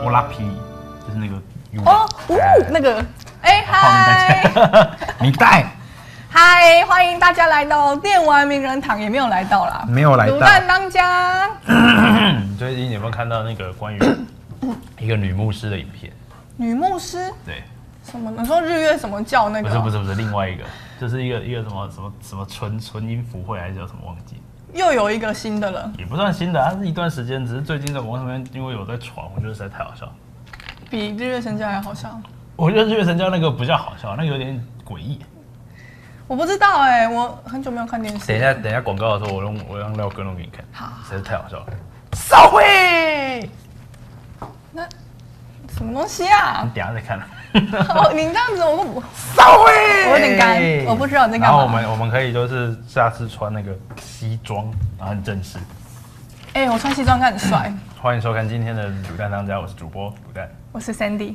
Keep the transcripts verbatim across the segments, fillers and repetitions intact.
波拉皮，就是那个 U 哦，呜，那个，哎嗨， 你带。 嗨，欢迎大家来到电玩名人堂，也没有来到啦， 没有来到。 卤蛋当家。 最近有没有看到那个关于一个女牧师的影片？ 女牧师？ 对。 什么？你说日月什么教那个？ 不是不是不是，另外一个，就是一个一个什么什么什么纯纯音符会还是叫什么忘记？ 又有一个新的了。 也不算新的，它是一段时间，只是最近在网上面因为有在传，我觉得实在太好笑了。 比日月神教还好笑？ 我觉得日月神教那个比较好笑，那个有点诡异。 我不知道哎、欸，我很久没有看电视。 等一下，等一下广告的时候，我用我让廖哥弄给你看。 好， 实在是太好笑了。少会， 那什么东西啊？ 你等一下再看。 哦，你这样子我不少会， 我有点干，我不知道你在干嘛。 然后我们我们可以就是下次穿那个西装，然后很正式。 哎、欸，我穿西装应该很帅。 欢迎收看今天的卤蛋当家，我是主播卤蛋， 我是 Sandy。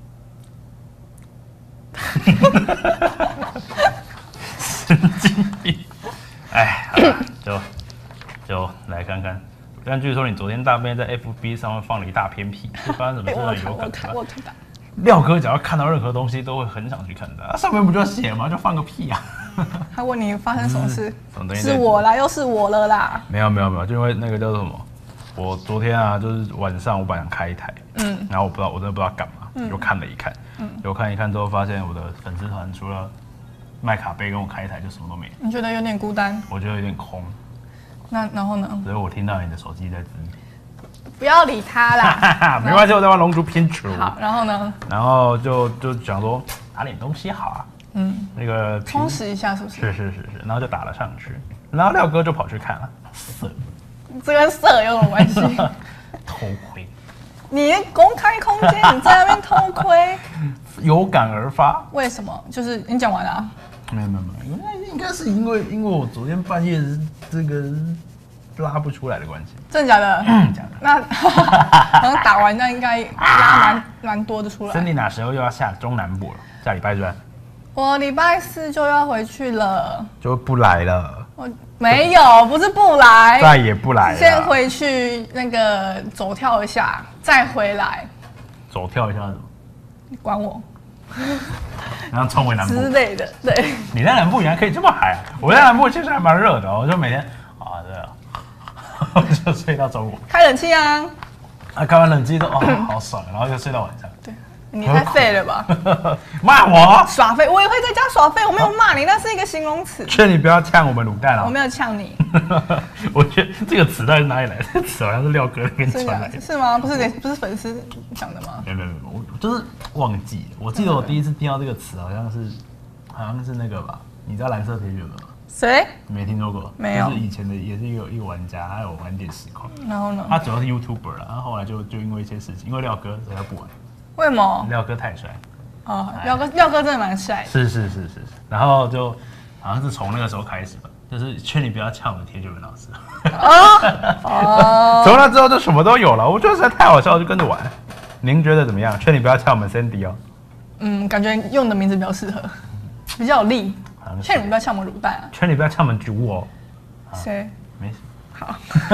神经病！哎，好啦，就就来看看。但据说你昨天大便在 F B 上面放了一大篇屁，是发生什么事了？有我看，我看到。 廖哥只要看到任何东西，都会很想去看的、啊。上面不就写吗？就放个屁啊！ 他问你发生什么事？ 什么东西？ 是我啦，又是我了啦。 没有没有没有，就因为那个叫做什么？我昨天啊，就是晚上我本来想开一台，嗯，然后我不知道，我真的不知道干嘛，嗯、就看了一看，嗯，就看一看之后，发现我的粉丝团除了麦卡贝跟我开一台，就什么都没。 你觉得有点孤单？ 我觉得有点空。 那然后呢？ 所以我听到你的手机在吱。 不要理他啦， 没关系，我在玩龙族拼图。 好，然后呢？ 然后就就想说打点东西好啊，嗯，那个充实一下是不是？ 是是是是，然后就打了上去，然后廖哥就跑去看了，色， 这跟色有什么关系？ 偷窥， 你公开空间你在那边偷窥， 有感而发。 为什么？就是你讲完了、啊？ 没有没有没有，应该应该是因为因为我昨天半夜这个拉不出来的关系。 真的假的？ 嗯，假的。 那然后打完那应该拉蛮蛮多的出来。 Sandy哪时候又要下中南部了？下礼拜是吧？ 我礼拜四就要回去了， 就不来了。 我没有，不是不来， 再也不来了。 先回去那个走跳一下，再回来。 走跳一下是什么？ 你管我。 然后冲回南部之类的，对。 你在南部原来可以这么嗨啊！我在南部其实还蛮热的，我就每天啊对啊，就睡到中午。 开冷气啊！ 啊，开完冷气都哦好爽，然后就睡到晚上。 对，你太废了吧？ 骂我耍废，我也会在家耍废，我没有骂你，那是一个形容词。 劝你不要呛我们卤蛋啊！ 我没有呛你。 我觉得这个词到底是哪里来的？这个词好像是廖哥那边传来的。 是吗？不是，不是粉丝讲的吗？ 没有没有没有，我就是忘记了。我记得我第一次听到这个词，好像是好像是那个吧？你知道蓝色铁血吗？ 谁？ 没听说过。 没有。 就是以前的，也是一个一个玩家，他有玩点实况。 然后呢？ 他主要是 YouTuber 了，然后后来就就因为一些事情，因为廖哥所以他不玩。 为什么？ 廖哥太帅。 哦，廖哥廖哥真的蛮帅。 是是是是是，然后就好像是从那个时候开始吧，就是劝你不要呛我们铁血文老师。哦哦。从那之后就什么都有了，我觉得实在太好笑，就跟着玩。您觉得怎么样？劝你不要呛我们 Sandy 哦。 嗯，感觉用的名字比较适合，比较有力。劝你不要呛我们卤蛋啊！ 劝你不要呛我们猪哦。 谁？ 没事。 好。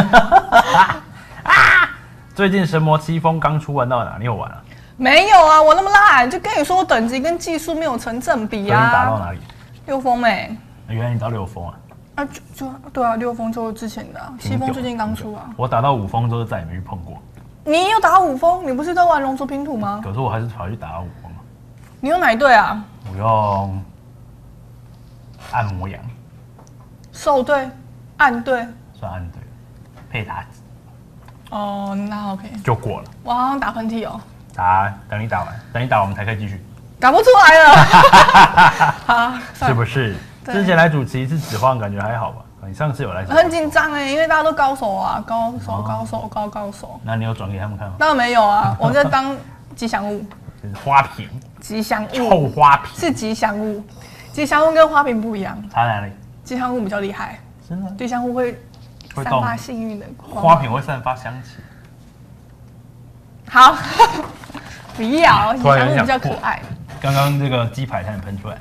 啊！最近神魔七风刚出，玩到哪？你有玩啊？ 没有啊，我那么烂，就跟你说我等级跟技术没有成正比啊。 你打到哪里？ 六封哎。 原来你到六封啊？ 啊，就就对啊，六封就之前的、啊，七封最近刚出啊。 我打到五封之后再也没去碰过。 你有打到五封？你不是在玩龙族拼图吗？ 可是我还是跑去打到五封啊。 你用哪一队啊？ 我用按摩羊。 兽队、暗队。 算暗队，配妲己。 哦，那 OK。就过了。 我好像打喷嚏哦。 打，等你打完，等你打完我们才可以继续。 打不出来了。好， 是不是？之前来主持一次指晃，感觉还好吧？你上次有来？ 很紧张哎，因为大家都高手啊，高手、高手、高高手。 那你有转给他们看吗？ 当然没有啊，我在当吉祥物。 花瓶。 吉祥物。 臭花瓶。 是吉祥物，吉祥物跟花瓶不一样。 差哪里？ 吉祥物比较厉害。 真的？ 吉祥物会散发幸运的光。 花瓶会散发香气。 好。不要，吉祥物比较可爱。 刚刚这个鸡排差点喷出来。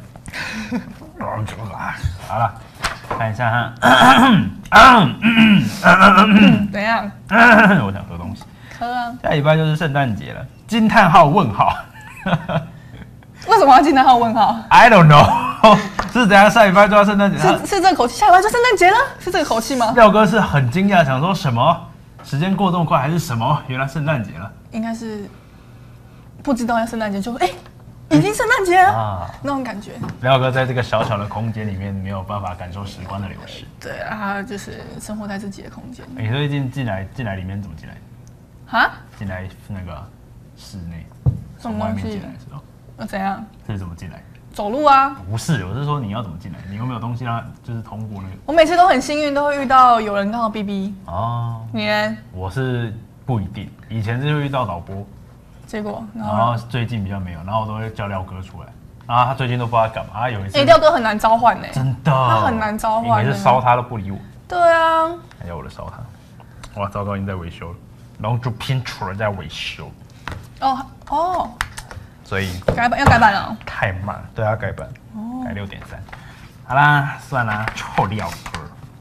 好了，看一下哈。 怎样？ 我想喝东西。 喝啊。 下礼拜就是圣诞节了，惊叹号问号。 为什么要惊叹号问号 ？I don't know， 是怎样？下礼拜就要圣诞节？ 是是这个口气，下礼拜就圣诞节了，是这个口气吗？ 廖哥是很惊讶，想说什么？时间过这么快，还是什么？原来圣诞节了。 应该是不知道要圣诞节就哎。已经圣诞节了、啊、那种感觉。 廖哥在这个小小的空间里面没有办法感受时光的流逝。 对啊，就是生活在自己的空间。 你最近进来进来里面怎么进来？ 哈？ 进来那个室内， 从外面进来的时候。 那怎样？ 是怎么进来？ 走路啊？ 不是，我是说你要怎么进来？你有没有东西让就是通过那个？ 我每次都很幸运，都会遇到有人刚好逼逼。 哦。 你呢？ 我是不一定，以前是会遇到导播。 结果， 然后最近比较没有，然后我都会叫廖哥出来，然后他最近都不知道干嘛。他有一次， 哎，廖哥很难召唤呢， 真的， 他很难召唤， 每次烧他都不理我。 对啊， 还要我的烧他，哇，糟糕，已经在维修了，然后就拼出来在维修。 哦哦， 所以改版要改版了， 太慢，对，要改版，哦，改六点三。好啦，算啦，臭廖哥。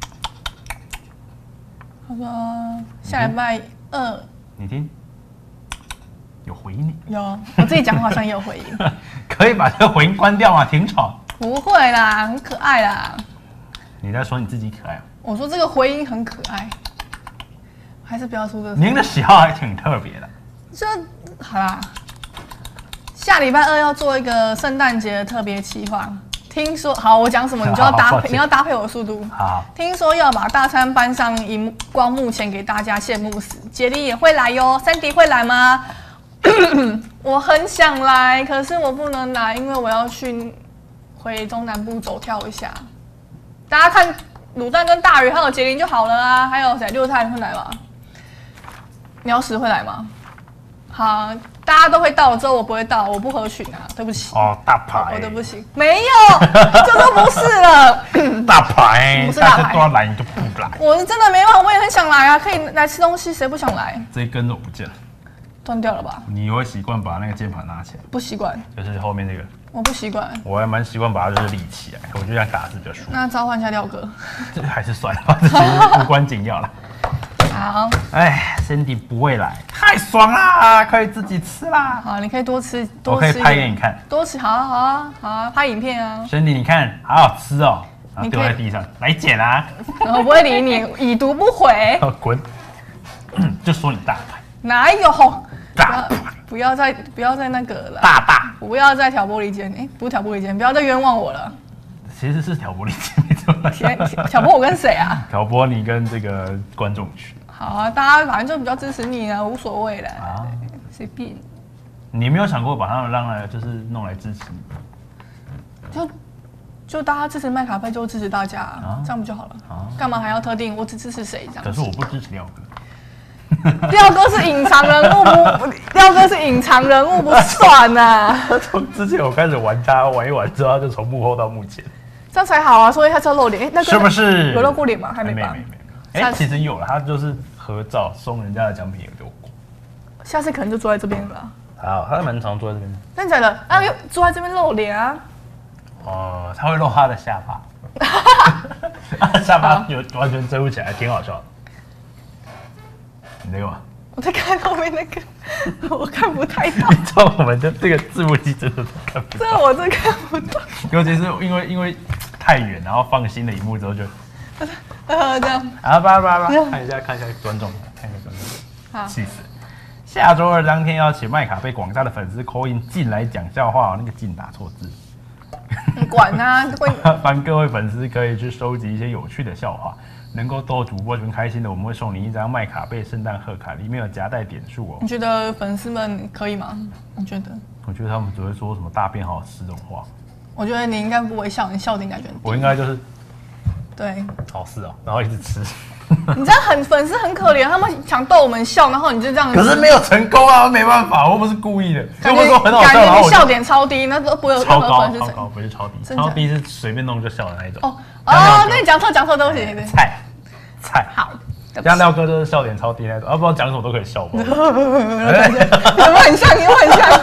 他说下礼拜二， 你听。有回音？ 有，我自己讲话好像也有回音。 可以把这个回音关掉吗？挺吵。 不会啦，很可爱啦。 你在说你自己可爱、啊？ 我说这个回音很可爱，还是不要说这个。 您的喜好还挺特别的。 就好啦。下礼拜二要做一个圣诞节的特别企划。听说好，我讲什么你就要搭配，你要搭配我的速度。 好。 听说要把大餐搬上荧光幕前给大家羡慕死。杰里也会来哟 ，Sandy 会来吗？我很想来，可是我不能来，因为我要去回中南部走跳一下。大家看卤蛋跟大鱼还有杰林就好了啊，还有谁？六太会来吗？鸟屎会来吗？好，大家都会到，之后我不会到，我不合群啊，对不起。 哦，大牌， 我对不起，没有，这都不是了。 大牌， 不是大牌， 都要来你就不来。 我是真的没办法，我也很想来啊，可以来吃东西，谁不想来？ 这一根肉不见了。 断掉了吧？ 你会习惯把那个键盘拿起来？ 不习惯， 就是后面这个。 我不习惯。我还蛮习惯把它就是立起来，我觉得这样打字比较舒服。 那召唤一下廖哥， 这还是算了吧，这其实无关紧要了。 好。 哎 ，Cindy 不会来，太爽啦，可以自己吃啦。 好，你可以多吃，多吃。我可以拍给你看。 多吃，好啊，好啊，好啊，拍影片啊。 Cindy， 你看，好好吃哦。然后丢在地上，来捡啊。 我不会理你，已读不回。 滚！就说你大牌。 哪有？ 大不要再不要再那个了， 大大不要再挑拨离间，哎，不是挑拨离间，不要再冤枉我了。 其实是挑拨离间，没错。 挑拨我跟谁啊？ 挑拨你跟这个观众群。 好啊，大家反正就比较支持你啊，无所谓的，啊，随便。 你没有想过把他们让来，就是弄来支持你？ 就就大家支持麦卡贝，就支持大家，啊、这样不就好了？啊、干嘛还要特定我只支持谁这样？ 可是我不支持廖哥。 廖哥是隐藏人物不？廖哥是隐藏人物不算呐。 从之前我开始玩他，玩一玩之后，他就从幕后到幕前， 这样才好啊！所以他才露脸，哎，那个是不是有露过脸吗？还没吧？ 没没没。哎，其实有了，他就是合照送人家的奖品有留过。 下次可能就坐在这边了。 好，他蛮常坐在这边的。 真的假的？啊，又坐在这边露脸啊？ 哦，他会露他的下巴，下巴有完全遮不起来，挺好笑的。你那个吗？ 我在看后面那个，我看不太到。 你知道我们的这个字幕机真的是看不到， 这我真看不到。 尤其是因为因为太远，然后放新的荧幕之后就， 呃，这样。 啊，叭叭叭，看一下看一下观众，看一下观众，好，气死！下周二当天邀请麦卡被广大的粉丝 call in 进来讲笑话，那个进打错字。 你管啊！ 帮各位粉丝可以去收集一些有趣的笑话。能够逗主播群开心的，我们会送你一张麦卡贝圣诞贺卡，里面有夹带点数哦。 你觉得粉丝们可以吗？你觉得？ 我觉得他们只会说什么大便好好吃这种话。 我觉得你应该不会笑，你笑点感觉很低。 我应该就是对， 好吃哦，然后一直吃。 你这样很粉丝很可怜，他们想逗我们笑，然后你就这样。 可是没有成功啊，没办法，我不是故意的。 感觉很好笑， 感觉你笑点超低，那都不会有任何粉丝。 超高，超高，不是超低，超低是随便弄就笑的那一种。 哦哦，那你讲错讲错东西。 菜菜好， 像廖哥就是笑点超低那种，啊，不知道讲什么都可以笑吧。有没有很像？有没有很像？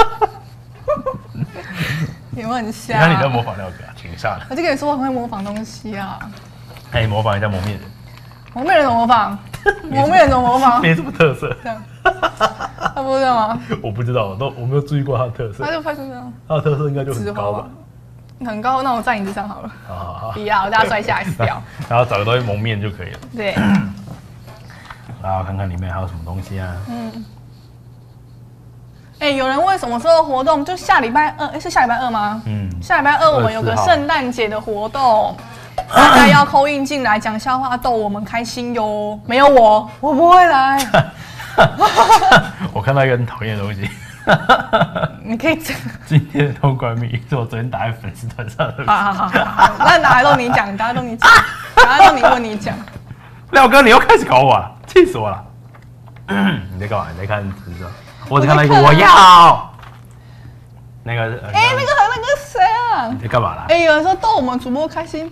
有没有很像？ 你看你在模仿廖哥，挺像的。 我就跟你说我很会模仿东西啊。 哎，模仿一下蒙面人。 蒙面人怎么模仿？蒙面人怎么模仿？ 没什么特色。 这样。 他不是这样吗？ 我不知道，我都我没有注意过它的特色。 他就拍成这样。 它的特色应该就很高吧？ 很高，那我站椅子上好了。 好好好， 不要，大家摔下来死掉。 然后找个东西蒙面就可以了。 对。 然后看看里面还有什么东西啊？嗯。 哎、欸，有人问什么时候活动？就下礼拜二，哎、欸，是下礼拜二吗？嗯。下礼拜二我们有个圣诞节的活动，大家要扣印进来讲笑话逗我们开心哟。没有我，我不会来。 我看到一个很讨厌的东西。 你可以讲。 今天的通关密语是我昨天打在粉丝团上的。 好好好好，那大家都你讲，大家都你讲，大家都你问你讲。 廖哥，你又开始搞我了，气死我了！你在干嘛？你在看直播？我只看到一个，我要那个。哎、 欸，那个那个谁啊？ 你在干嘛啦？ 哎、欸，有人说逗我们主播开心。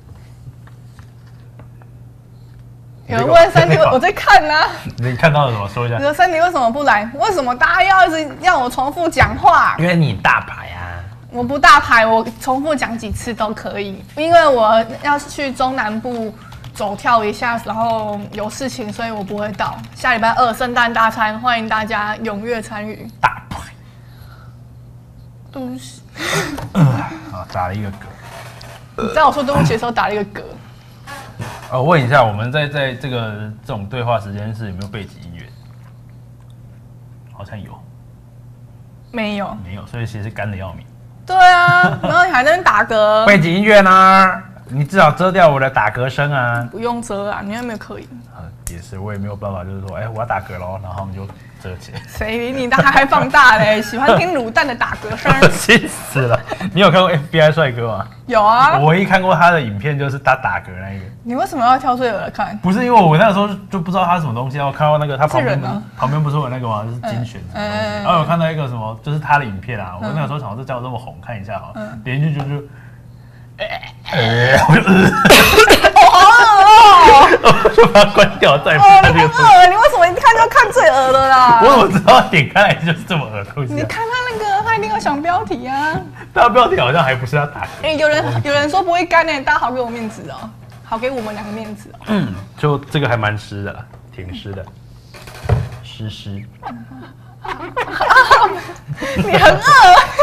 有人问三迪，我在看呢、啊。 你看到了什么？说一下。 你说三迪为什么不来？为什么大家要一直要我重复讲话？ 因为你大牌啊。 我不大牌，我重复讲几次都可以。因为我要去中南部走跳一下，然后有事情，所以我不会到。下礼拜二圣诞大餐，欢迎大家踊跃参与。 大牌。 对不起。 啊，打了一个嗝。 你在我说对不起的时候打了一个嗝。 呃，问一下，我们在在这个这种对话时间是有没有背景音乐？好像有。没有。没有，所以其实干的要命。 对啊，然后你还在那边打嗝。 背景音乐呢？你至少遮掉我的打嗝声啊！ 不用遮啊，你又没有刻意。 啊，也是，我也没有办法，就是说，哎、欸，我要打嗝喽，然后他们就遮起来。 谁理你？他还放大嘞，喜欢听卤蛋的打嗝声。 气死了！你有看过 F B I 帅哥吗？ 有啊。 我唯一看过他的影片就是他打嗝那一个。 你为什么要挑最恶的看？ 不是因为我那个时候就不知道他是什么东西，然后看到那个他旁边、 啊、 旁边不是有那个吗？就是精选什么东西，嗯、然后有看到一个什么，就是他的影片啊。我那个时候想说这叫这么红，看一下哈，嗯、连续就就。呃，我就呃， 好恶哦！ 我就把它关掉，再看这个。哦，你很恶，你为什么一看就看最恶的啦？ 我怎么知道点开来就是这么恶的东西、啊？ 你看他那个，他一定要想标题啊。 他标题好像还不是他打。 哎、欸，有人有人说不会干呢、欸，大家好给我面子哦，好给我们两个面子哦。 嗯，就这个还蛮湿的啦，挺湿的，湿湿。 你很恶。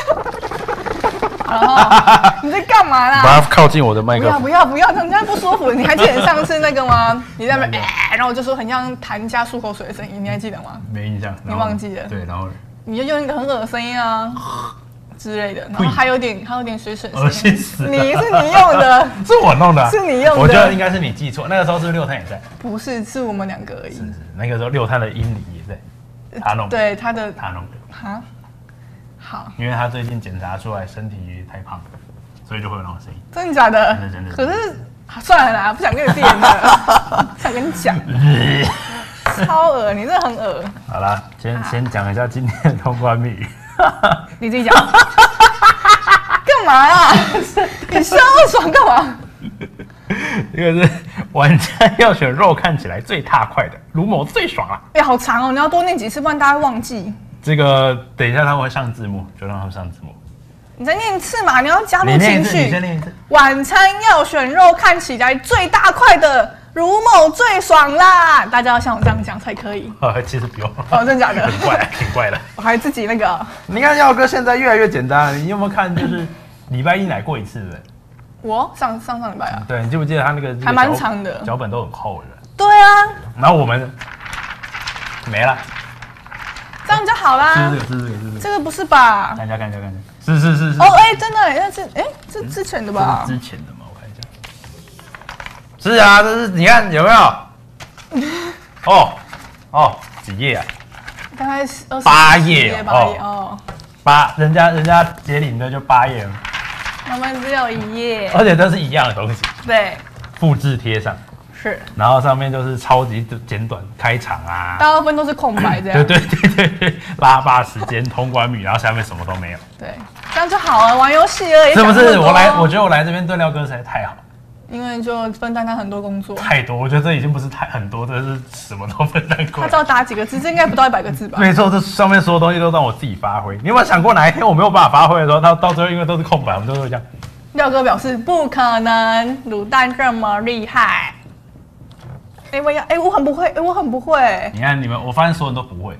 你在干嘛啦？ 把它靠近我的麦克风。 不要不要不要，这样不舒服。你还记得上次那个吗？你在那边，欸、然后我就说很像痰加漱口水的声音，你还记得吗？ 没印象， 你忘记了？ 对，然后你就用一个很恶的声音啊之类的，然后还有点还有点水水。 恶心死了！ 你是你用的， 是我弄的， 是你用的。 我觉得应该是你记错，那个时候是不是六探也在？ 不是，是我们两个而已。 是是，那个时候六探的英里也在，他弄的。 对，他的他弄的。 哈。好， 因为他最近检查出来身体太胖了，所以就会有那种声音。 真的假的？ 真的真的。 可是算了啦，不想跟你辩了，不想跟你讲。超恶，你真的很恶。 好啦，先先讲一下今天的通关密语。 你自己讲。干嘛啊？你笑那么爽干嘛？ 这个是玩家要选肉看起来最大块的，卢某最爽啊！ 哎、欸，好长哦，你要多念几次，不然大家会忘记。 这个等一下他们会上字幕，就让他们上字幕。 你再念一次嘛，你要加入情绪。 你先念一次。 晚餐要选肉看起来最大块的，卢某最爽啦！大家要像我这样讲才可以。 呃，其实不用。 哦，真的假的？ 很怪，挺怪的。 我还自己那个。 你看耀哥现在越来越简单，你有没有看？就是礼拜一来过一次的。 我上上上礼拜啊。 对，你记不记得他那个还蛮长的， 脚本都很厚的。 对啊。 然后我们没了。 这样就好啦。 是这个，是这个，是这个。 这个不是吧？ 看一下，看一下，看一下。是是是是。 哦，哎、欸，真的，那是哎，这之前的吧？ 之前的嘛，我看一下。是啊，这是你看有没有？哦哦，几页啊？ 大概是二十八页， 八页哦。 八，人家人家结领的就八页。 我们只有一页。 而且都是一样的东西。 对。 复制贴上。 是， 然后上面就是超级简短开场啊， 大部分都是空白这样。 对对对对对，拉霸时间通关密，然后下面什么都没有。 对，这样就好了，玩游戏而已。 是不是？我来，我觉得我来这边对廖哥实在太好。 因为就分担他很多工作。 太多，我觉得这已经不是太很多，这是什么都分担过。 他知道打几个字，这应该不到一百个字吧？ 没错，这上面所有东西都让我自己发挥。你有没有想过哪一天我没有办法发挥的时候，到到最后因为都是空白，我们都会这样。 廖哥表示不可能，卤蛋这么厉害。哎、欸，我要哎、欸，我很不会，哎、欸，我很不会。 你看你们，我发现所有人都不会。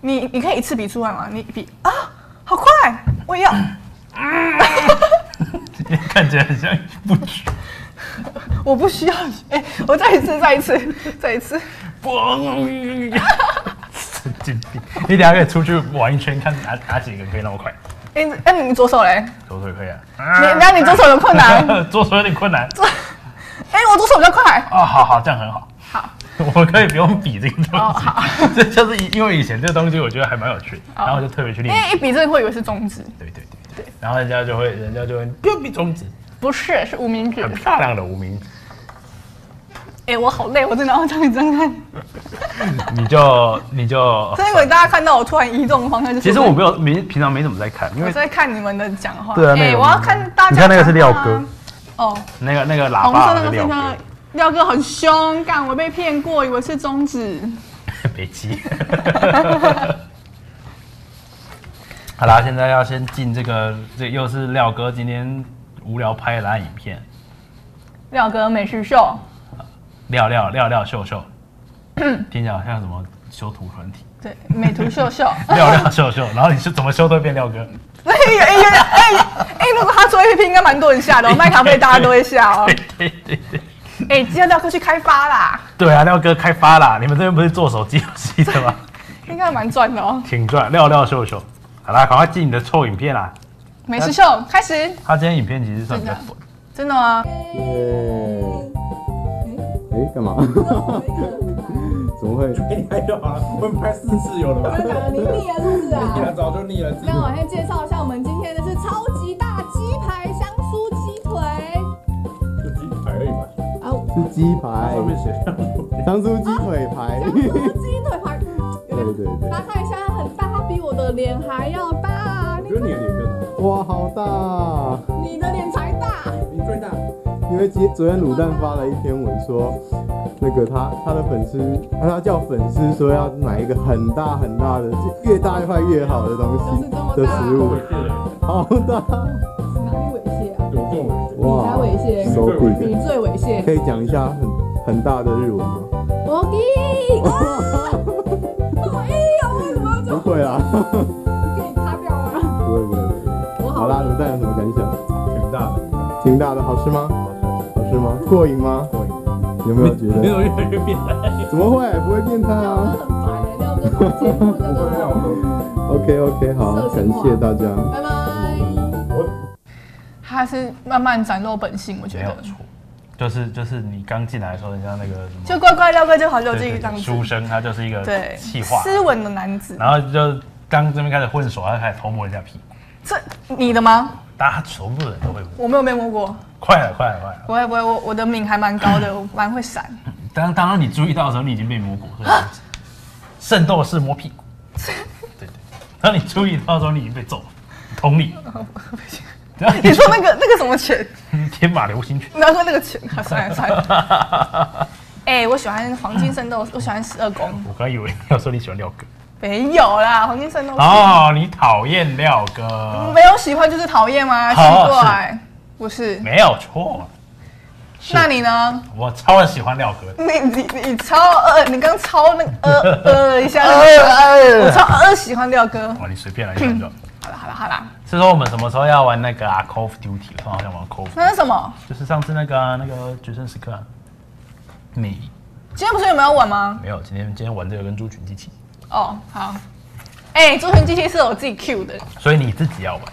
你你可以一次比出来吗？你比啊，好快，我也要。 看起来很像不举。 我不需要，哎、欸，我再一次，再一次，再一次。 神经病！你等下可以出去玩一圈，看哪哪几个可以那么快。 哎、欸，哎、欸，你左手嘞？ 左手也可以啊。 你，那你左手有困难？ 左手有点困难。 哎、欸，我左手比较快。 哦，好好，这样很好。 好， 我可以不用比这个东西。 哦、好， 这就是因为以前这个东西我觉得还蛮有趣的，然后我就特别去练。 因为一比这个会以为是中指。 对对对对。然后人家就会，人家就会不要比中指。 不是，是无名指。 很漂亮的无名指。 哎、欸，我好累，我真的要这样这样看。 你就你就， 所以给大家看到我突然移动方向，就是其实我没有没平常没怎么在看，因为我在看你们的讲话。 对啊， 哎、欸，我要看大家。 你看那个是廖哥。 哦。 那个那个喇叭是廖哥。 廖哥很凶，干我被骗过，以为是中指。 别急。好啦，现在要先进这个，这又是廖哥今天无聊拍的影片。 廖哥美食秀。 廖廖廖廖秀秀，听起来好像什么修图软体。 对，美图秀秀。 廖廖秀秀，然后你是怎么修都会变廖哥。 哎哎哎哎，如果他做 A P P 应该蛮多人下的，卖咖啡大家都会下哦。对对对。哎，今天廖哥去开发啦。 对啊，廖哥开发啦！你们这边不是做手机游戏的吗？ 应该蛮赚的哦。 挺赚，廖廖秀秀。好啦，赶快进你的臭影片啦！ 美食秀开始。 他今天影片其实算比较短。 真的吗？ 哎，干嘛？怎么会？ 给你拍就好了，我们拍四次有了吧？ 你腻了是不是啊？ 腻了，早就腻了。 那我先介绍一下，我们今天的是超级大鸡排香酥鸡腿。 就鸡排而已嘛。 啊， 是鸡排。 上面写香酥鸡腿排。 香酥鸡腿排。 对对对。 大家看一下，它很大，它比我的脸还要大。 我觉得你的脸更大。 哇，好大！ 你的脸才大。 你最大。 因为今昨天卤蛋发了一篇文说，那个他他的粉丝，他叫粉丝说要买一个很大很大的，越大块越好的东西的食物，好大。 哪里猥亵啊？ 有够猥亵。 你才猥亵。 手臂。 你最猥亵。 可以讲一下很很大的日文吗？ 我给。好硬哦，为什么要这样？ 不会啊。 给你擦掉吗？ 不会不会不会。好啦，卤蛋有什么感想？ 挺大的。 挺大的，好吃吗？好吃吗？过瘾吗？ 过瘾。 有没有觉得？ 你怎么越来越变态？ 怎么会？不会变态啊！ 很烦哎，廖哥把节目这个。 OK OK， 好，感谢大家， 拜拜。 他是慢慢展露本性，我觉得。 没有错。就是就是你刚进来的时候，人家那个什么， 就乖乖廖哥就好久自己这样子。 书生他就是一个对气话斯文的男子。 然后就刚这边开始混熟，他开始偷摸人家屁股。 这你的吗？ 大家全部人都会摸。 我没有被摸过。 快了，快了，快了！ 不会不会，我我的敏还蛮高的，我蛮会闪。 当当你注意到的时候，你已经被摸过，所以圣斗士摸屁股。对对。当你注意到的时候，你已经被揍了。同理。 你说那个那个什么拳？ 天马流星拳。 然后那个拳，算了算了。哎，我喜欢黄金圣斗士，我喜欢十二宫。 我刚以为你要说你喜欢廖哥。 没有啦，黄金圣斗士。 哦，你讨厌廖哥？ 没有喜欢就是讨厌吗？奇怪，不是。 没有错。 那你呢？ 我超喜欢廖哥。 你你你超呃，你刚超那个呃呃一下，我超呃喜欢廖哥。 哇，你随便来一个就。 好了好了好了。 是说我们什么时候要玩那个啊 Call of Duty？ 我好想玩 Call of Duty。 那是什么？ 就是上次那个、啊、那个决胜时刻啊。你今天不是有没有玩吗？ 没有，今天今天玩这个跟猪群机器。 哦，好。哎、欸，猪群机器是我自己 Q 的， 所以你自己要玩。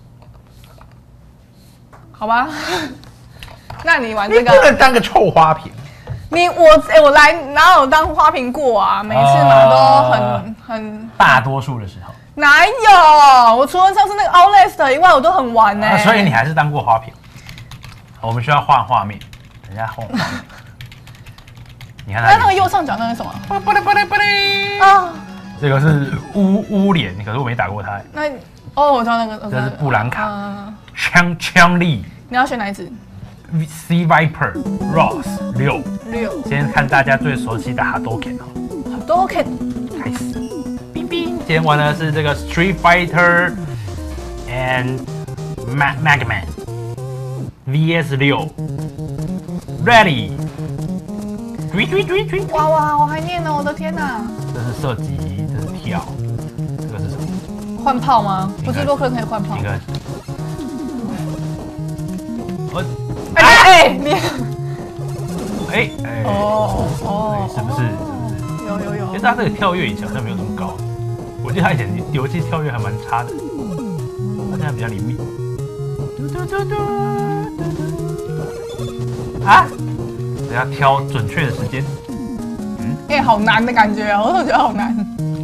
好吧？那你玩这个， 你不能当个臭花瓶。 你我哎、欸，我来哪有当花瓶过啊？每次嘛都很、呃、很。 大多数的时候。 哪有？我除了上次那个 Outlast 以外，我都很玩呢、欸啊。所以你还是当过花瓶。我们需要换画面，等一下换画面。你看那那个右上角那是什么？啊， 这个是乌乌脸，可是我没打过他。 那哦，我知道那个， 这是布兰卡， 嗯、 枪枪力。 你要选哪一只 ？C Viper Ross 六六。 先看大家最熟悉的 Hadouken 哈。 Hadouken 开始。冰冰。今天玩的是这个 Street Fighter and Mag Magman V S 六 Ready。追追追追！ 哇哇，我还念呢，我的天哪！ 这是射击，这是跳， 换炮吗？不是洛克人可以换炮你。看，我哎哎，你哎哎哦哦， 是不是？是不是？ 有有有其实。他这个跳跃以前好像没有这么高，我记得他以前游戏跳跃还蛮差的，他现在比较灵敏。嘟嘟嘟嘟啊！等下挑准确的时间。 哎、好难的感觉哦，我都觉得好难。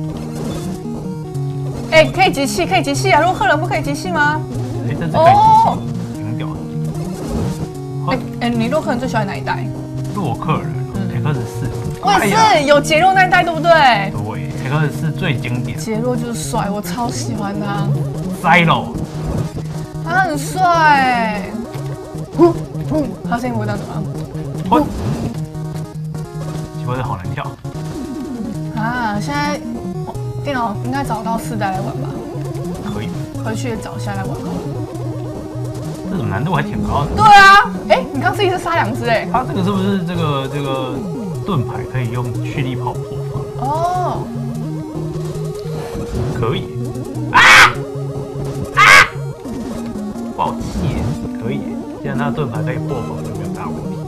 哎、可以集气，可以集气啊！洛克人不可以集气吗？ 哎，这是可以哦挺屌的。 哎、哎、你洛克人最喜欢哪一代？ 洛克人 X 四， 我也是、 哎呀有杰洛那一代，对不对？ 对 ，X 四最经典。 杰洛就是帅，我超喜欢他， Silo， 他很帅。呼呼，他声音不会这样子吗？ 哼，奇怪，这好难跳。 啊，现在哦电脑应该找到四代来玩吧？ 可以， 回去找下来玩好了。 这种难度还挺高的。 对啊，哎、你刚自己是杀两只哎。 它这个是不是这个这个盾牌可以用蓄力炮破防？ 哦， 可以。啊啊！抱歉，可以。既然它盾牌可以破防，就没有大问题。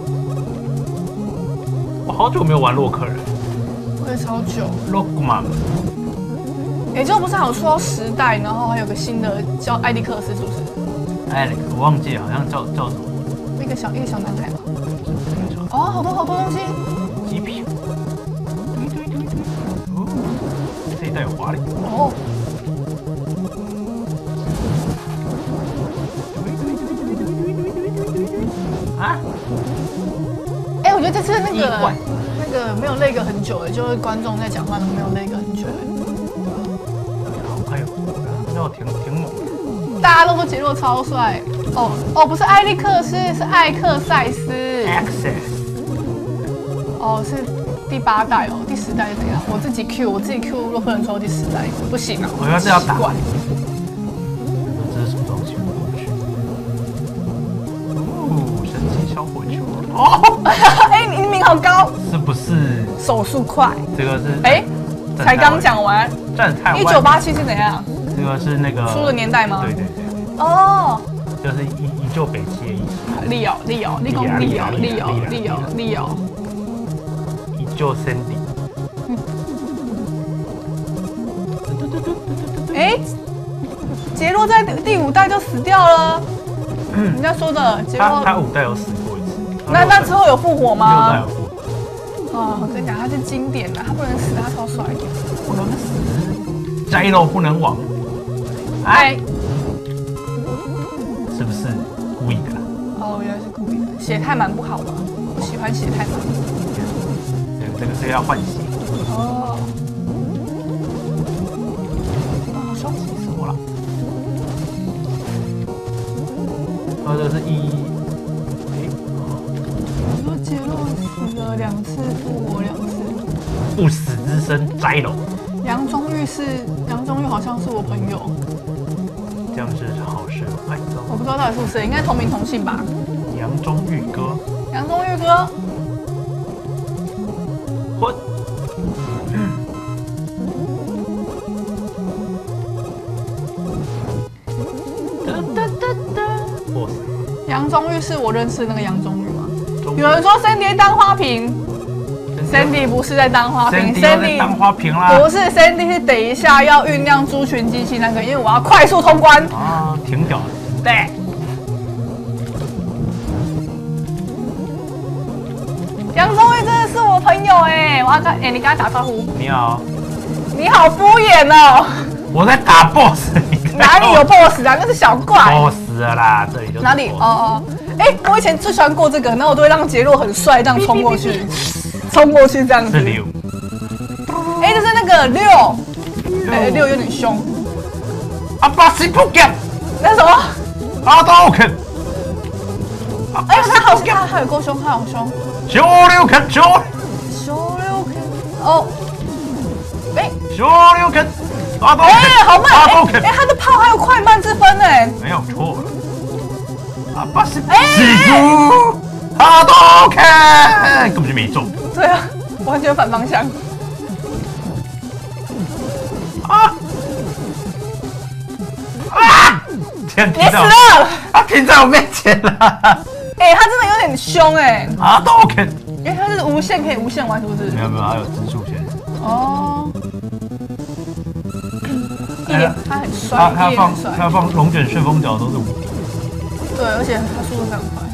我好久没有玩洛克人， 我也超久。 洛克曼。 也就不是还有出到十代，然后还有个新的叫艾利克斯，是不是？ 哎，我忘记了，好像叫叫什么？ 一个小一个小男孩嘛。哦，好多好多东西。 极品。哦，这一代有华丽。 哦。 啊！ 哎、我觉得这次那个意外那个没有那个很久了，就是观众在讲话都没有那个很久了。 还有，要挺挺猛的。 大家都说杰洛超帅。哦哦，不是艾利克斯，是艾克赛斯。 Access。 哦，是第八代哦，第十代是怎样？我自己 Q， 我自己 Q 洛克人抽第十代，不行啊！ 我要是要打奇怪这是什么东西？我过去。哦，神奇小火球。哦， 哎、你名好高， 是不是手速快。 这个是？ 哎、才刚讲完。 站太一九八七是怎样？ 这个是那个出的年代吗？ 对对对， 哦， 就是以以旧北齐的意思。 利奥，利奥，立功，利奥，利奥，利奥，利奥。 以旧 Sandy。 哎，杰洛在第五代就死掉了。人家说的杰他洛， 他五代有死过一次。 那那之后有复活六代吗有？复活。 哦，我跟你讲，他是经典的，他不能死，他超帅的。 不能死，摘肉不能亡。 哎， 是不是故意的？ 哦，原来是故意的，血太满不好吗？我喜欢血太满。 这个这个这个要换血。 哦， 好凶，气死我了！啊，这是一，哎， 你说杰洛死了两次，复活两次。 不死之身摘肉， 杨宗玉是杨宗玉，好像是我朋友， 这样是好事。哎， 我不知道到底是不是，应该同名同姓吧？ 杨宗玉哥， 杨宗玉哥， 混，哒哒哒哒，哇塞！ 杨宗玉是我认识的那个杨宗玉吗？ 终于有人说 Sandy 当花瓶 ，Sandy 不是在当花瓶 Sandy 又在当花瓶啦。 不是 Sandy 是等一下要酝酿猪群机器那个，因为我要快速通关。 啊，挺屌的。 对，杨宗玉真的是我朋友哎，我要跟哎、你跟他打招呼。 你好， 你好敷衍哦， 我在打 boss，你在哪里有 boss 啊？那是小怪。 boss 了啦？这里就是哪里？哦 boss 哦，哎、我以前最喜欢过这个，然后我都会让杰洛很帅这样冲过去，冲过去这样子是。六， 哎、这是那个六，哎、六有点凶。 阿巴西不干， 那是什么？ 阿刀肯，阿哎、 巴西他好不干， 他他有够凶，他好凶。 九六肯九， 九六 K 哦，哎、 九六肯，阿刀哎、 肯， 好慢哎阿刀肯哎、，他的炮还有快慢之分哎。 没有错了。阿巴西哎西猪，阿刀肯，根本就没中对啊，完全反方向。 啊！ 你死了！ 他停在我面前了。 哎，他真的有点凶哎。 啊，都 OK。 因为他是无限可以无限玩，是不是？ 没有没有，他有支数限制。 哦。一点，他很帅， 他他放帅他放龙卷旋风脚都是无敌。 对，而且他速度非常快。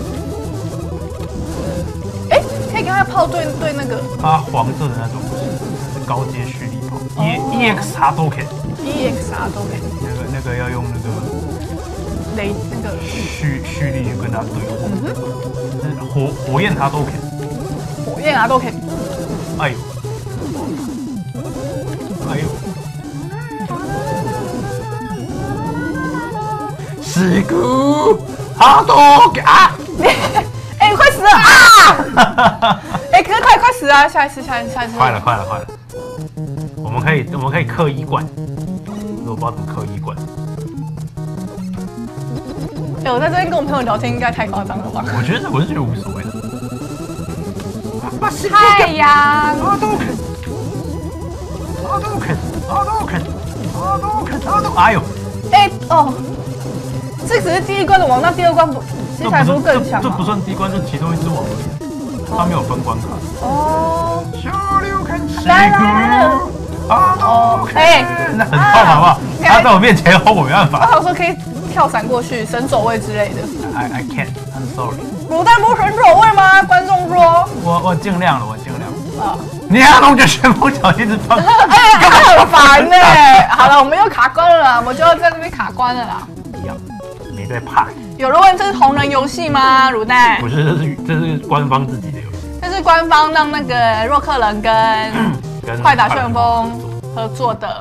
哎，可以跟他炮对对那个。 他黄色的那种是高阶蓄力炮 ，E E X R 都可以。 E X R 都可以。 那个那个要用那个雷那个蓄蓄力去跟他对火，火火焰他都可以。 火焰啊都可以。 哎呦，哎呦，是个好多啊！ 哎，快死了啊！哎，可是快快死啊！下一次，下一次，下一次。 快了，快了，快了！我们可以，我们可以刻一罐，我不知道怎么刻一罐。 哎，我在这边跟我朋友聊天，应该太夸张了吧？ 我觉得，我是觉得无所谓的。 太阳， 啊都可以，啊都可以，啊都可以，啊都可以，啊都，哎呦！ 哎哦，这只是第一关的王，那第二关不接下来不是更强吗？ 这不算第一关，就其中一只王而已，它没有分关卡。 哦， 来来了，啊哦，哎， 那很痛好不好？他在我面前吼，我没办我法。 好像说可以跳伞过去，神走位之类的。 I I can't, I'm sorry。 卤蛋不是神走位吗？观众说。 我我尽量了，我尽量了。 啊， 你看龙卷旋风脚一直放， 哎，很烦呢。好了，我们又卡关了啦，我就要在这边卡关了啦。 一样，没在怕。 有人问这是同人游戏吗？卤蛋不是，这是这是官方自己的游戏。 这是官方让那个洛克人跟跟快打旋风合作的。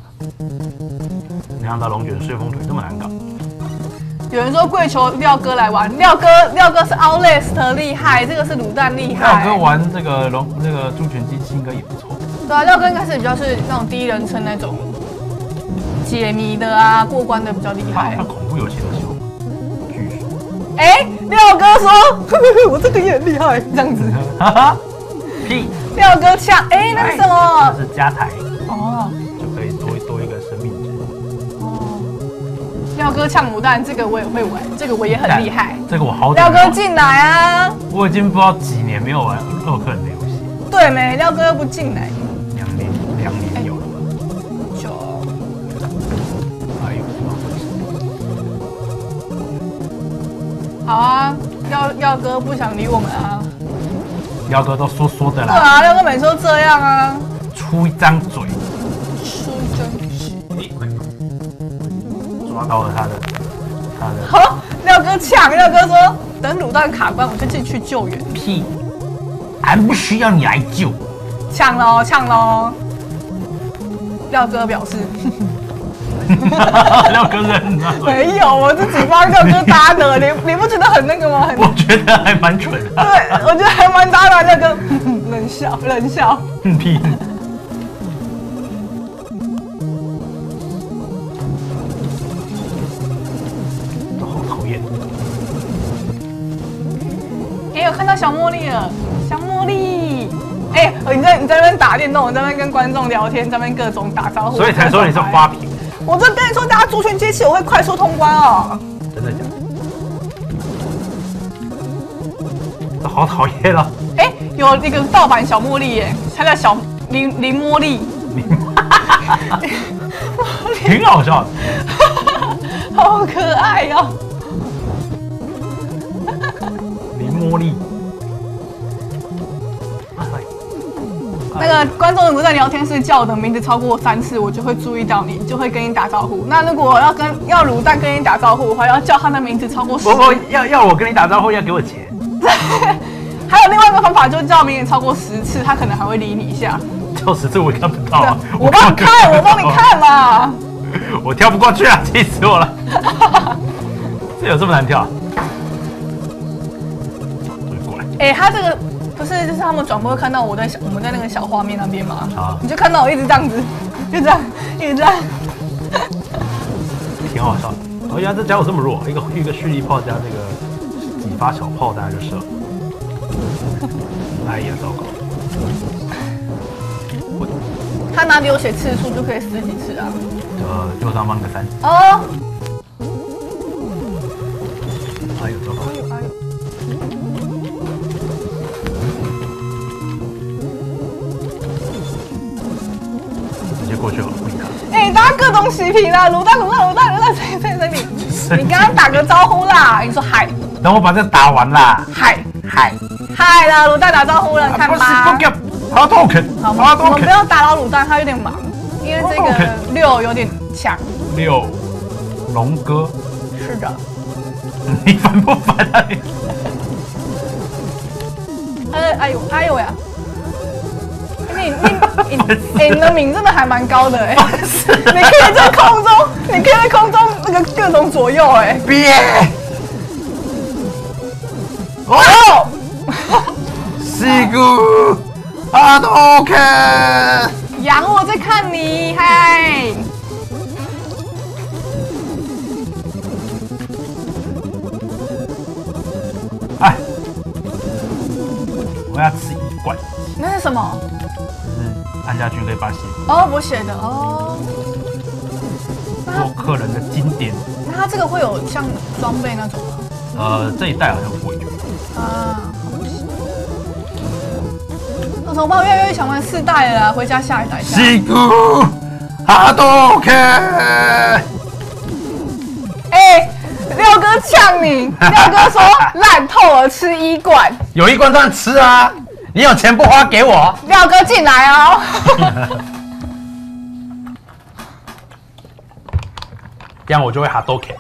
没想到龙卷旋风腿这么难搞。 有人说跪求廖哥来玩，廖哥廖哥是 Outlast 厉害，这个是卤蛋厉害。 廖哥玩这个龙那个猪拳机器应该也不错。 对啊，廖哥应该是比较是那种第一人称那种解谜的啊，过关的比较厉害。 他恐怖游戏的时候，据说。 哎，廖哥说，呵呵呵我这个也很厉害，这样子。 哈哈，屁！ 廖哥呛，哎，那是什么？ 这是加台哦， 就可以多多一个生命值。 廖哥呛卤蛋，这个我也会玩，这个我也很厉害。 这个我好久廖哥进来啊！ 我已经不知道几年没有玩洛克人的游戏。 对没？廖哥又不进来。 两年，两年有了吧？ 就， 哎呦， 好啊，廖廖哥不想理我们啊。 廖哥都说说的啦。 对啊，廖哥每次都这样啊。 出一张嘴， 出一张嘴。 抓到了他的，他的。 好，廖哥抢，廖哥说等卤蛋卡关我就进去救援。 屁，俺不需要你来救。 抢喽，抢喽！廖哥表示， 廖哥认了。 没有，我自己帮廖哥搭的，你你不觉得很那个吗？很我觉得还蛮蠢的。 对，我觉得还蛮搭的，廖哥冷笑冷笑。 屁。 哎，我看到小茉莉了，小茉莉！哎，你在你在那边打电动，我在那边跟观众聊天，在那边各种打招呼， 所以才说你是花瓶。 我这跟你说，大家族群机器我会快速通关哦。 真的假的？这好讨厌了。 哎，有一个盗版小茉莉耶，它叫小林林茉莉， 挺好笑的， 好可爱哦。 茉莉， 那个观众如果在聊天室叫我的名字超过三次，我就会注意到你，就会跟你打招呼。那如果要跟要卤蛋跟你打招呼的话，要叫他的名字超过十。 不不，要要我跟你打招呼要给我钱。 还有另外一个方法，就是叫名字超过十次，他可能还会理你一下。 叫十次我也看不到啊！ 我帮你看，我帮你看嘛。 我跳不过去啊，气死我了！这有这么难跳？ 哎、欸，他这个不是就是他们转播会看到我在小我们在那个小画面那边吗？ 啊， 你就看到我一直这样子，就这样，一直这样， 挺好笑的。哦，原来这家伙这么弱，一个一个蓄力炮加这个几发小炮弹就射。哎呀，糟糕！ 他哪里有写次数就可以十几次啊？ 呃，右上方个三。 哦， 走走。 哎呦哎呦！ 直接过去好了，不理他。 哎，大家各种喜评啦！卤蛋卤蛋卤蛋卤蛋，谁谁谁你？你刚刚打个招呼啦！你说嗨。 等我把这打完啦。 嗨嗨嗨啦！卤蛋打招呼了，看吧。 不给，好 token， 好， 好我们 token。 不要打扰卤蛋，他有点忙，因为这个六有点强。 六，龙哥， 是的。 你烦不烦啊你？ 哎哎呦哎呦呀！你你你哎，你的名真的还蛮高的哎，你可以在空中，你可以在空中那个各种左右哎。 别！哦，西姑，好 token。 羊，我在看你，嗨。 哎，我要吃一罐， 那是什么？ 就是按下去可以把血哦，我写的哦。 做客人的经典。 那它这个会有像装备那种吗？ 呃，这一代好像不会有。 啊，那怎么办？我越来越想玩四代了啦，回家下一代。 西姑，好 token。 哎。六哥呛你，六哥说烂透了，吃一罐。 有一罐当然吃啊，你有钱不花给我。 六哥进来哦。 这样我就会哈多 K。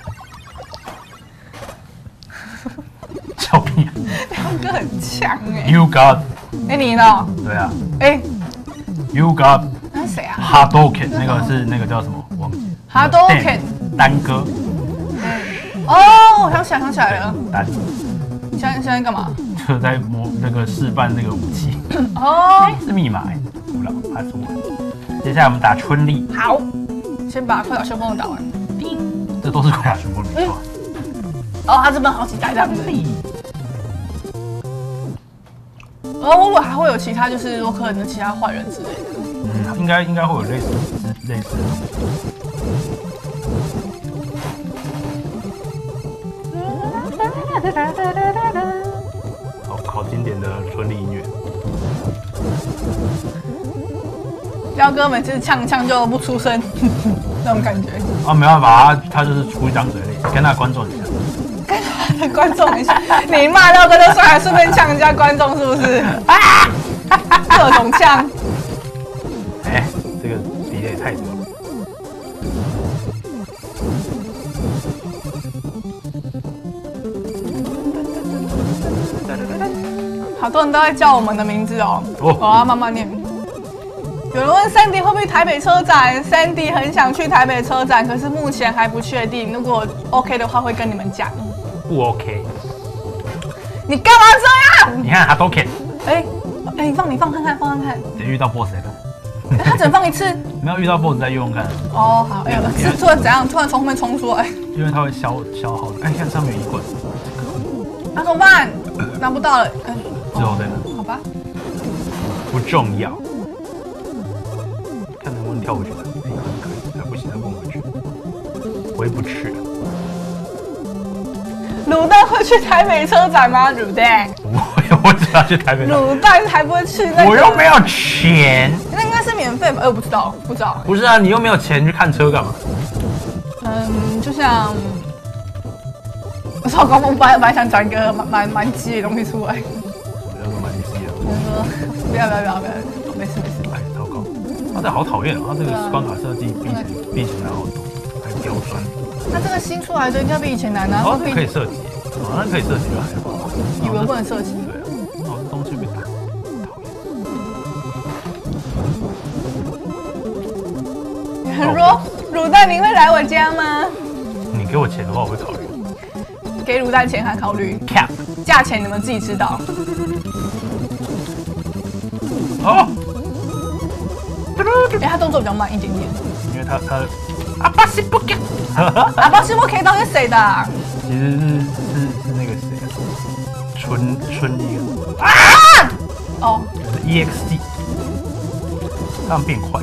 笑屁啊！ 六哥很强哎。 You got。 哎你呢？ 对啊。 哎 You got。 那是谁啊？ 哈多 K， 那个是那个叫什么？忘记。 哈多 K。 丹哥。 哦，我想起来，想起来了。 丹。 你现在现在干嘛？ 就在模那个示范那个武器。 哦。 是密码哎，不了，还是我。接下来我们打春丽。 好。先把快打旋风打完。 叮。这都是快打旋风没错。 哦，他这边好几代这样子。然后会不会还会有其他，就是洛克人的其他坏人之类的？ 嗯，应该应该会有类似类似的。好好经典的春丽音乐。 彪哥每次呛呛就不出声，那种感觉。 啊，没办法，他他就是出一张嘴而已，跟那观众一下。 跟他的观众一下，你骂彪哥就算，还顺便呛人家观众是不是？啊！各种呛。 哎，这个比例也太多了。 好多人都在叫我们的名字哦， 哦我要慢慢念。有人问三迪会不会台北车展，三迪很想去台北车展，可是目前还不确定。如果 OK 的话，会跟你们讲。 不 OK？ 你干嘛这样？ 你看他都 OK。 哎哎，你放你放看看，放看看。 等遇到 boss 再看。 他只能放一次。 没有遇到 boss 再用用看。 哦，好。哎呦，是突然怎样？突然从后面冲出来。 因为它会消消耗的。哎，看上面有一罐。 那怎么办？拿不到了。 之后再拿。 好吧。 不重要。看能不能跳回去。哎，可以。哎，不行，再蹦回去。回不去。 卤蛋会去台北车展吗？卤蛋？ 不会，我只要去台北。 卤蛋才不会去那个。 我又没有钱。 那应该是免费吧？哎，我不知道，不知道。 不是啊，你又没有钱去看车干嘛？ 嗯，就像，我操，刚我本来本来想讲一个蛮蛮蛮鸡的东西出来。 我要说蛮鸡的。 我说不要不要不要不要，没事没事。 哎，糟糕，他这好讨厌哦，他这个关卡设计比以前比以前难好多，还刁钻。 那这个新出来的应该比以前难啊。 哦，这可以射击，好像可以射击就还好。 以为不能射击。 对啊，哦，这东西被打，讨厌。 很说卤蛋，您会来我家吗？ 你给我钱的话，我会考虑。 给卤蛋钱还考虑 cap 价钱，你们自己知道。 哦， 哎，他动作比较慢一点点。 因为他他阿巴西不给， 阿巴西莫 K 到底是谁的？ 其实是是是那个谁啊，春春一个啊！哦， 就是 E X D， 他们变快，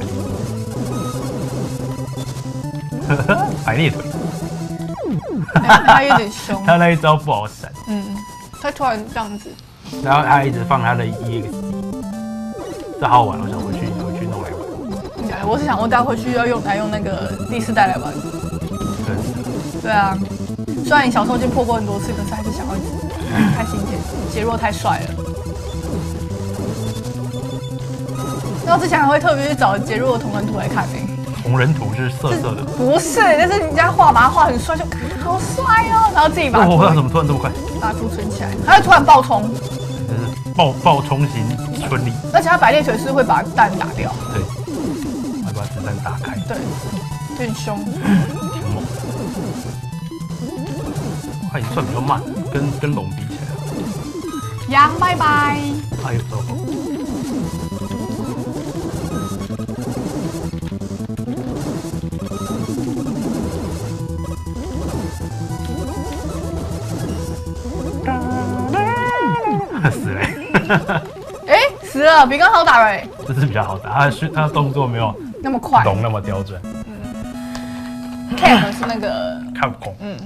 百裂腿， 他有点凶。 他那一招不好闪。 他突然这样子， 然后他一直放他的 E X D， 这好好玩，我想回去回去弄来玩。 我是想我待会回去要用来用那个第四代来玩。 对， 对啊，虽然你小时候已经破过很多次，可是还是想要一直开心一点。杰若太帅了。然后之前还会特别去找杰若的同人图来看呢、欸。 同人图是色色的， 不是，但是人家画把他画很帅，就好帅哦，然后自己把我我怎么突然这么快？ 把图存起来，他会突然爆冲， 就是爆爆冲型春丽， 而且他百裂腿是会把蛋打掉， 对，会把子弹打开， 对，很凶， 挺猛。他已经算比较慢，跟跟龙比起来。 羊拜拜。 哎呦，糟糕！死了、欸！ 哎，死了，比刚好打了哎、欸。 这是比较好打，他的他的动作没有那么快， 龙那么刁钻。 嗯 ，Cap 是那个看空， 嗯，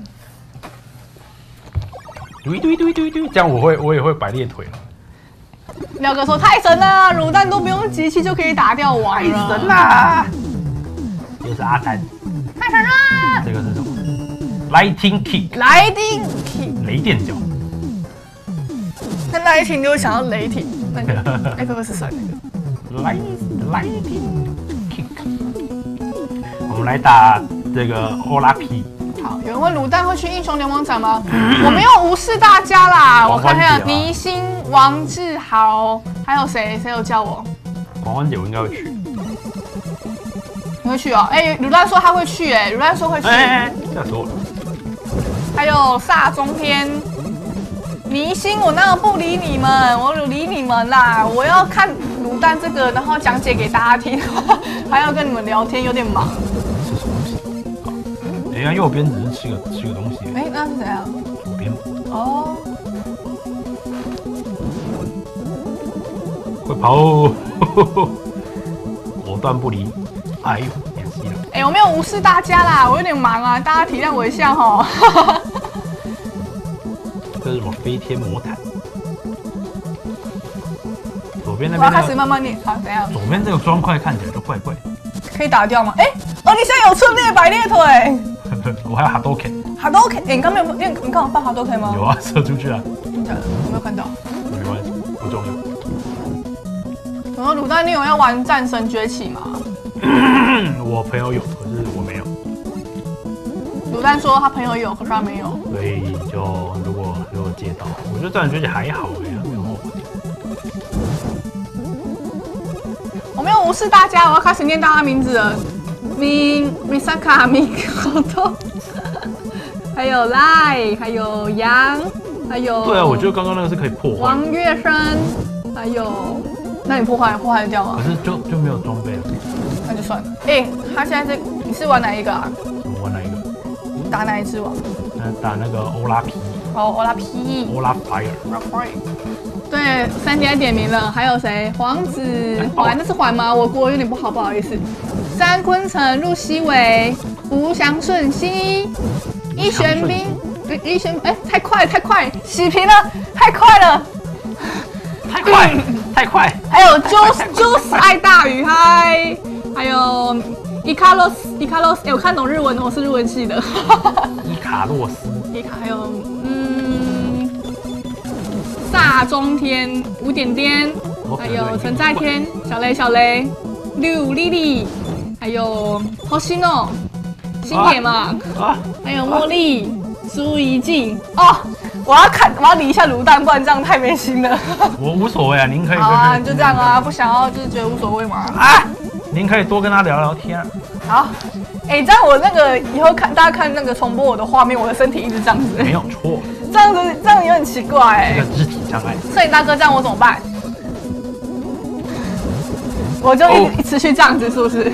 对对对对对，这样我会我也会摆裂腿了。 廖哥说太神了，卤蛋都不用集气就可以打掉王了， 太神啦！又是阿丹， 太神了！ 这个是什么 ？Lightning Kick， 来丁 kick， 雷电脚。 那那一听就会想到雷霆，那个 F 二十三那个。 Light Lightning Kick， 我们来打这个欧拉皮。 好，有人问卤蛋会去英雄联盟展吗？我没有无视大家啦，我看看有倪星、王志豪，还有谁？谁有叫我？ 狂欢节我应该会去。 你会去哦？哎，卤蛋说他会去，哎，卤蛋说会去。 哎，吓死我了！ 还有煞中天。明星，我哪有不理你们？我有理你们啦！我要看卤蛋这个，然后讲解给大家听，还要跟你们聊天，有点忙。 吃什么东西？好，哎呀，右边只是吃个吃个东西。 哎，那是怎样？ 左边哦， 会跑哦，果断不离。哎呦，演戏了。 哎，我没有无视大家啦，我有点忙啊，大家体谅我一下哈。 这是什么飞天魔毯？左边那我要开边、那个、 始慢慢念，好，怎样？ 左边这个砖块看起来就怪怪。 可以打掉吗？哎、欸，哦，你现在有寸裂百裂腿， 我还有哈多 K。 哈都 K， 哎，你刚没有，你你刚好放哈都 K 吗？ 有啊，射出去啊。 真的假的？我没有看到。 没关系，不重要。 然后卤蛋，你有要玩战神崛起吗？ 我朋友有，可是我没有。 卤蛋说他朋友有，可是他没有。 所以就如果如果借到，我觉得战神崛起还好哎、欸，没有后悔。 我没有无视大家，我要开始念大家名字了。米米萨卡米好多，还有赖，还有杨，还有对啊，我觉得刚刚那个是可以破坏。 王月生，还有，那你破坏破坏得掉吗可？是就就没有装备了。 那就算了。哎、欸，他现在是你是玩哪一个啊？ 我玩哪一个？ 打哪一只王？ 那打那个欧拉皮， 哦，欧拉皮， 欧拉 fire。 对，三点点名了，还有谁？黄子环，那是环吗？我国有点不好，不好意思。三坤城、陆西伟、吴祥顺熙、一玄彬、一玄，哎，太快太快，洗屏了，太快了， 太快太快。 还有 Juice Juice 爱大鱼，嗨，还有伊卡洛斯伊卡洛斯，哎，我看懂日文的，我是日文系的。 伊卡洛斯， 伊卡还有嗯。煞中天、五点点，还有陈在天、小雷、小雷、六丽丽，还有 Hoshino、星野嘛， 啊， 还有茉莉、苏怡静。哦，我要看，我要理一下卤蛋，不然这样太没心了。 我无所谓啊，您可以好啊，就这样啊，不想要就是觉得无所谓嘛。 啊，您可以多跟他聊聊天。 好，哎、欸，这样我那个以后看大家看那个重播我的画面，我的身体一直这样子， 没有错， 这样子这样有点奇怪哎、 这个肢体障碍。 摄影大哥，这样我怎么办？我就一直持续这样子，是不是？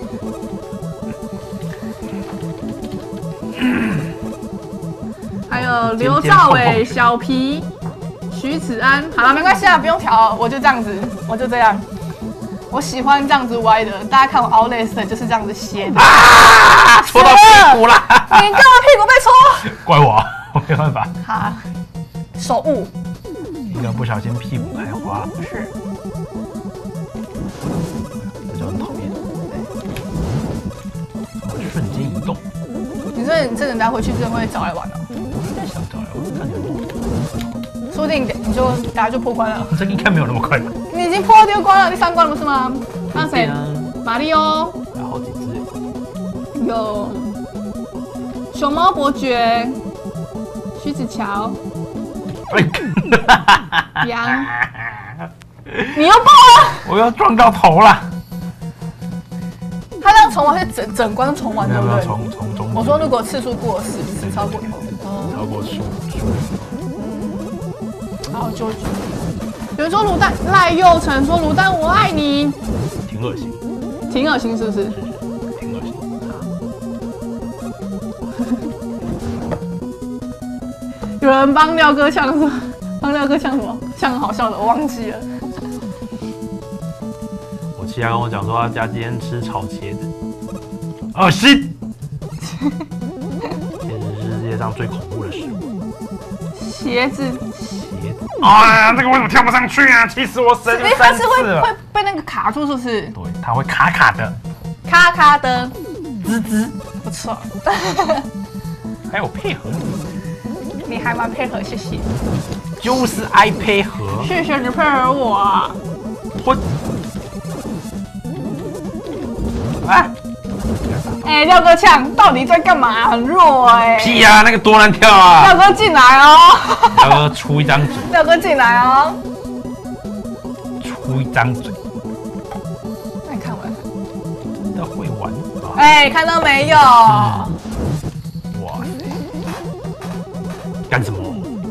还有刘兆伟、小皮、徐子安，好了，没关系啊，不用调，我就这样子，我就这样。我喜欢这样子歪的，大家看我 Outlast 就是这样子斜的。 啊！戳到屁股啦！ 你干嘛屁股被戳？ 怪我，我没办法。 好， 手误， 一个不小心屁股开花， 是， 这就很讨厌。瞬间移动， 你说你这人家回去真的会找来玩的、哦？ 应该想找来玩，看起来不错。 说不定你就大家就破关了。 这应该没有那么快吧？ 你已经破第二关了，第三关了不是吗？那谁？马里奥。 还有好几只。 有熊猫伯爵、徐子乔、羊，你又爆了！ 我要撞到头了。 他这样重玩是整整关重玩，对不对？ 重重重。 我说如果次数过四次超过头， 超过十五。 嗯，好纠结。有人说卤蛋赖佑成说卤蛋我爱你， 挺恶心， 挺恶心是不是？ 是是，挺恶心。 有人帮廖哥呛说，帮廖哥呛什么？呛很好笑的，我忘记了。 我妻他跟我讲说，他家今天吃炒茄子，恶心。简直是世界上最恐怖的食物。 鞋子， 鞋子。哎呀，这个为什么跳不上去啊？气死我神！ 因为它是会会被那个卡住，是不是？ 对，它会卡卡的， 咔咔的， 滋滋， 不错。 还有配合你， 你还蛮配合，谢谢。 就是爱配合。 谢谢你配合我、啊。 我，啊！ 哎、欸，廖哥呛，到底在干嘛？很弱哎、欸。 屁呀、啊，那个多难跳啊！ 廖哥进来哦。 廖哥出一张嘴。 廖哥进来哦。 出一张嘴。 那你看完？ 真的会玩。 哎、欸，看到没有？ 嗯、哇塞！干什么？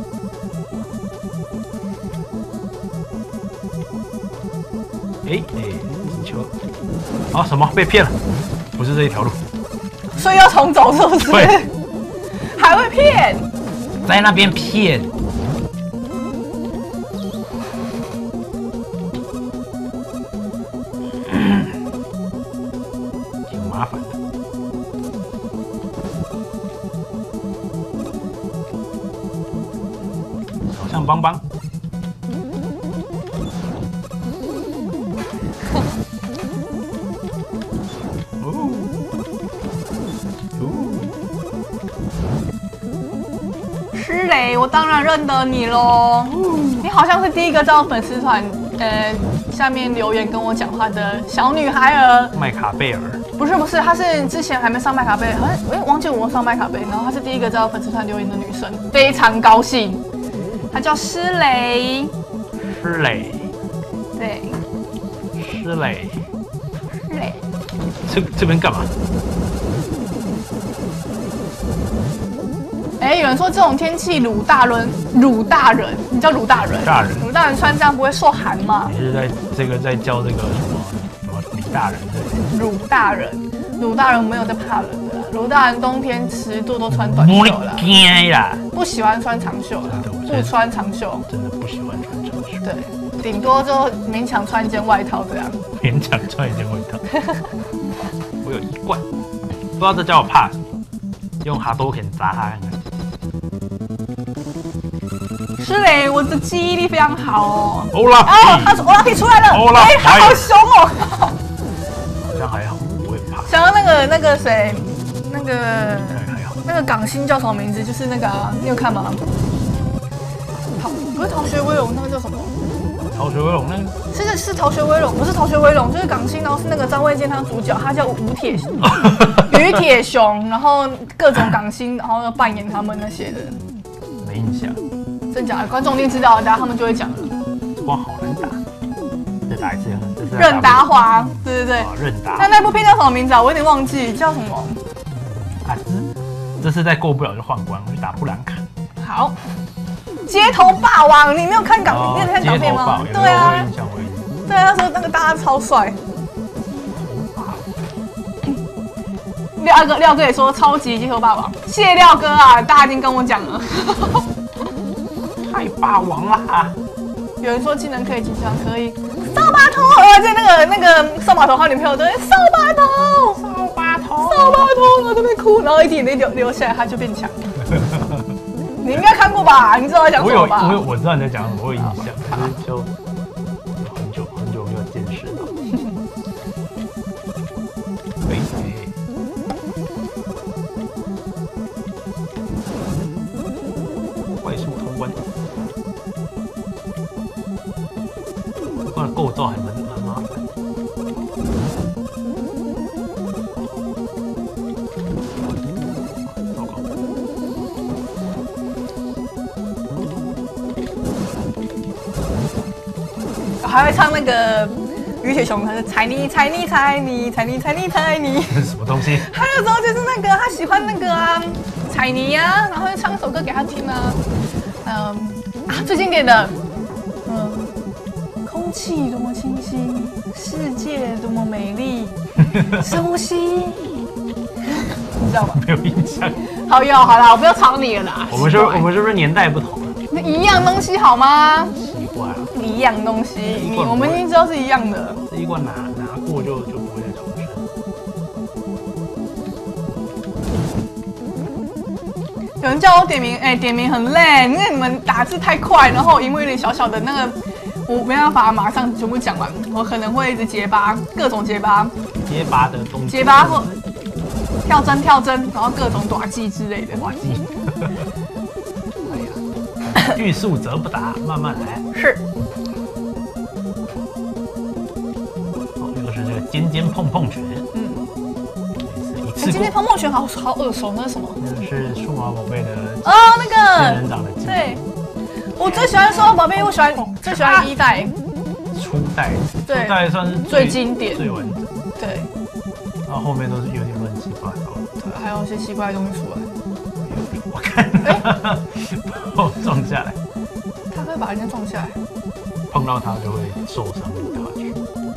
哎、欸、哎，球、欸！啊，什么被骗了？不是这一条路。 所以要重走是不是？ 对。 还会骗？ 在那边骗。挺麻烦的。小象邦邦。 施雷，我当然认得你喽。你好像是第一个在我粉丝团呃下面留言跟我讲话的小女孩儿。 麦卡贝尔。 不是不是，她是之前还没上麦卡贝，好像我忘记我上麦卡贝，然后她是第一个在我粉丝团留言的女生，非常高兴。她叫施雷。 施雷。 对。 施雷。 施雷。 这这边干嘛？ 哎、欸，有人说这种天气鲁大人，鲁大人，你叫鲁大人， 大人， 鲁大人穿这样不会受寒吗？ 你是在这个在教这个什么什么李大人对？ 鲁大人，鲁大人没有在怕冷的啦，鲁大人冬天十度都穿短袖啦， 啦不喜欢穿长袖啦，不穿长袖， 真的不喜欢穿长袖， 对，顶多就勉强穿一件外套这样， 勉强穿一件外套。我有一罐，不知道这叫我怕什么，用哈多肯砸他看看。 施雷，我的记忆力非常好哦。 欧拉， 哦，他说欧拉皮出来了， 欧拉， 哎、欸，好凶哦。 好像还好，我也怕。 想到那个那个谁，那个还好， 那个港星叫什么名字？就是那个、啊，你有看吗？逃不是逃学威龙，那个叫什么？ 逃学威龙那个？ 是是逃学威龙，不是逃学威龙，就是港星，然后是那个张卫健他主角，他叫吴铁于铁雄，然后各种港星，然后扮演他们那些的。 没印象。 真假的？观众一定知道，大家他们就会讲了。 光好难打，再打一次，这是任达华，对对对， 哦、任达。 那那部片叫什么名字啊？我有点忘记，叫什么？ 啊，这是再过不了就换关，我去打布兰卡。 好，街头霸王，你没有看港？ 哦、 你有看港片吗？ 对啊，我有印象，我有印象。 对啊，那时候那个大家超帅。廖哥，廖哥也说超级街头霸王，谢谢廖哥啊，大家已经跟我讲了。 太霸王了！ 有人说技能可以经常可以，扫把头，而且那个那个扫把头他女朋友都会扫把头， 扫把头， 扫把头，然后在那边哭，然后一滴眼泪流流下来，他就变强。 你应该看过吧？你知道在讲我有， 什么吧？ 我有，我知道你在讲什么，我有印象，可是就很久很久没有见识到。哎哎，快速通关。不然构造还蛮蛮麻烦。糟糕。 我还会唱那个雨雪熊，他是踩你踩你踩你踩你踩你踩你。 这是什么东西？ 他那时候就是那个他喜欢那个啊彩泥呀，然后就唱一首歌给他听啊。嗯啊，最经典的，嗯，空气多么清新，世界多么美丽，深呼吸，你知道吗？ 没有印象。 好有好啦，我不要吵你了啦。 我们是，我们是不是年代不同啊？ 那一样东西好吗？ 奇怪啊， 一样东西，你我们已经知道是一样的。 这一罐拿拿过就就不会再重生。 有人叫我点名，哎、欸，点名很累，因为你们打字太快，然后因为有点小小的那个，我没办法马上全部讲完，我可能会一直结巴，各种结巴， 结巴的动作， 结巴或跳针跳针，然后各种短技之类的。 滑稽。哎呀，欲速则不达，慢慢来。 是。 哦，又是这个尖尖碰碰拳。嗯。一次今天碰碰拳好好耳熟，那是什么？ 那是数码宝贝的哦，那个仙人掌的。 对。我最喜欢数码宝贝，我喜欢最喜欢一代。 初代， 对， 初代算是最经典、 最完整。 对。 然后后面都是有点乱七八糟。 对，还有一些奇怪的东西出来。 我看，哎，把我撞下来。 他会把人家撞下来。 碰到他就会受伤大去。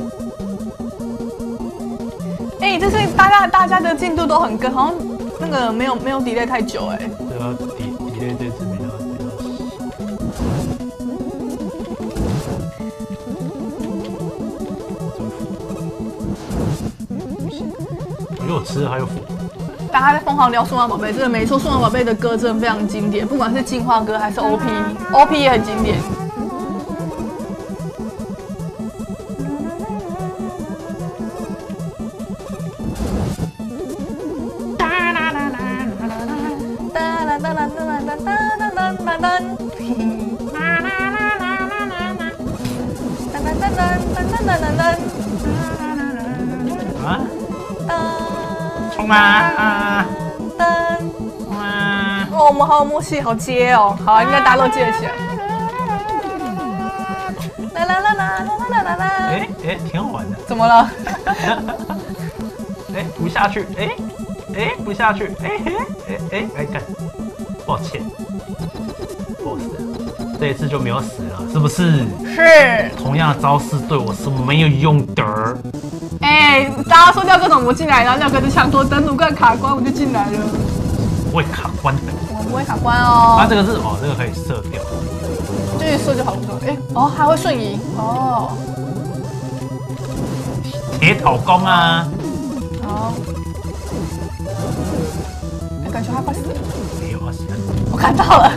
哎、欸，这是大家大家的进度都很跟，好像那个没有没有 delay 太久哎、欸。 对啊，delay 这次比较比较少。我有吃还有腐。 大家在疯狂聊数码宝贝，真的没错，数码宝贝的歌真的非常经典，不管是进化歌还是 O P，O P 也很经典。 啊！冲啊！啊！ 哦，我们好有默契，好接哦，好，应该大家都接得起来。啦啦啦啦啦啦啦啦！ 哎哎，挺好玩的。 怎么了？ 哎，不下去，哎哎，不下去，哎哎哎哎哎，看，抱歉，我死了，这一次就没有死了，是不是？ 是。 同样的招式对我是没有用的。 哎、欸，大家说廖哥怎么不进来？然后廖哥就想说等鲁冠卡关我就进来了。 不会卡关的。 我不会卡关哦。 它、啊、这个是哦，这个可以射掉。 就是射就好了。哎、欸，哦，还会瞬移哦。 铁头功啊。 好。哎、欸，感觉他快死了。 没有啊，死了。 我看到了。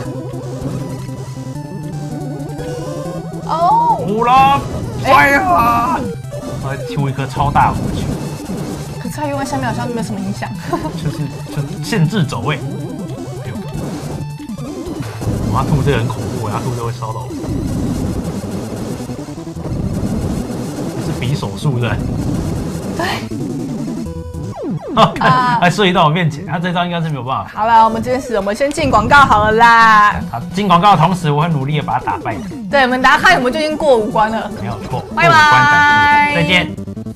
哦。 五了，哎呀！我还丢一颗超大火球。 可是他用在下面好像没有什么影响。 就是就是限制走位。哎呦，我要吐这个很恐怖，我要吐这会烧到我。是比手速的。 对。 哦，看，还瞬移到我面前，他这招应该是没有办法。 好了，我们今天是，我们先进广告好了啦。 好，进广告的同时，我会努力的把它打败。 对，我们大家看，我们就已经过五关了。 没有错， 拜拜， 再见。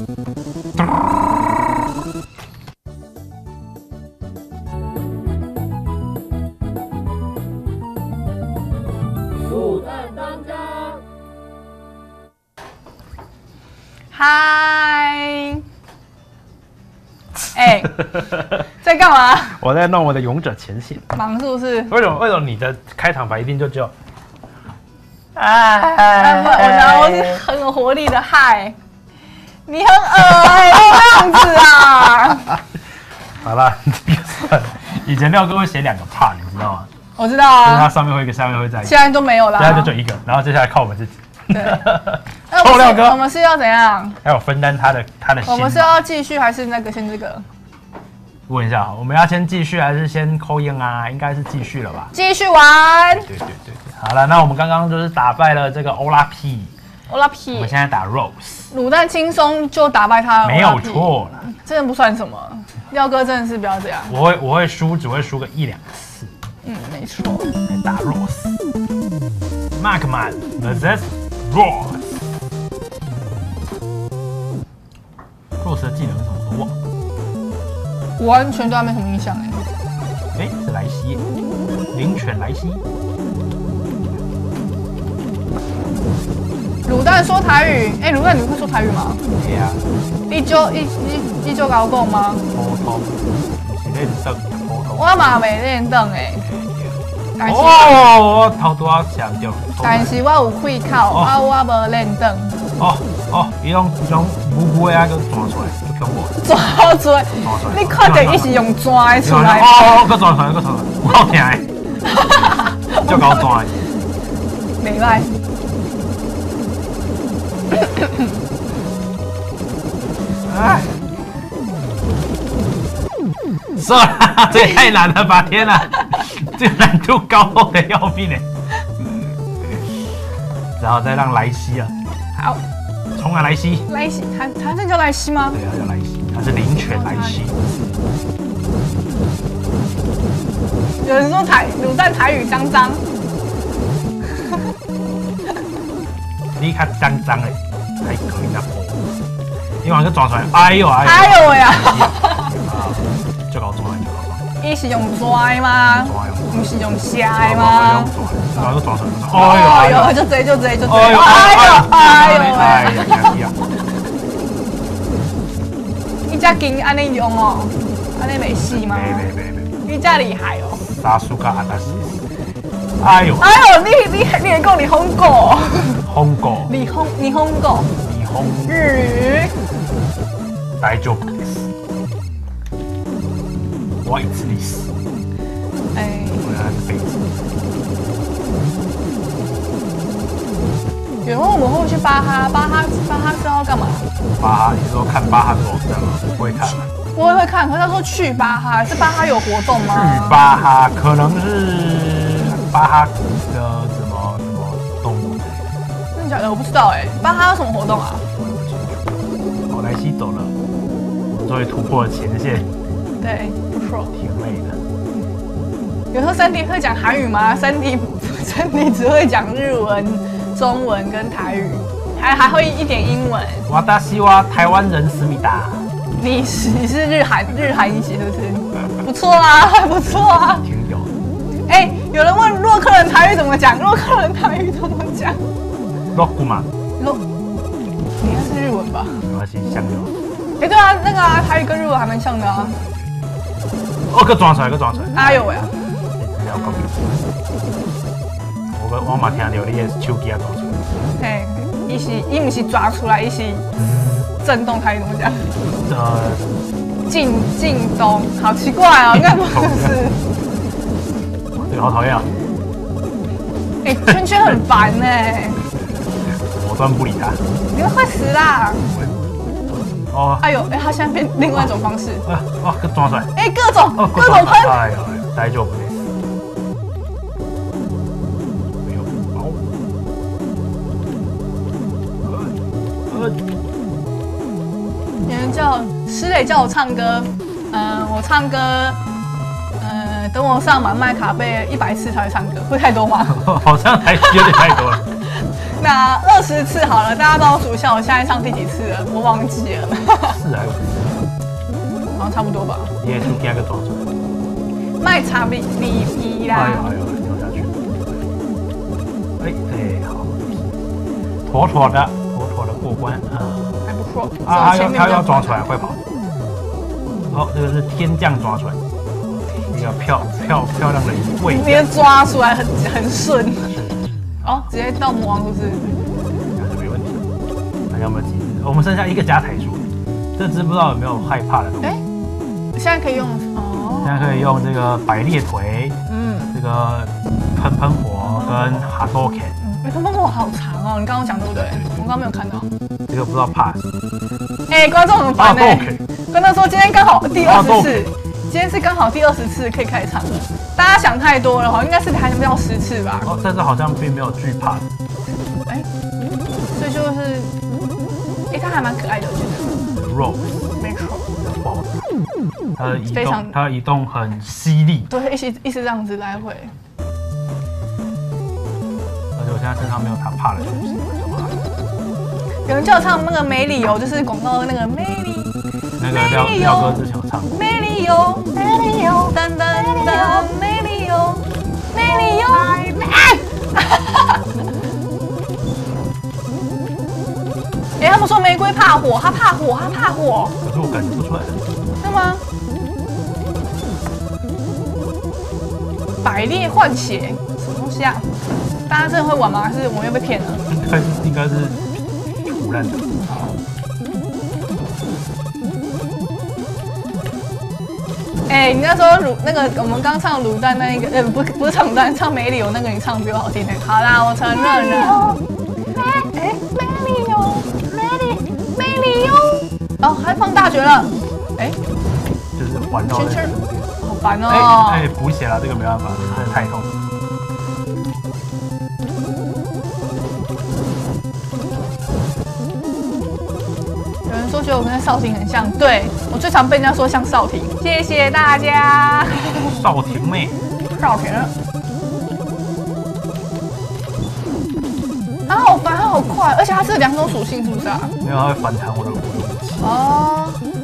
卤蛋当家。 嗨。哎、欸，在干嘛？ 我在弄我的勇者前线。 忙是不是？ 为什么？为什么你的开场白一定就只有？ 哎，我然后是很有活力的嗨，你很恶哎、欸，这样子啊？ 好了，这个算了。以前廖哥会写两个怕，你知道吗？ 我知道就是它啊， 上面会一个，下面会在一起， 现在都没有啦。 现在就只有一个，然后接下来靠我们自己。 对，那臭料哥我们是要怎样？ 还有分担他的他的心嘛。 我们是要继续还是那个先这个？ 问一下，我们要先继续还是先扣印啊？应该是继续了吧？ 继续玩。 对对对对，好了，那我们刚刚就是打败了这个欧拉 P， 欧拉我 P， 们现在打 Rose， 卤蛋轻松就打败他， 没有，错了。 真的不算什么。廖哥真的是不要这样。 我会我会输，只会输个一两次。 嗯，没错。 来打 Rose，Markman versus Rose，Rose 的技能是什么？我忘了。 完全对他没什么印象哎。 哎，是莱西，灵犬莱西。 卤蛋说台语，哎，卤蛋你会说台语吗？ 对啊， 你就一一一就搞讲吗？ 普通，是练凳，普通。 我嘛袂练凳哎，但是哦，我头拄啊想到。 但是我有开口，啊我无练凳。 哦哦，伊种伊种乌龟啊，个转出来，就恐怖。 抓做，你看到伊是用抓的出来。 哦，个转出来，个转出来，有好听的，就搞转的。 袂歹。 哎，算了，这也太难了吧！天哪，这个难度高的要命哎。然后再让莱西啊， 好， 冲啊莱西！ 莱西，他他这叫莱西吗？ 对啊，叫莱西，他是灵犬莱西。 有人说台卤蛋台语脏脏， 你看脏脏的，还可以那破。你往这转出来，哎呦哎呦！ 哎呦喂啊！ 就搞转来就搞转。 伊是用抓的吗？ 抓用不是用下的用吗？ 转，然后就转出来， 哎呦，就这就这就这， 哎呦哎呦哎呦喂！ 哎呀呀呀！ 你这劲安尼用哦，安尼没死吗？ 没没没没， 你这厉害哦！ 沙苏卡阿达西，哎呦， 哎呦，你你你也讲你红狗， 红狗， 你红你红狗， 你红日语。 大丈夫です。我一次历史， 哎， 我原来是杯子。 有人问我们会不会去巴哈？巴哈巴哈是要干嘛？ 巴哈，你说看巴哈的网站吗？不会看。 我也会看，可是他说去巴哈，是巴哈有活动吗？ 去巴哈可能是巴哈的什么什么动物之类的。 真的假的？我不知道哎。巴哈有什么活动啊？ 好，莱西走了，我们终于突破了前线， 对，不错。 挺累的。 有时候三弟会讲韩语吗？三弟三弟只会讲日文、中文跟台语，还还会一点英文。 瓦达西哇，台湾人思密达， 你是你是日韩日韩一起是不是？不错啊，还不错啊。 挺有。 哎、有人问洛克人台语怎么讲？洛克人台语怎么讲？ 洛古嘛， 洛，应该是日文吧？ 没关系，香油。 哎、对啊，那个啊，台语跟日文还蛮像的啊。 哦，个抓出来，个抓出来。 哎呦喂啊！ 资料讲不出来。我个我嘛听到你的手机啊抓出来。 嘿，伊是伊不是抓出来，伊是震动台语怎么讲？ 呃， 进进东，好奇怪啊，应该不是。 这个好讨厌啊！ 哎、圈圈很烦呢、 果断不理他。 你们会死啦！ 哦， 哎呦，哎、他现在变另外一种方式， 啊啊，个抓出来。 哎、各种、 哦， 各种喷， 哎呦，大丈夫です。没有毛。呃呃， 有人叫师磊叫我唱歌，嗯、我唱歌，呃，等我上满麦卡贝一百次才会唱歌，会太多吗？ 好像还有点太多了。 那二十次好了，大家帮我数一下，我现在唱第几次了？我忘记了， 是还有四， 好像差不多吧。 你也是第二个抓出来。 卖茶比比比啦， 哎呦哎呦，掉下去。哎哎，好，妥妥的，妥妥的过关啊！ 还不错。 啊，他要他要抓抓出来，快跑！哦，这个是天降抓出来，一个漂漂漂亮的位直接抓出来很很顺。哦，直接到魔王是不是？ 那就没问题。那要没有几只？我们剩下一个加台数，这只不知道有没有害怕的东西。 哎，现在可以用哦。 现在可以用这个百裂腿， 嗯， 这个喷喷火跟哈多 K， 哎，喷喷火好长哦，你刚刚讲对不对？我刚刚没有看到。 这个不知道 pass。 哎，观众很烦哎。观众说今天刚好第二十次，今天是刚好第二十次可以开场了。大家想太多了哈，应该是还没到十次吧？ 哦，但是好像并没有惧怕。 哎，所以就是，哎，它还蛮可爱的，我觉得。 Rose， 没错。 不好打，它的移动，它的移动很犀利。 对，一直一直这样子来回。 而且我现在身上没有他怕的东西，就怕。 有人叫我唱那个没理由，就是广告的那个没理。 那个廖廖哥之前有唱过。 没理由，没理由，噔噔噔，没理由，没理由。哎，他们说玫瑰怕火，它怕火，它怕火。 可是我感觉不出来。 是吗？百裂换血，什么东西啊？大家真的会玩吗？还是我们又被骗了？ 应该是应该是腐烂的。 哎、欸，你那时候卤那个我们刚唱卤蛋那一个，呃、欸，不不是唱卤蛋，唱没理由那个，你唱比我好听的。好啦，我承认了。哎、欸，没理由，没理没理由。哦，还放大绝了。哎、欸， 就是环绕。圈圈， 好烦哦。 哎哎，补血了，这个没办法，真的太痛。 有人说觉得我跟少婷很像，对我最常被人家说像少婷，谢谢大家。 少婷妹， 少婷，它好烦，它好快，而且它是两种属性，是不是啊？ 没有，它会反弹我的武器。 哦。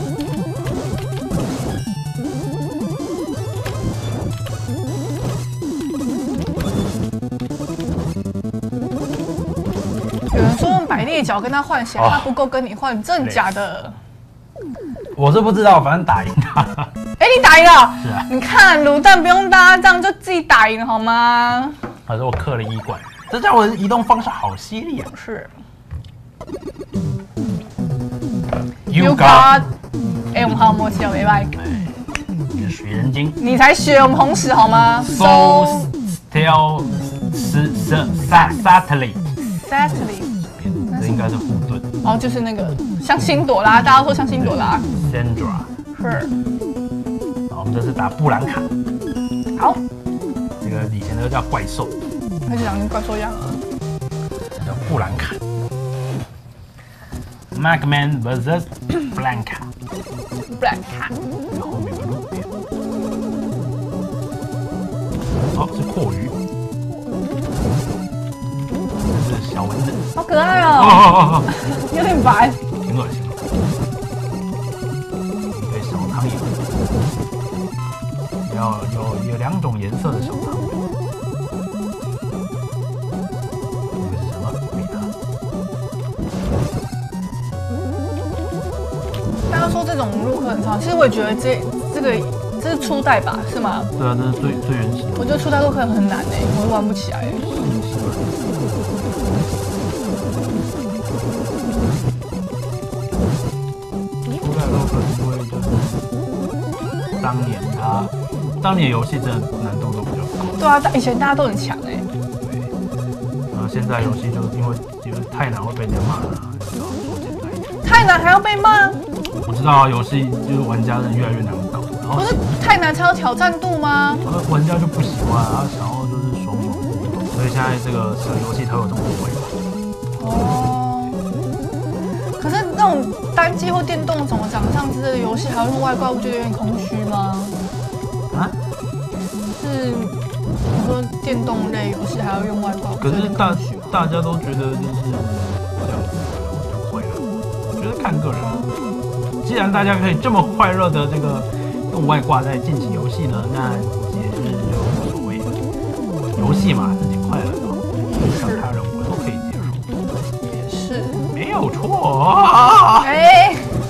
有人说用百裂角跟他换血，他不够跟你换，真的假的？ 我是不知道，反正打赢他。 哎，你打赢了？ 是啊。 你看卤蛋不用大家这样就自己打赢了好吗？ 可是我氪了一冠，这家伙的移动方式好犀利啊！ 是。 You got。 哎，我们好有默契哦，拜拜。 你是水人精。 你才学我们红石好吗 ？So still subtly。 Satellite， 这应该是护盾。 哦，就是那个像辛朵拉，大家说像辛朵拉。 Sandra。 是。 好，我们这是打布兰卡。 好。 这个以前那个叫怪兽。 它就长跟怪兽一样啊。 叫布兰卡。Magman versus Blanca。 Blanca。 然后面有个路边。哦，是阔鱼。是小蚊子， 好可爱哦！ 哦哦哦， 有点烦， 挺恶心的。对，小汤也要有有两种颜色的小汤。这个是什么？没它。 大家说这种入口很长，其实我也觉得这这个这是初代吧，是吗？ 对啊，这是最最原始的。 我觉得初代入口很难哎，我玩不起来。 当年他，当年游戏真的难度都比较高。 对啊，以前大家都很强哎。 对。然后现在游戏就因为因为太难会被人家骂了，然后说简单一点。 太难还要被骂？ 我知道啊，游戏就是玩家真的越来越难搞。然后不是太难才有挑战度吗？ 玩家就不喜欢啊，想要就是爽爽互动，所以现在这个小游戏才有这么多回合。 哦。可是那种单机或电动什么掌上之类的游戏，还要用外挂，不觉得有点空虚吗？ 啊？ 是你说电动类游戏还要用外挂， 可是大大家都觉得就是这样子就会了。我觉得看个人。既然大家可以这么快乐的这个用外挂在进行游戏呢，那也是就无所谓的。游戏嘛，自己快乐就好，影响他人我都可以接受。 也是。 没有错。 哎，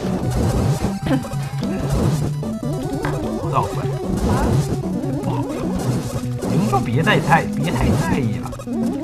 我造反，不好用。您说别太太别太在意了。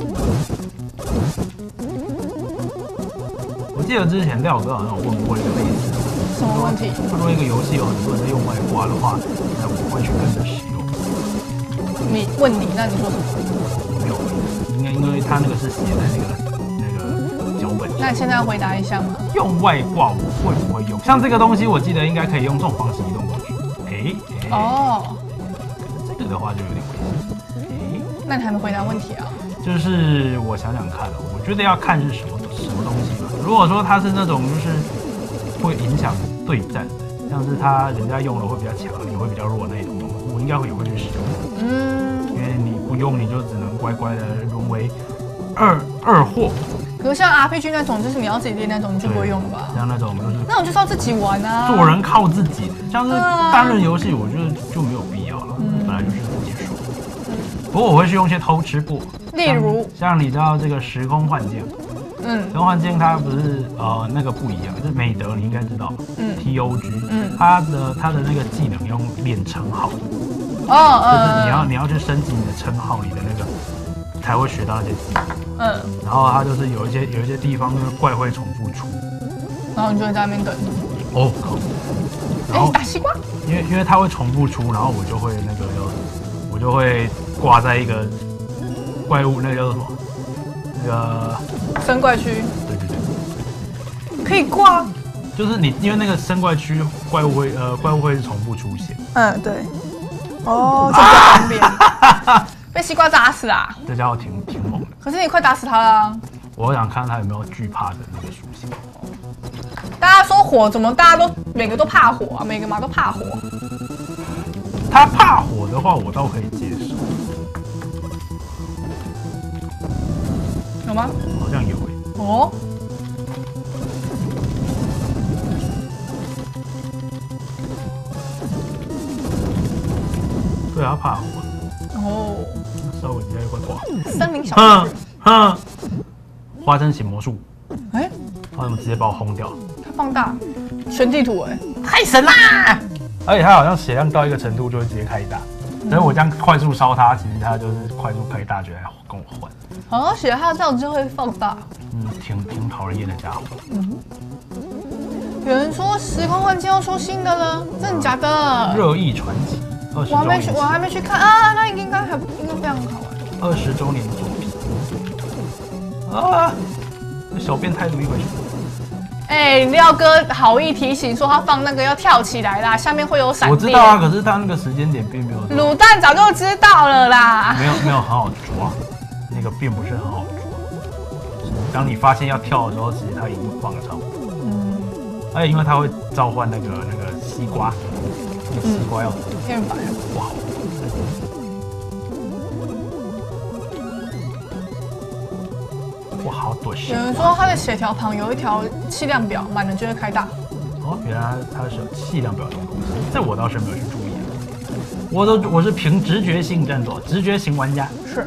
我记得之前廖哥好像有问过一个类似的什么问题？ 他说一个游戏有很多人在用外挂的话，那我会去跟着使用。 你问你，那你说什么？ 没有，应该因为他那个是写在那个那个脚本上。 那你现在要回答一下吗？ 用外挂我会不会用？像这个东西，我记得应该可以用这种方式移动过去。哎、欸， 哦， 这个的话就有点危险。哎、欸， 那你还没回答问题啊？ 就是我想想看，我觉得要看是什么什么东西吧。如果说它是那种就是会影响对战的，像是他人家用了会比较强，你会比较弱那一种东西，我应该会也会去使用。 嗯， 因为你不用，你就只能乖乖的沦为二二货。 可是像 R P G 那种，就是你要自己练那种，你就不会用了吧？ 像那种就是那种就是要自己玩啊。 做人靠自己的，像是单人游戏，我觉得就没有必要了， 嗯、 本来就是自己说。不过我会去用一些偷吃步， 例如像, 像你知道这个时空幻剑， 嗯， 时空幻剑它不是呃那个不一样，就是美德你应该知道，嗯 ，T O G， 嗯，它的它的那个技能用练称号， 哦， 就是你要你要去升级你的称号里的那个，才会学到那些技能，嗯，然后它就是有一些有一些地方就是怪会重复出， 然后你就会在那边等， 哦靠， 然后打西瓜， 因为因为它会重复出，然后我就会那个我就会挂在一个怪物，那个叫做什么？那个生怪区。 对对对， 可以挂。 就是你因为那个生怪区怪物会呃怪物会重复出现。 嗯，对。哦，这比较方便。被西瓜打死啊！ 这家伙挺挺猛的。 可是你快打死他了。 我想看他有没有惧怕的那个属性。 大家说火，怎么大家都每个都怕火啊？每个马都怕火。 他怕火的话，我倒可以接受。 有吗？ 好像有诶。 哦。 对啊，怕火。 哦。 稍微比较会挂。 森林小哼哼。花生型魔术。 哎、欸， 他怎么直接把我轰掉？ 它放大全地图哎、 欸，太神啦！而且它好像血量到一个程度就会直接开大，所以我这样快速烧它，其实它就是快速开大，就来跟我换。 哦，血它这样就会放大。 嗯，挺挺讨人厌的家伙。嗯。 有人说时空幻境要出新的了，真的假的？ 热议传奇，二十我还没去，我还没去看啊，那应该还应该非常好玩。 二十周年作品。啊！小变态怎么一回事？ 哎、欸，廖哥好意提醒说他放那个要跳起来啦，下面会有闪电。 我知道啊，可是他那个时间点并没有。 卤蛋早就知道了啦。 没有没有很好抓，那个并不是很好抓。当你发现要跳的时候，其实他已经放了差不多。嗯。而且因为他会召唤那个那个西瓜，那个西瓜要天然白不好。哇，好多血！ 有人说它的血条旁有一条气量表，满了就会开大。 哦，原来它是有气量表这种东西，这我倒是没有去注意。我都我是凭直觉性战斗，直觉型玩家。 是。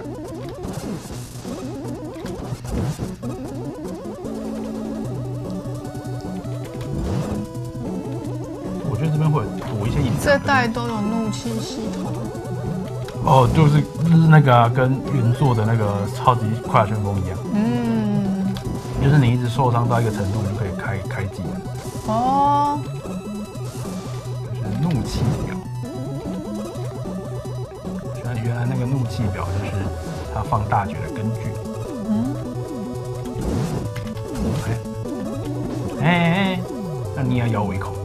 我觉得这边会躲一些隐藏。 这代都有怒气系统。 哦，就是就是那个、啊、跟原作的那个超级快打旋风一样。嗯，就是你一直受伤到一个程度，你就可以开开技能。哦，就是怒气表。原来原来那个怒气表就是它放大决的根据。嗯。哎哎哎，那你也要咬我一口。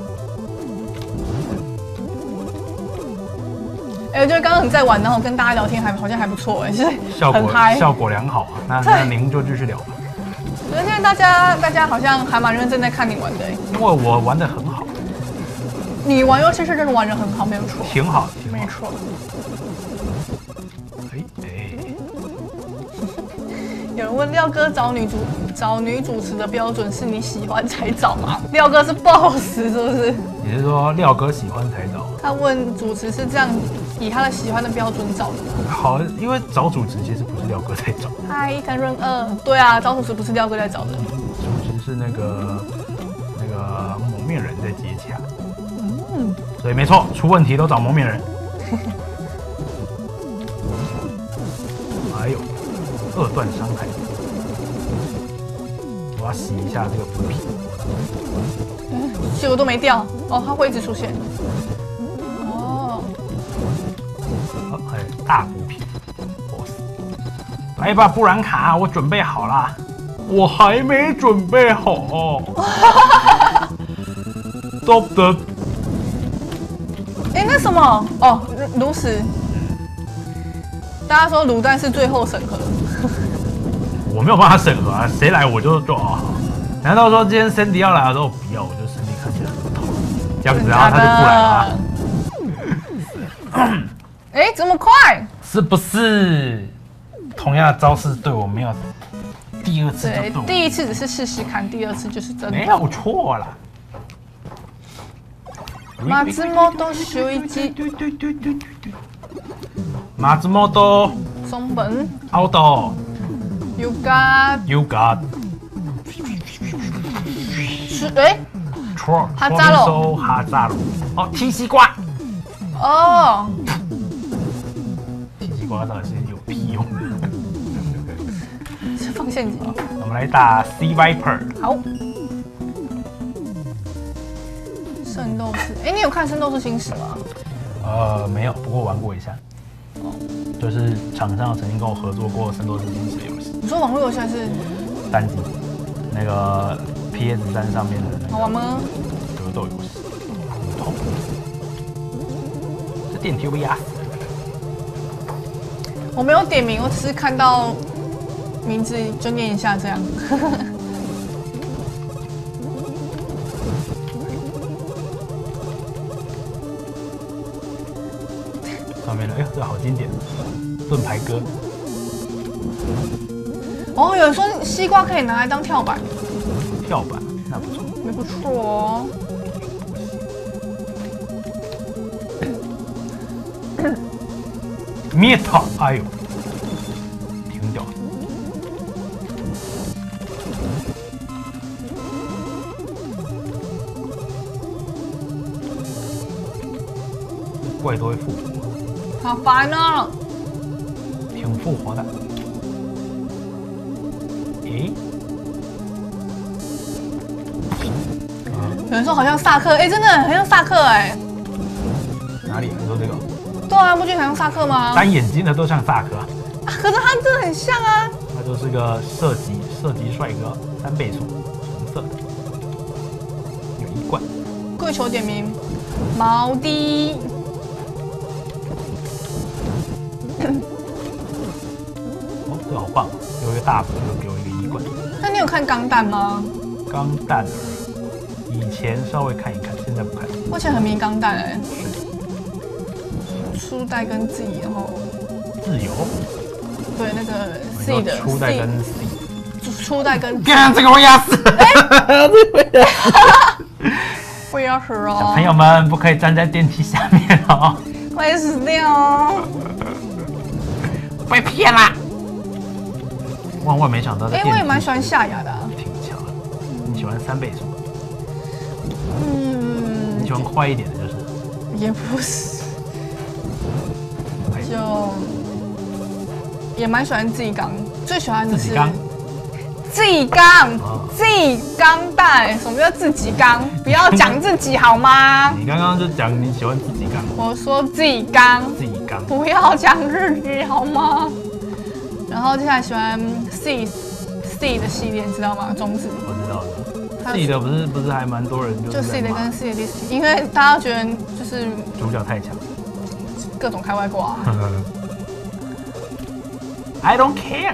哎、欸，就刚刚你在玩，然后跟大家聊天还好像还不错哎，就是很嗨， 效果良好啊。那那您就继续聊吧。 可是现在大家大家好像还蛮认真在看你玩的哎。 因为我玩的很好。 你玩游戏是真的玩的很好，没有错。 挺好，挺好没错。 哎哎。 有人问廖哥找女主找女主持的标准是你喜欢才找吗？廖哥是 boss 是不是？ 你是说廖哥喜欢才找？ 他问主持是这样以他的喜欢的标准找的吗？ 好，因为找主持其实不是廖哥在找。 嗨，藤润二，对啊，找主持不是廖哥在找的， 主持是那个那个蒙面人在接洽。嗯，所以没错，出问题都找蒙面人。还有二段伤害，我要洗一下这个浮皮。 结果都没掉哦，它会一直出现。哦， 好，还有大补品 boss。来吧，布兰卡，我准备好了。我还没准备好。Stop the。 哎，那什么？哦，炉石。大家说卤蛋是最后审核。 我没有办法审核啊，谁来我就就哦。难道说今天 Cindy 要来的时候不要，我就 Cindy 看起来很痛，这样子然后他就不来了。 哎，这么快？ 是不是？同样的招式对我没有第二次就对我， 第一次只是试试看，第二次就是真的。 没有错啦。 马兹莫多修一机， 马兹莫多松本奥多 ，You got You got 是哎， 哈扎罗哈扎罗哦，踢西瓜哦， 踢西瓜到底是有屁用？ 是放陷阱。 我们来打 Sea Viper。 好。圣斗士，哎，你有看《圣斗士星矢》吗？ 呃，没有，不过玩过一下。哦，就是厂商曾经跟我合作过《圣斗士星矢》的游戏。 你说网络游戏还是单机？那个 P S 三上面的那个好玩吗？ 格斗游戏。痛。是电梯被压死。 我没有点名，我只是看到名字就念一下这样。 上面的，哎呦，这好经典，盾牌哥。 哦，有人说西瓜可以拿来当跳板。 跳板，那不错。 没不错哦。 灭塔，哎呦，停掉。怪都会复活。 好烦哦！ 挺复活的。诶， 有人说好像萨克，哎，真的很像萨克哎。 哪里？你说这个？ 对啊，不觉得很像萨克吗？ 单眼睛的都像萨克啊。 啊，可是他真的很像啊。 他就是个射击射击帅哥，三倍速，红色的，有一罐。 跪求点名，毛滴。 哦，这个好棒，有一个大补，又给我一个衣冠。 那你有看钢弹吗？ 钢弹儿，以前稍微看一看，现在不看。 我以前很迷钢弹哎。初代跟 Z， 然后自由。 对，那个 C 的初代跟 C。 初代跟。 看这个会压死。 会压死哦。 小朋友们不可以站在电梯下面哦。 会死掉哦。 被骗啦！万万没想到， 哎，我也蛮喜欢夏雅的、啊， 挺强的。你喜欢三倍速？ 嗯， 你喜欢快一点的，就是也不是，就也蛮喜欢自己钢，最喜欢的是自己钢，自己钢弹。什么叫自己钢？不要讲自己好吗？ 你刚刚就讲你喜欢自己钢， 我说自己钢， 自己钢， 不要讲日语好吗？然后接下来喜欢 C C 的系列，你知道吗？中指， 我知道的。C 的不是不是还蛮多人就就 C 的跟 C 的第四，因为大家觉得就是主角太强， 各种开外挂、啊。 I don't care。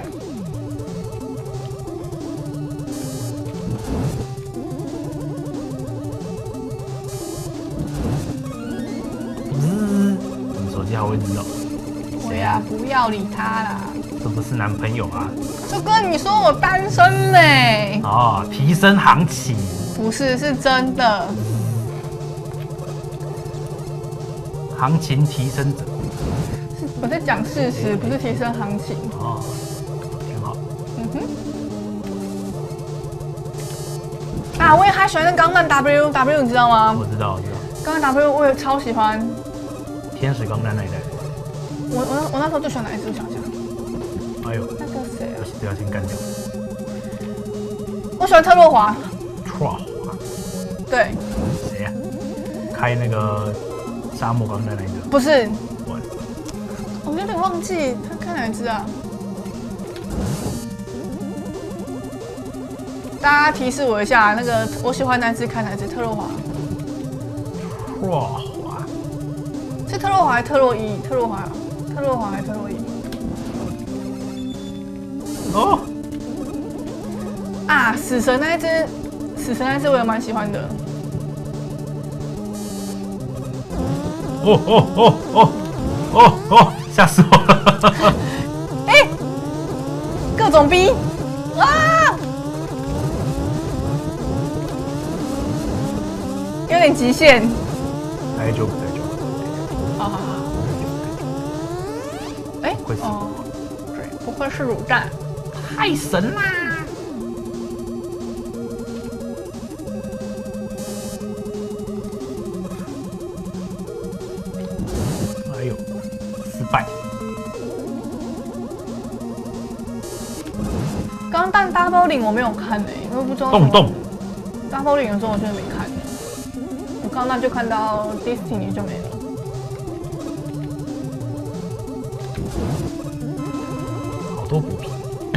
嗯，你手机还会知道？ 谁呀？不要理他啦。 这不是男朋友啊！ 就跟你说我单身呢、欸。 哦，提升行情。 不是，是真的。 行情提升者。 我在讲事实，不是提升行情。 哦，挺好。 嗯哼。啊，我也还喜欢那钢弹 W W， 你知道吗？ 我知道，我知道。 钢弹 W 我也超喜欢。 天使钢弹那一代。 我我我那时候最喜欢哪一只？我想想。 哎呦， 那个谁啊？ 这要先干掉。 我喜欢特洛华。 特洛华。 对。 谁呀、啊？开那个沙漠钢弹那个？ 不是。 我。 哦， 我有点忘记他看哪一只啊？大家提示我一下，那个我喜欢哪只看哪只特洛华？ 哇华是特洛华还是特洛伊？特洛华，特洛华还是特洛伊？ 哦啊，死神那一只，死神那一只我也蛮喜欢的。 哦哦哦哦哦哦！吓死我了！ 哎、欸，各种逼啊！有点极限。 大丈夫大丈夫。 好好好。哎、 会死哦，对，不会是卤蛋， 太神啦！哎呦，失败！ 刚但 double 零我没有看呢、欸，因为不知道动动 double 零的时候我就是没看。我刚那就看到 Destiny 就没了。 好多补品。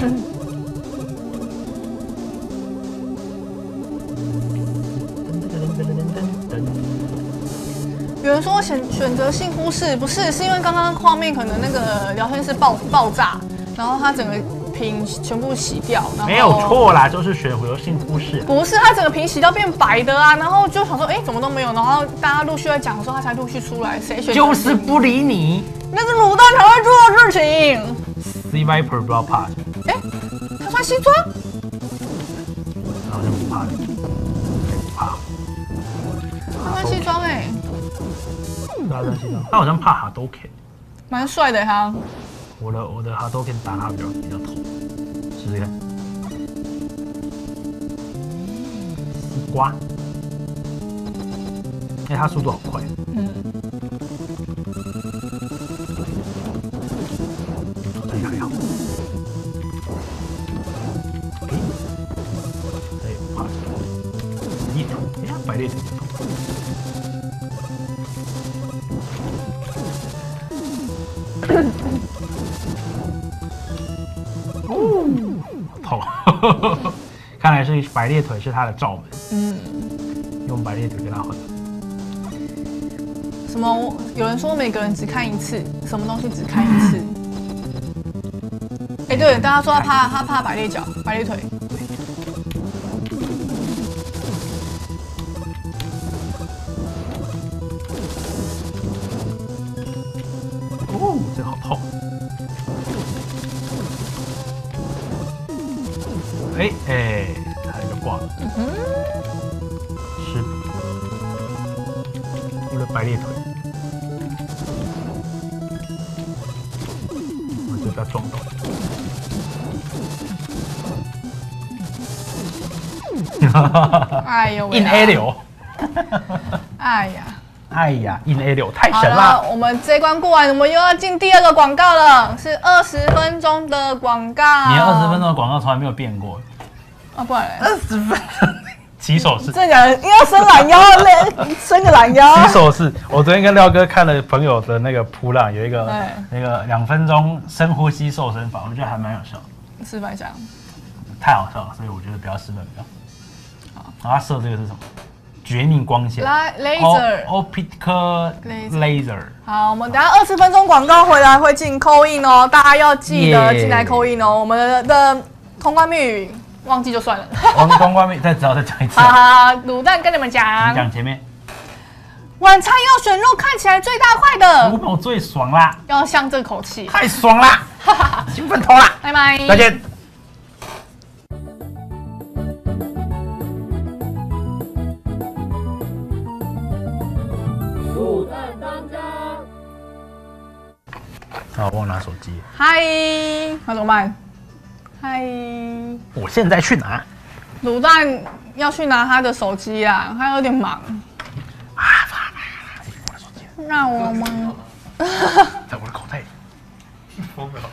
有人说选选择性忽视，不是，是因为刚刚画面可能那个聊天室爆爆炸，然后它整个屏全部洗掉，然后没有错啦，就是选择性忽视。 不是，它整个屏洗掉变白的啊，然后就想说，哎、欸，怎么都没有，然后大家陆续在讲的时候，它才陆续出来，谁选？ 就是不理你。 那是卤蛋才会做的事情。 C Viper 不要怕， 哎、欸，他穿西装， 好像不怕的，不怕。 他穿西装哎、欸， 他穿西装，他好像怕哈都 K， 蛮帅的他。 我的我的哈都 K 打他比较比较痛，试试看。西瓜，哎、欸，他速度好快。 嗯。 还好，哎，怕裂土，哎呀，白裂土。哦，痛！看来是白裂腿是他的罩门。嗯，用白裂腿跟他混。 什么？有人说每个人只看一次，什么东西只看一次？哎、欸，对，大家说他怕他怕白裂脚、白裂腿。 哦，这好痛！哎、欸、哎，还有一个挂了。嗯哼。是。为了白裂腿。我就不要撞到。 哎呦喂！ 硬 A 流。 哎呀！ 哎呀，硬 A 流太神了！ 了！ 我们这一关过完，我们又要进第二个广告了，是二十分钟的广告。 你二十分钟的广告从来没有变过。 啊，不然二十分钟。起手式， 这讲要伸懒腰，伸个懒腰。 起手式，我昨天跟廖哥看了朋友的那个扑浪，有一个那个两分钟深呼吸瘦身法，我觉得还蛮有效。 示范一下。 太好笑了，所以我觉得不要示范比较好。然后他射这个是什么？绝命光线 ，laser optical laser。 好，我们等下二十分钟广告回来会进call in哦，大家要记得进来call in哦。我们的通关密语忘记就算了。 我们通关密再只好再讲一次。 好好，卤蛋跟你们讲。 你讲前面。 晚餐要选肉看起来最大块的。 五宝最爽啦！ 要像这口气。 太爽啦！兴奋透啦！ 拜拜， 再见。啊，忘了拿手机。 嗨，那怎么办？嗨， 我现在去拿。 卤蛋要去拿他的手机啊，他有点忙。 啊，我的手机。 那我们在我的口袋里。疯了。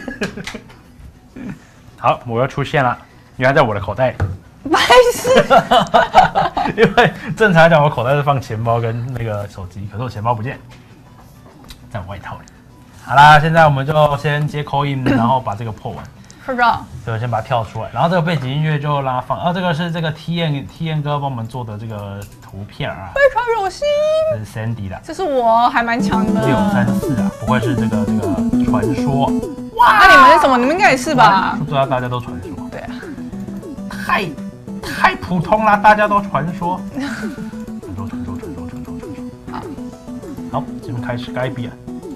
好，我要出现了，原来在我的口袋里。 白痴。 因为正常来讲，我口袋是放钱包跟那个手机，可是我钱包不见，在我外套里。 好啦，现在我们就先接 call in， 然后把这个破完。 是的， 所以我先把它跳出来，然后这个背景音乐就让它放。哦，这个是这个 T N T N 哥帮我们做的这个图片啊， 非常有心。 这是 Sandy 的， 这是我还蛮强的。 六三四啊，不会是这个这个传说？ 哇，那你们是什么？你们应该也是吧？ 对啊，大家都传说。 对啊， 太太普通啦，大家都传说。传说传说传说传说传说。好，好，节目开始，该闭啊。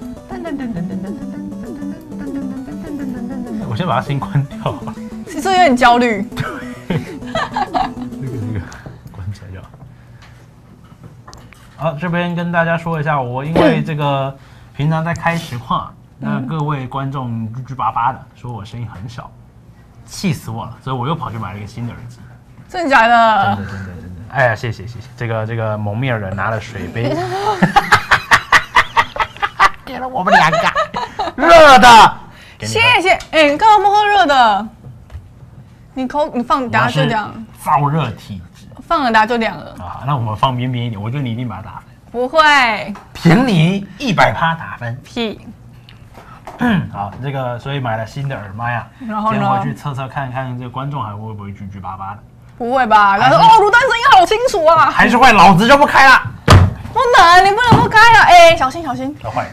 我先把它声音关掉。 其实有点焦虑。 这个这个关起来就好。好，这边跟大家说一下，我因为这个平常在开实况，那各位观众吱吱巴巴的说我声音很小，气死我了，所以我又跑去买了一个新的耳机。 真的假的？ 真的真的真的。哎呀，谢谢谢谢，这个这个蒙面人拿了水杯，给了我们两个热的。 谢谢，哎、欸，你干嘛不喝热的？你口你放，等下就凉。 燥热体质， 放了等下就凉了。 啊，那我们放边边一点，我觉得你一定把它打分。 不会， 凭你一百趴打分。 屁。 好，这个所以买了新的耳麦啊， 然后呢？ 先回去测测看看，这个观众还会不会吱吱巴巴的？ 不会吧？然后哦，卤蛋声音好清楚啊！ 还是会，老子就不开了。 不能，你不能不开了。哎、欸，小心小心。 要坏。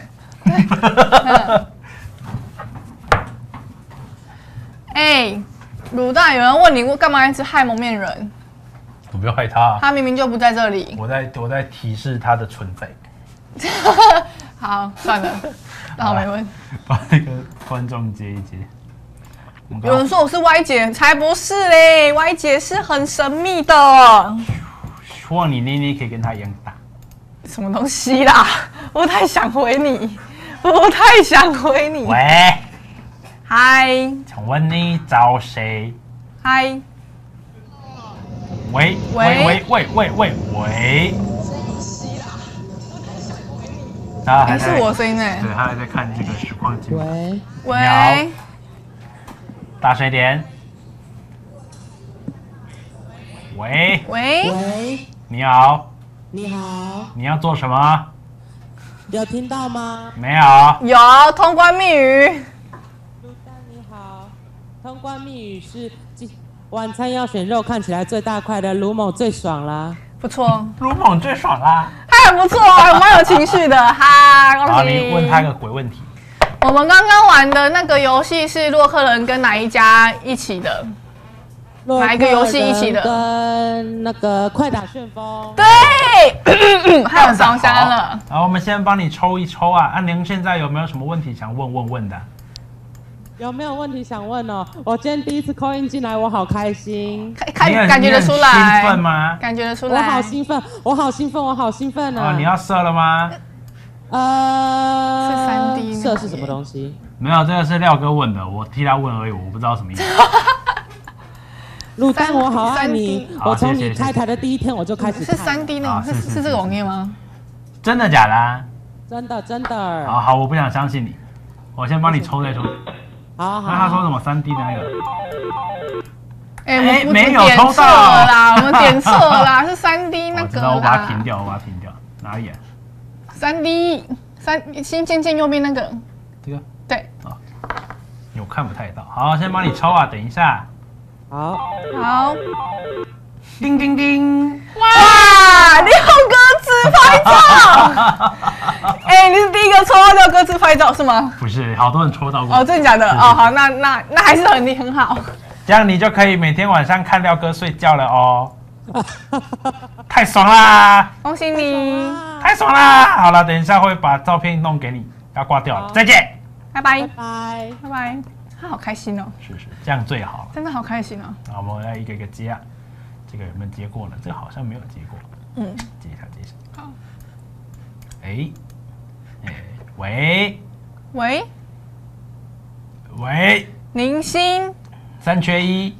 哎，卤蛋，有人问你，我干嘛一直害蒙面人？ 我不要害他、啊， 他明明就不在这里。 我在我在提示他的存在。 好，算了，那我没问。 把那个观众接一接。 有人说我是 Y 姐，才不是嘞 ！Y 姐是很神秘的。 希望你妮妮可以跟他一样大。 什么东西啦？我太想回你，我太想回你。 喂， 嗨， 请问你找谁？ 嗨， 喂喂喂喂喂喂喂！他还是我声音哎， 对，他还在看这个实况节目。 喂喂， 大声一点。喂喂， 喂， 你好， 你好， 你要做什么？ 有听到吗？ 没有。 有通关密语。 卤蛋你好，通关密语是晚餐要选肉看起来最大块的，卢某最爽啦。 不错， 卢猛最爽啦！ 他很不错啊，蛮有情绪的哈。恭好， 喜你问他个鬼问题。 我们刚刚玩的那个游戏是洛克人跟哪一家一起的？哪一个游戏一起的？ 跟那个快打旋风。 对，还有双香了。 好，我们先帮你抽一抽啊。啊，您现在有没有什么问题想问问问的？ 有没有问题想问哦？我今天第一次 call in 进来，我好开心。 看感觉得出来， 兴奋吗？ 感觉得出来， 我好兴奋，我好兴奋，我好兴奋啊！ 哦，你要射了吗？ 呃， 是三 D 射是什么东西？ 没有，这个是廖哥问的，我替他问而已，我不知道什么意思。 卤蛋，我好爱你！ 好我从谢谢你开台的第一天我就开始是三 D 那好种，是是是是这个网页吗？ 真的假的啊？ 真的真的。 好好，我不想相信你，我先帮你抽再说。 好好。 那他说什么三 D 的那个？ 哎、 哎我们没有点抽到错了啦，我们点错了啦，是三 D 那个我知道，我把它停啦。 掉，我把它停掉。哪里啊？ 三 D 三新渐渐右边那个， 这个对， 我看不太到。好，先帮你抽啊，等一下。 好， 好， 叮叮叮！ 哇，六个自拍照，哎、你是第一个抽到六个自拍照是吗？ 不是，好多人抽到过。 哦，真的假的？哦，好，那那那还是很厉很好。 这样你就可以每天晚上看廖哥睡觉了哦。太爽啦！ 恭喜你， 太爽啦！好了，等一下会把照片弄给你，要挂掉了。再见。 拜拜， 拜。 拜拜。他好开心哦， 是是，这样最好了。 真的好开心哦。 好，我们来一个一个接啊。这个有没有接过呢？这个好像没有接过。 嗯， 接一下，接一下。 好。 哎，哎，喂喂， 喂， 明星， 三缺一。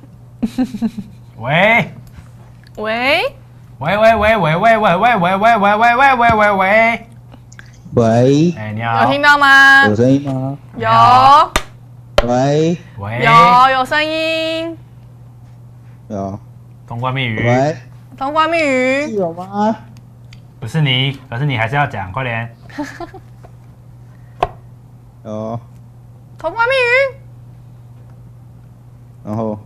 喂喂， 喂喂喂喂喂喂喂喂喂喂喂喂喂喂喂。 喂， 哎，你好。 有听到吗？ 有声音吗？ 有， 喂喂。 有有声音。 有。 通关密语。 喂， 通关密语。 有吗？ 不是你，可是你还是要讲，快点。 有。 通关密语。 然后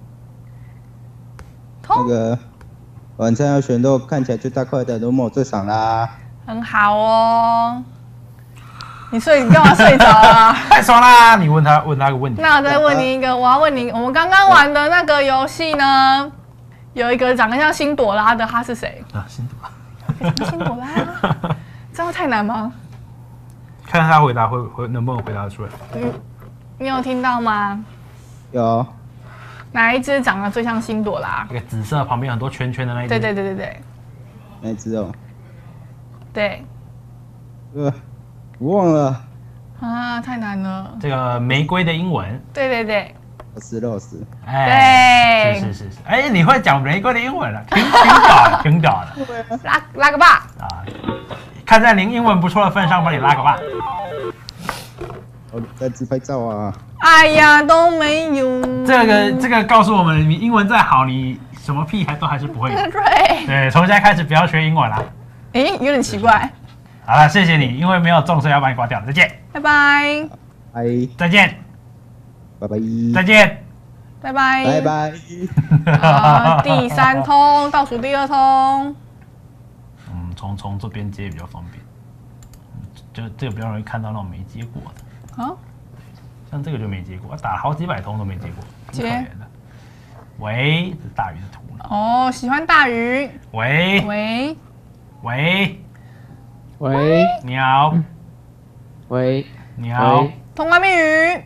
通那个晚餐要选肉，看起来最大块的卢某最爽啦。 很好哦。你睡，你干嘛睡着啊？ 太爽啦！你问他问他个问题。 那我再问你一个，我要问你，我们刚刚玩的那个游戏呢，有一个长得像辛朵拉的，他是谁？ 啊，辛朵拉。 辛朵拉，这样太难吗？ 看看他回答会会能不能回答得出来。 你你有听到吗？ 有。 哪一只长得最像辛朵拉？ 一个紫色旁边很多圈圈的那一只。 对对对对对。 哪一只哦？ 对。 呃，我忘了。 啊，太难了。 这个玫瑰的英文。 对对对。 是肉丝。 哎，是是是是。哎，你会讲玫瑰的英文了，挺挺屌的，挺屌的。 拉拉个爸。 啊，看在您英文不错的份上，帮你拉个爸。 我在自拍照啊。 哎呀，都没有。 这个这个告诉我们，你英文再好，你什么屁还都还是不会有。 对。 对，从现在开始不要学英文啦。 哎，有点奇怪。 好了，谢谢你，因为没有中，所以要把你挂掉。再见。 拜拜。 拜。 再见。 拜拜。 再见。 拜拜。 拜拜。 好，第三通，倒数第二通。 嗯，从从这边接比较方便。就这个比较容易看到那种没接过的。 啊。 像这个就没接过，打了好几百通都没接过， 接。 很可怜的。喂，这是大鱼的图呢。 哦，喜欢大鱼。 喂。 喂。 喂。 喂。 你好。 喂。 你好。 通关密语。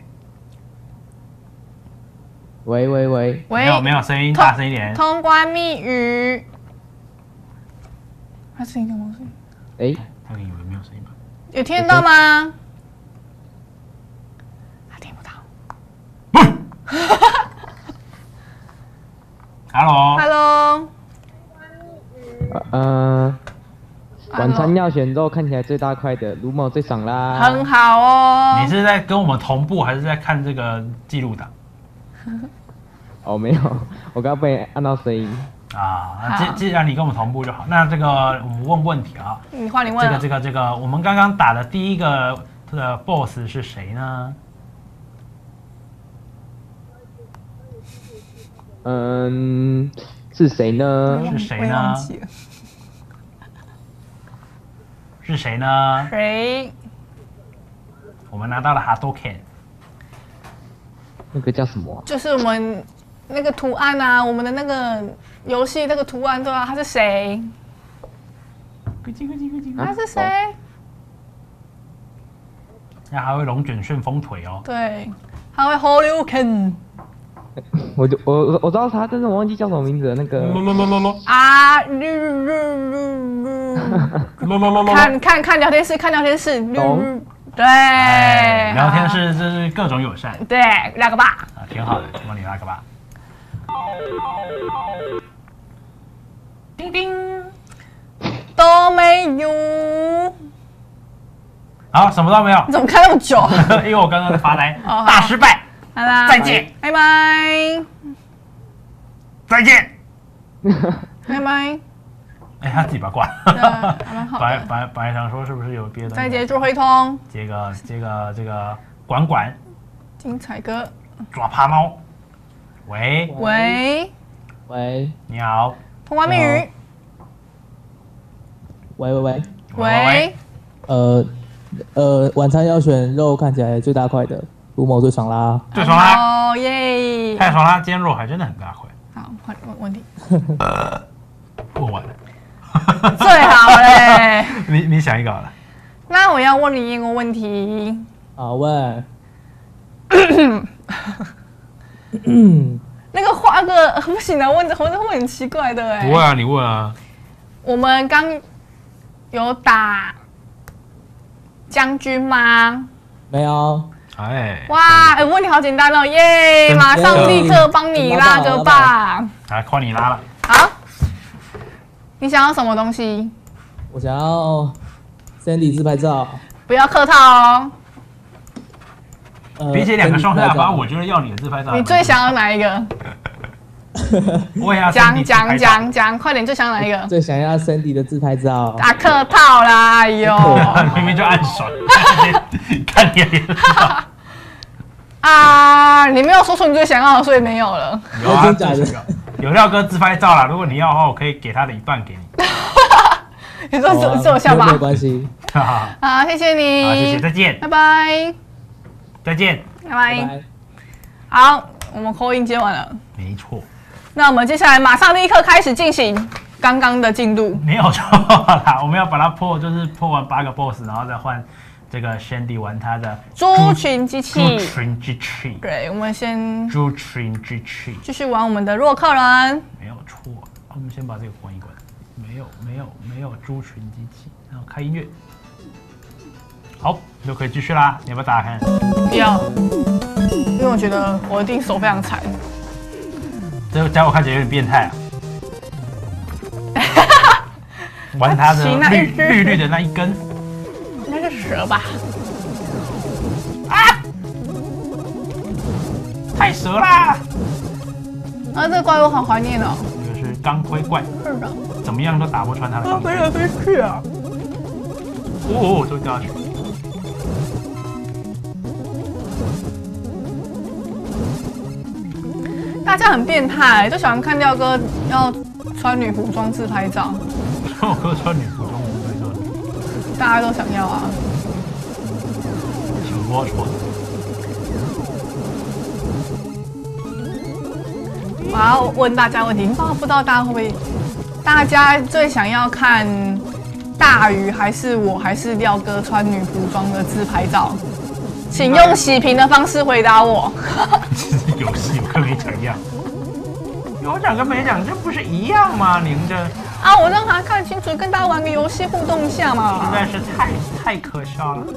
喂喂喂。 没有没有声音，大声一点。 通关密语。还是一个东西。 哎， 他以为没有声音吧？ 有听得到吗？他听不到。 Hello。 Hello。 呃，晚餐要选肉，看起来最大块的，卢某最爽啦。 很好哦。 你是在跟我们同步，还是在看这个记录档？ 哦，没有，我刚刚被按到声音。 啊，既既然你跟我们同步就好。那这个我们问问题啊。 你换你问。 这个这个这个，我们刚刚打的第一个的 boss 是谁呢？ 嗯，是谁呢？ 是谁呢？是谁呢？ 谁？ 我们拿到了 Hadoken。 那个叫什么？ 就是我们那个图案啊，我们的那个游戏那个图案对吧？他是谁？他是谁？ 那还会龙卷旋风腿哦。 对，他会 Hadouken。 我就我我知道他，但是我忘记叫什么名字了。那个啊，看看看聊天室，看聊天室。对， 聊天室这是各种友善。 对，拉个爸啊，挺好的，帮你拉个爸。 叮叮，都没有。 好，什么都没有。 你怎么看那么久？ 因为我刚刚在发呆，大失败。 好啦， 再见， 拜拜， 再见， 拜拜。 哎，他自己把挂了。 蛮好的。 本来本来本来想说是不是有别的？ 再接祝辉通。 接个接个这个管管。 精彩哥。 抓爬猫。喂。 喂。 喂。 你好。 通关密语。 喂喂喂。 喂。 呃呃，晚餐要选肉看起来最大块的，卢某最爽啦。 最爽啦！ 哦耶！ 太爽啦！今天肉还真的很大块。 好，换问问题。 问完了。 最好嘞！ 你你想一个好了。 那我要问你一个问题。 好问。 那个画个不行啊，问这会会很奇怪的哎。 不会啊，你问啊。 我们刚有打将军吗？ 没有。 哎。哇，哎，问题好简单哦，耶！马上立刻帮你拉个爸。 来，换你拉了。 好。你想要什么东西？ 我想要 Sandy 自拍照。 不要客套哦。 比起两个双下巴，我觉得要你的自拍照。 你最想要哪一个？ 我也要讲讲讲讲，快点，最想哪一个？ 最想要 Sandy 的自拍照。 打客套啦，哎呦！ 明明就暗爽，看你也知道。 啊，你没有说出你最想要的，所以没有了。 有啊，有廖哥自拍照啦，如果你要的话，我可以给他的一半给你。 你说只只有下巴？ 没有关系。 好，谢谢你。 好，谢谢，再见。 拜拜。 再见。 拜拜。好，我们call音接完了。 没错。 那我们接下来马上立刻开始进行刚刚的进度。 没有错啦，我们要把它破，就是破完八个 boss， 然后再换这个 Shandy 玩他的猪群机器。 猪群机器。 对，我们先猪群机器继续玩我们的洛克人。 没有错，我们先把这个关一关。没有没有没有猪群机器，然后开音乐。好，就可以继续啦。你要不要打打看？ 不要，因为我觉得我一定手非常残。 这个家伙看起来有点变态啊！玩他的绿绿绿的那一根， 那个蛇吧？ 啊！太蛇啦！ 啊，这个怪物好怀念哦。 这个是钢盔怪， 是的， 怎么样都打不穿他的钢盔。 飞来飞去啊！ 哦，就掉下去。 大家很变态，就喜欢看廖哥要穿女服装自拍照。 我哥穿女服装自拍照， 大家都想要啊。 挺龌龊的。 我要问大家问题，不知道不知道大家会不会？大家最想要看大鱼还是我还是廖哥穿女服装的自拍照？请用洗屏的方式回答我。 其实有是有跟没讲一样，有讲跟没讲，这不是一样吗？您这啊，我让他看清楚，跟大家玩个游戏互动一下嘛。 实在是太太可笑了。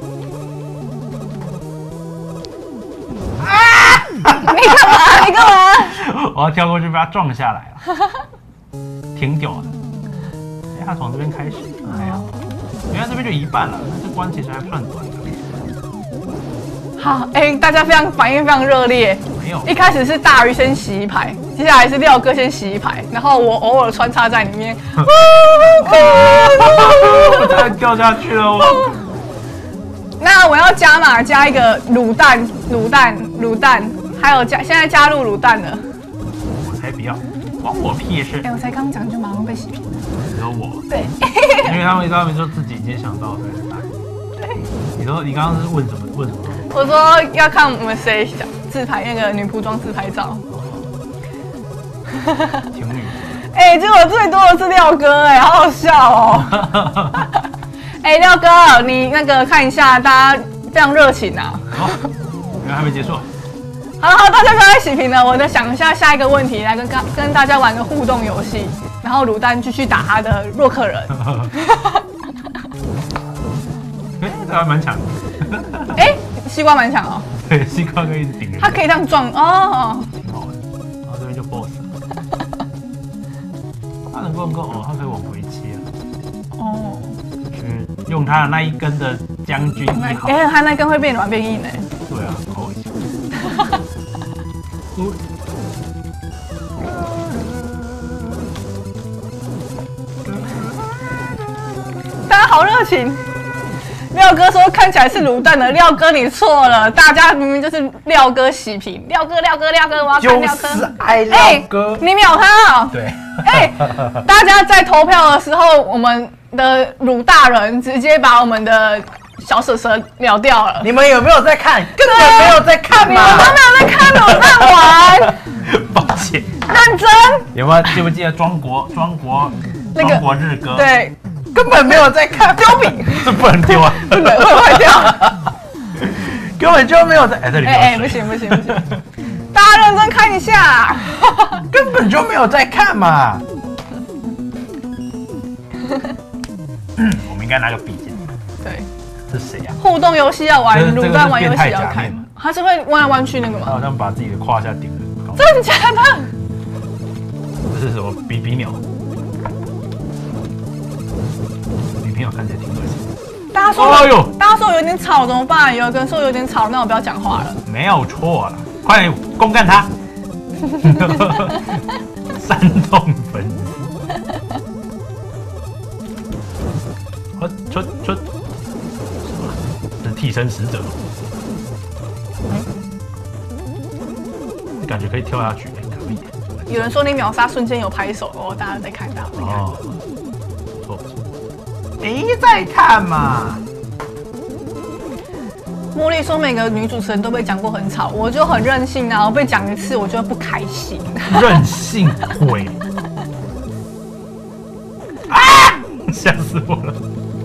啊！你干嘛？你干嘛？ 我要跳过去被他撞下来了，挺屌的。哎，他从这边开始，还好，原来这边就一半了，这关其实还算短的。 好，哎、欸，大家非常反应非常热烈。 没有， 一开始是大鱼先洗一排，接下来是廖哥先洗一排，然后我偶尔穿插在里面。 我差点掉下去了，我。 那我要加码加一个卤蛋，卤蛋，卤蛋，还有加现在加入卤蛋了。 我才不要，关我屁事！ 哎、欸，我才刚讲就马上被洗屏。 你说我？ 对， 因为他们他们说自己已经想到对不对？对。你说你刚刚是问什么？问什么？ 我说要看我们谁想自拍那个女仆装自拍照。 挺女。 哎、欸，结果最多的是廖哥、欸，哎，好好笑哦。哎、欸，廖哥，你那个看一下，大家非常热情啊。 好，原来还没结束。 好了，好，大家不要再洗屏了，我再想一下下一个问题，来跟跟大家玩个互动游戏，然后卤蛋继续打他的洛克人。 哎、欸，这还蛮强的。 哎、欸，西瓜蛮强哦。 对，西瓜可以顶人。 他可以这样撞哦。 挺好的。然后这边就 boss 了。他能够能够哦，他可以往回切。哦。就是用他的那一根的将军一号。 哎、欸，他那根会变软变硬哎。 对啊，扣一下。 大家好热情。廖哥说看起来是卤蛋的，廖哥你错了，大家明明就是廖哥洗屏，廖哥廖哥廖哥，我要看廖哥， 就是爱廖哥， 欸、你秒他、哦， 对， 哎、欸，大家在投票的时候，我们的鲁大人直接把我们的小蛇蛇秒掉了， 你们有没有在看？根本没有在看嘛， 你们都没有在看卤蛋玩， 抱歉， 认真， 有没有记不记得庄国庄国那个庄国日歌？ 对。 根本没有在看， 丢笔， 这不能丢啊， 不能会坏掉， 根本就没有在哎这里， 哎哎不行不行不行，大家认真看一下， 根本就没有在看嘛。我们应该拿个笔记。 对， 是谁呀？ 互动游戏要玩，卤蛋玩游戏要看，他是会弯来弯去那个吗？ 他好像把自己的胯下顶了， 真的假的？ 这是什么比比鸟？看起来挺恶心。 大家说，哎呦，大家说有点吵怎么办？有一个人说有点吵，那我不要讲话了。 没有错了，快点公干他！ 煽动粉丝。啊，春春，这是替身使者。感觉可以跳下去，可以。 有人说你秒杀瞬间有拍手哦，大家在看到。 哦，不错不错。哎，在看嘛。 茉莉说每个女主持人都被讲过很吵，我就很任性啊，我被讲一次我就不开心。 任性鬼！啊！吓死我了。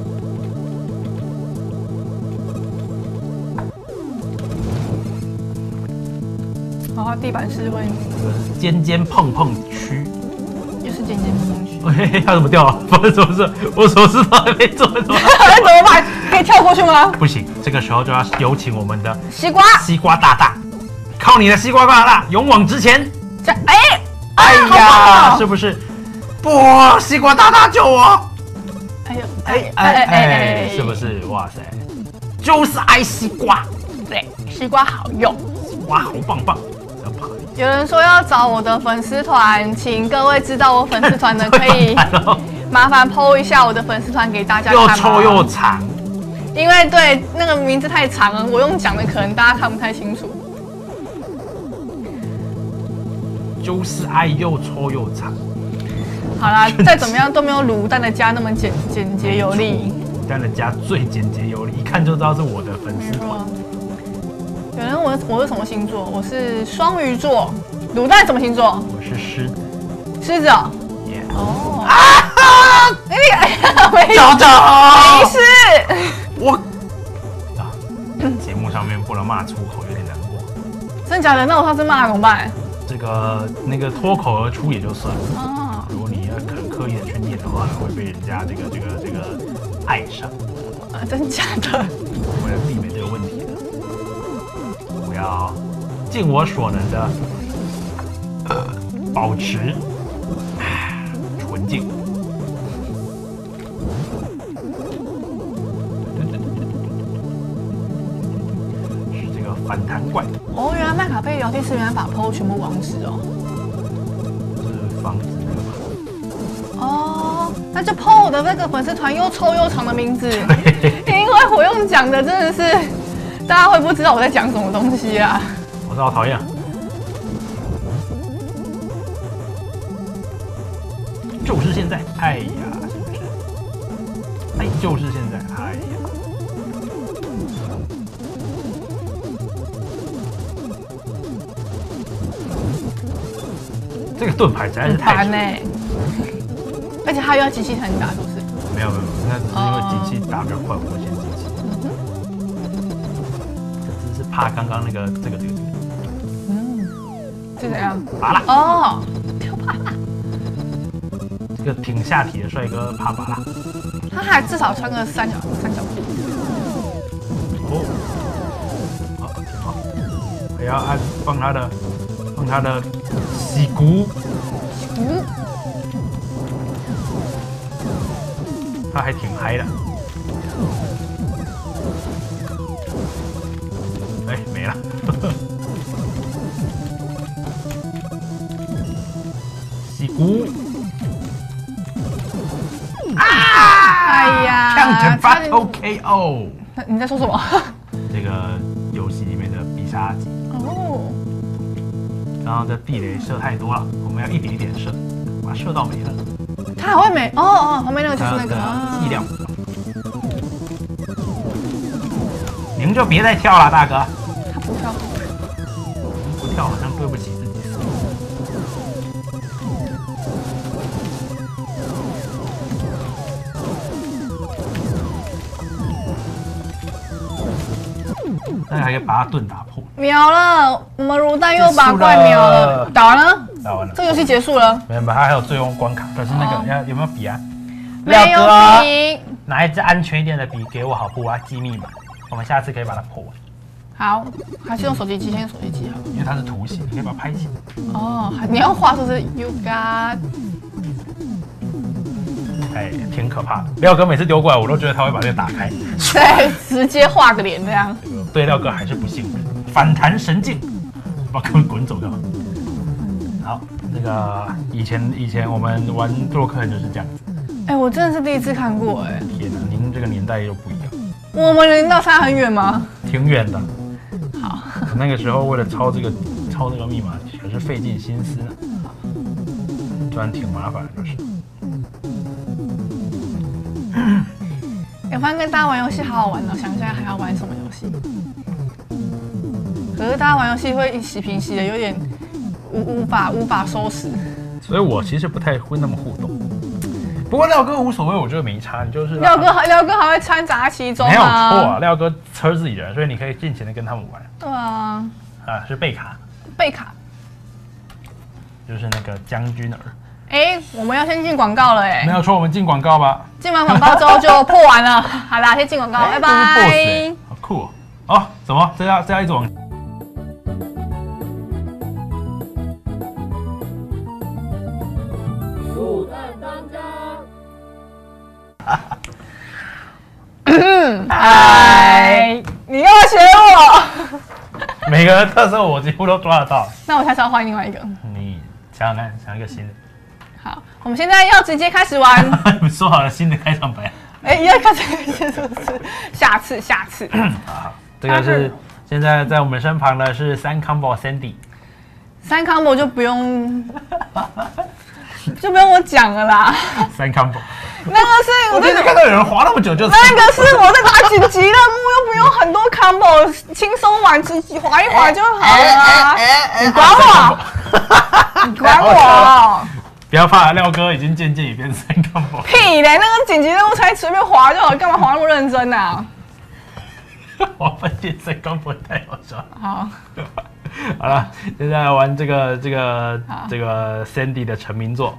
然后地板是会尖尖碰碰区， 又是尖尖碰碰区。 哎，他怎么掉了？不是，不是，我手势都还没做，怎么？ 怎么办？可以跳过去吗？ 不行，这个时候就要有请我们的西瓜， 西瓜大大，靠你的西瓜大大，勇往直前！ 这哎哎呀， 哦、 是不是？不，西瓜大大救我！ 哎呦， 哎哎哎，是不是？哇塞，就是爱西瓜， 对，西瓜好用， 西瓜好棒棒。 有人说要找我的粉丝团，请各位知道我粉丝团的可以麻烦 po 一下我的粉丝团给大家看。 又臭又长， 因为对那个名字太长了，我用讲的可能大家看不太清楚。 就是爱又臭又长。 好啦，再怎么样都没有卤蛋的家那么简简洁有力。 卤蛋的家最简洁有力，一看就知道是我的粉丝团。 有人问我我是什么星座？我是双鱼座。卤蛋什么星座？ 我是狮子。 狮子哦。 Yeah. 哦。 啊！ 那个哎呀，没找找。 没事。 我啊，节目上面不能骂粗口，有点难过。 真假的？那我上次骂怎么办？ 这个那个脱口而出也就算了。 哦。 如果你要很刻意的去念的话，会被人家这个这个这个爱上。 啊，真假的？ 为了避免这个问题。我要尽我所能的、呃、保持纯净。是这个反弹怪。 哦，原来麦卡贝聊天室原来把 P O 全部网址哦。 是防止那个吗？ 哦，那就 P O 我的那个粉丝团又臭又长的名字，因为我用讲的真的是。大家会不知道我在讲什么东西啊？ 我知道，讨厌。就是现在，哎呀，是不是？哎，就是现在，哎呀。这个盾牌实在是太烦呢，而且他又要机器才能打，是不是？ 没有没有，那只是因为机器打比较快，我先机器。怕刚刚那个这个这个这个， 嗯，是怎样？ 拔啦！ 哦，跳拔啦！ 这个挺下体的帅哥怕拔啦。 他还至少穿个三角三角裤。 哦，好，挺好。还要按放他的放他的洗骨。 嗯。 他还挺嗨的。哎，没了。洗骨。啊！ 哎呀， 枪整 Battle K O。 你在说什么？ 这个游戏里面的必杀技。 哦。 刚刚的地雷射太多了，我们要一点一点射，把它射到没了。 它还会没？哦哦，旁边那个就是那个剂量。您就别再跳了，大哥。 他不跳。 不跳好像对不起自己。但是还可以把他盾打破。 秒了，我们卤蛋又把怪秒了，打完了。 打完了。 这个游戏结束了。 没有，他还有最终关卡，可是那个要有没有笔啊？ 没有笔。 拿一支安全一点的笔给我好不？我要记密码，我们下次可以把它破完。 好，还是用手机记，先用手机记好。 因为它是图形，你可以把它拍起来。 哦，你要画出是 You got。 哎，挺可怕的。廖哥每次丢过来，我都觉得他会把这个打开。 对，直接画个脸这样。 对廖哥还是不信任，反弹神镜，把他们滚走就好。 好，那个以前以前我们玩洛克人就是这样子。 哎，我真的是第一次看过哎。 天哪，您这个年代又不一样。 我们人到差很远吗？ 挺远的。 好， 那个时候为了抄这个抄这个密码，可是费尽心思呢，虽然挺麻烦的，就是。 我发现跟大家玩游戏好好玩哦，想一下还要玩什么游戏？可是大家玩游戏会一起平息的，有点无无法无法收拾。 所以我其实不太会那么互动。不过廖哥无所谓，我觉得没差，你就是廖哥廖哥还会掺杂其中啊。 没有错啊，廖哥车自己人，所以你可以尽情的跟他们玩。 对啊。 啊，是贝卡。 贝卡。 就是那个将军儿。 哎，我们要先进广告了哎。 没有错，我们进广告吧。 进完广告之后就破完了。好啦，先进广告，拜拜。 好酷哦！哦，怎么这要这要一直往？ 卤蛋当家。嗨，你要学我？ 每个人特色我几乎都抓得到。 那我下次要换另外一个。 你想想看，想一个新的。 好，我们现在要直接开始玩。 你们说好了新的开场白。 哎，要开始是不是？下次，下次。 好，这个是现在在我们身旁的是三 combo Sandy。 三 combo 就不用，就不用我讲了啦。 三 combo。 那个是我第一次看到有人滑那么久就。 那个是我在打紧急任务，又不用很多 combo， 轻松玩，自己滑一滑就好了啊。你管我？你管我？ 不要怕，廖哥已经渐渐也变三 combo。 屁嘞！那个紧急任务才随便滑就好，干嘛滑那么认真啊？ 滑半天三 combo 太好笑了。 好， 好了，现在玩这个这个这个 Sandy 的成名作。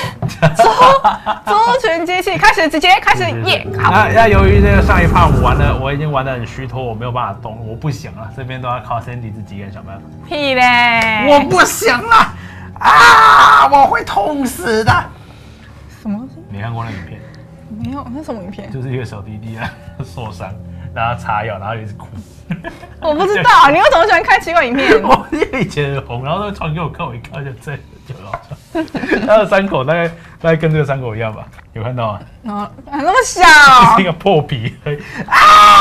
族群机器开始，直接开始耶！ 那那由于这个上一趴我玩的我已经玩得很虚脱，我没有办法动，我不行了，这边都要靠 Sandy 自己一个人想办法。 屁嘞！ 我不行了。啊！我会痛死的。 什么东西？ 你看过那影片？ 没有，那什么影片？ 就是一个小弟弟啊，受伤，然后擦药，然后一直哭。 我不知道，你为什么喜欢看奇怪影片？ 我以前很红，然后都传给我看，我一看就这就很好笑。他的伤口大概大概跟这个伤口一样吧？有看到吗？ 哦，还那么小， 是一个破皮。啊！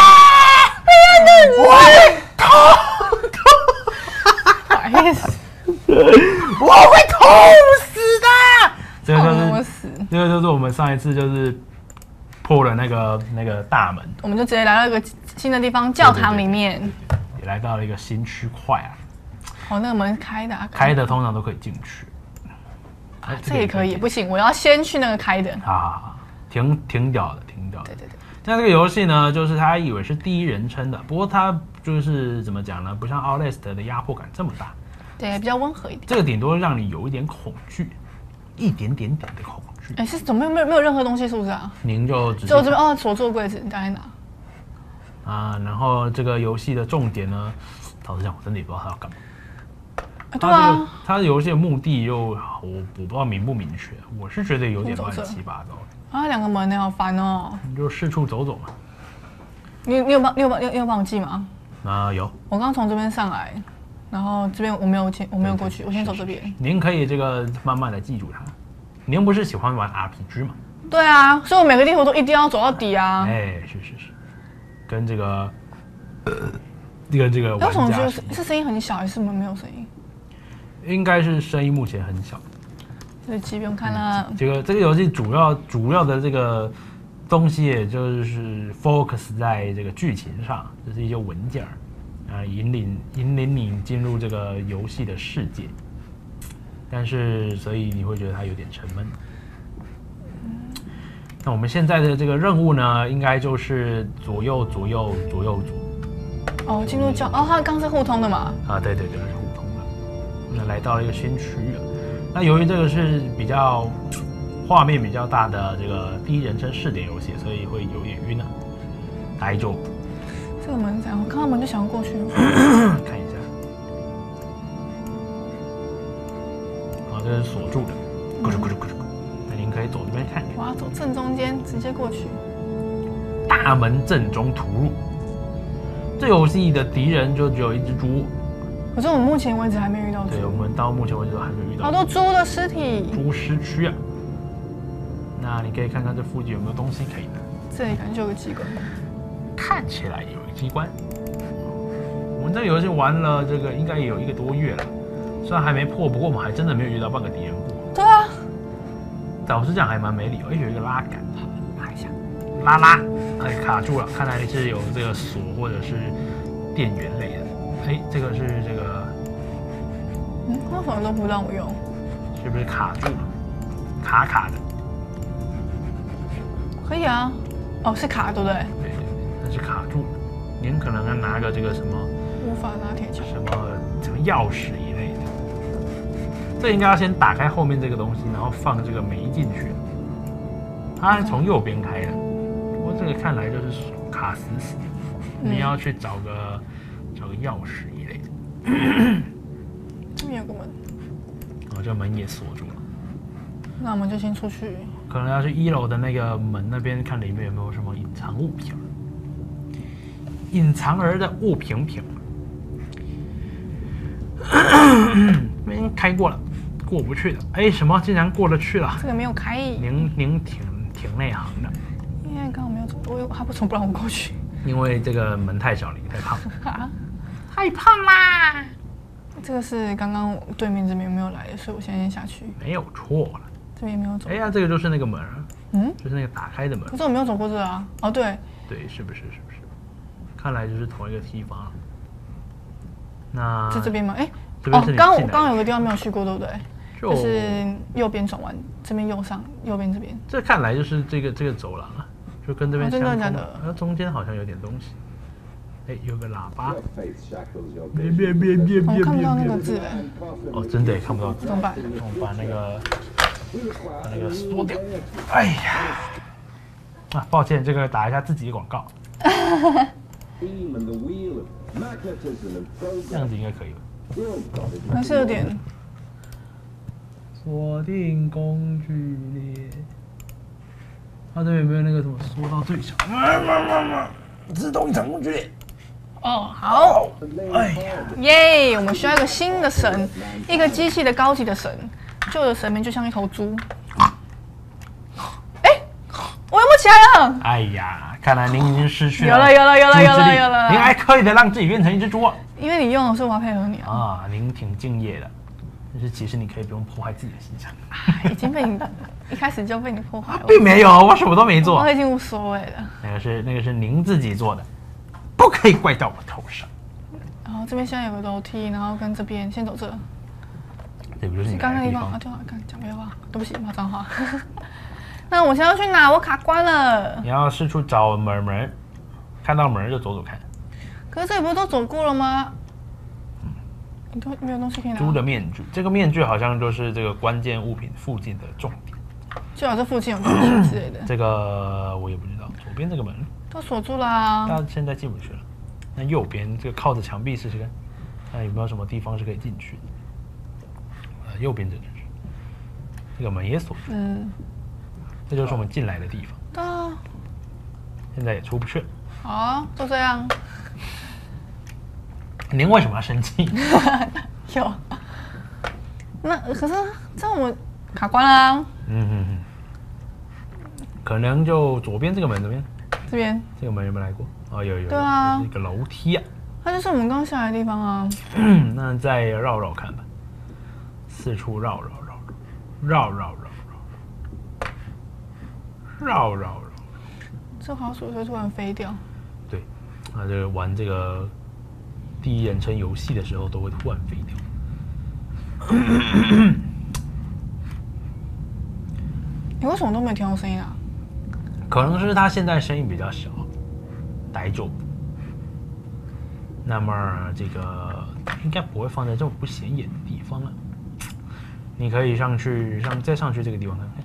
我痛痛！ 不好意思。 我会痛死的！这个就是这个就是我们上一次就是破了那个那个大门， 我们就直接来到一个新的地方，教堂里面，对对对对也来到了一个新区块啊。 哦，那个门开的、啊， 开的通常都可以进去。 啊，这也可以，不行，我要先去那个开的。 好好好，挺挺屌的，挺屌的。 对对对。 那这个游戏呢，就是他以为是第一人称的，不过它就是怎么讲呢？不像 Outlast 的压迫感这么大。 对，比较温和一点。 这个顶多让你有一点恐惧，一点点点的恐惧。 哎，是怎么没有没有没有任何东西，是不是啊？ 您就只就这边哦，锁住柜子，你待在哪？ 啊，然后这个游戏的重点呢，老实讲，我真的也不知道他要干嘛。 啊对啊， 他的游戏的目的又我我不知道明不明确，我是觉得有点乱七八糟的。 啊，两个门呢，好烦哦。 你就四处走走嘛。 你你有帮你有帮你有你有帮我记吗？ 啊，有。 我刚从这边上来。然后这边我没有前我没有过去，我先走这边。 您可以这个慢慢的记住它。您不是喜欢玩 R P G 吗？ 对啊，所以我每个地图都一定要走到底啊。 哎，是是是，跟这个呃，跟这个玩家。 为什么觉得是声音很小，还是没有声音？ 应该是声音目前很小。 这集不用看了。 这个这个游戏主要主要的这个东西，也就是 focus 在这个剧情上，就是一些文件儿。啊，引领引领你进入这个游戏的世界，但是所以你会觉得它有点沉闷。那我们现在的这个任务呢，应该就是左右左右左右左。 哦，进入教哦，它刚是互通的嘛？ 啊，对对对，是互通的。那来到了一个新区域了。那由于这个是比较画面比较大的这个第一人称视点游戏，所以会有点晕啊。大丈夫。 这个门怎样？我看到门就想要过去。 看一下，好，这是锁住的，咕噜咕噜咕噜咕。那您可以走这边看看。 我要走正中间，直接过去。 大门正中突入。这游戏的敌人就只有一只猪， 可是我们目前为止还没遇到猪。 对，我们到目前为止都还没有遇到。 好多猪的尸体。 猪尸区啊。那你可以看看这附近有没有东西可以拿。 这里感觉就有个机关。 看起来有个机关。我们这个游戏玩了这个应该也有一个多月了，虽然还没破，不过我们还真的没有遇到半个敌人过。 对啊。 老实讲还蛮没理由。哎，有一个拉杆，拉一下，拉拉，哎，卡住了，看来是有这个锁或者是电源类的。哎，这个是这个， 嗯，为什么都不让我用？ 是不是卡住了？卡卡的。 可以啊，哦，是卡对不对？ 对对对，那是卡住了。您可能要拿个这个什么， 无法拿铁锹， 什么什么钥匙一类的。这应该要先打开后面这个东西，然后放这个煤进去。它是从右边开的，不过这个看来就是卡死死的。你要去找个找个钥匙一类的。 这边有个门， 然后这门也锁住了。 那我们就先出去。 可能要去一楼的那个门那边看里面有没有什么隐藏物品。隐藏儿的物品品。这边开过了，过不去的。哎，什么竟然过得去了？ 这个没有开。 您您挺挺内行的。 因为刚好没有走，我他不从不让我过去。 因为这个门太小了，你太胖。 啊， 太胖啦！ 这个是刚刚对面这边没有来的，所以我现在先下去。 没有错了。 这边没有走。 哎呀，这个就是那个门， 嗯， 就是那个打开的门。 可是我没有走过这啊。哦，对。 对，是不是？是不是？看来就是同一个地方。那在这边吗？哎， 哦， 刚刚我刚刚有个地方没有去过，对不对？ 就就是右边转弯，这边右上，右边这边。 这看来就是这个这个走廊啊，就跟这边相通。 真的假的？ 那中间好像有点东西。哎，有个喇叭。别别别别别！ 我看不到那个字哎。 哦，真的也看不到字。 怎么办？ 我把那个把那个缩掉。哎呀！啊，抱歉，这个打一下自己的广告。这样子应该可以吧？ 还是有点。 锁定工具列。它这边有没有那个什么缩到最小？自动隐藏工具列。 哦，好。哎呀，耶！我们需要一个新的神，一个机器的高级的神。旧的神明就像一头猪。哎，我又不起来了。 哎呀，看来您已经失去了。 有了，有了，有了，有了，有了。 您还刻意的让自己变成一只猪。 因为你用的是我要配合你啊。 啊，您挺敬业的。但是其实你可以不用破坏自己的形象。 已经被你一开始就被你破坏了。 并没有，我什么都没做。 我已经无所谓了。 那个是那个是您自己做的，不可以怪到我头上。 然后这边现在有个楼梯，然后跟这边先走这。 这不就是你刚刚地方啊？对啊，刚讲别话，对不起，骂脏话。那我现在要去哪？我卡关了。 你要四处找门门，看到门就走走看。 可是这里不是都走过了吗？你都没有东西可以拿。 猪的面具，这个面具好像就是这个关键物品附近的重点。 最好这附近有东西之类的。 这个我也不知道，左边这个门都锁住啦。 但现在进不去了。那右边这个靠着墙壁试试看，看有没有什么地方是可以进去的。呃，右边这就是，这个门也锁住。嗯。这就是我们进来的地方。 对啊。 现在也出不去了。 好，就这样。 您为什么要生气？ 有。那可是这样我们卡关啦。嗯嗯嗯。可能就左边这个门这边。 这边。 这个门有没有来过？哦，有有。 对啊。 是一个楼梯啊。 它就是我们刚下来的地方啊。 那再绕绕看吧，四处绕绕绕绕绕绕绕绕绕绕。 这滑鼠会突然飞掉。 对，啊，这个玩这个。第一人称游戏的时候都会突然飞掉。 你为什么都没有听到声音啊？ 可能是他现在声音比较小，呆住。那么这个应该不会放在这么不显眼的地方了。你可以上去，上再上去这个地方看看，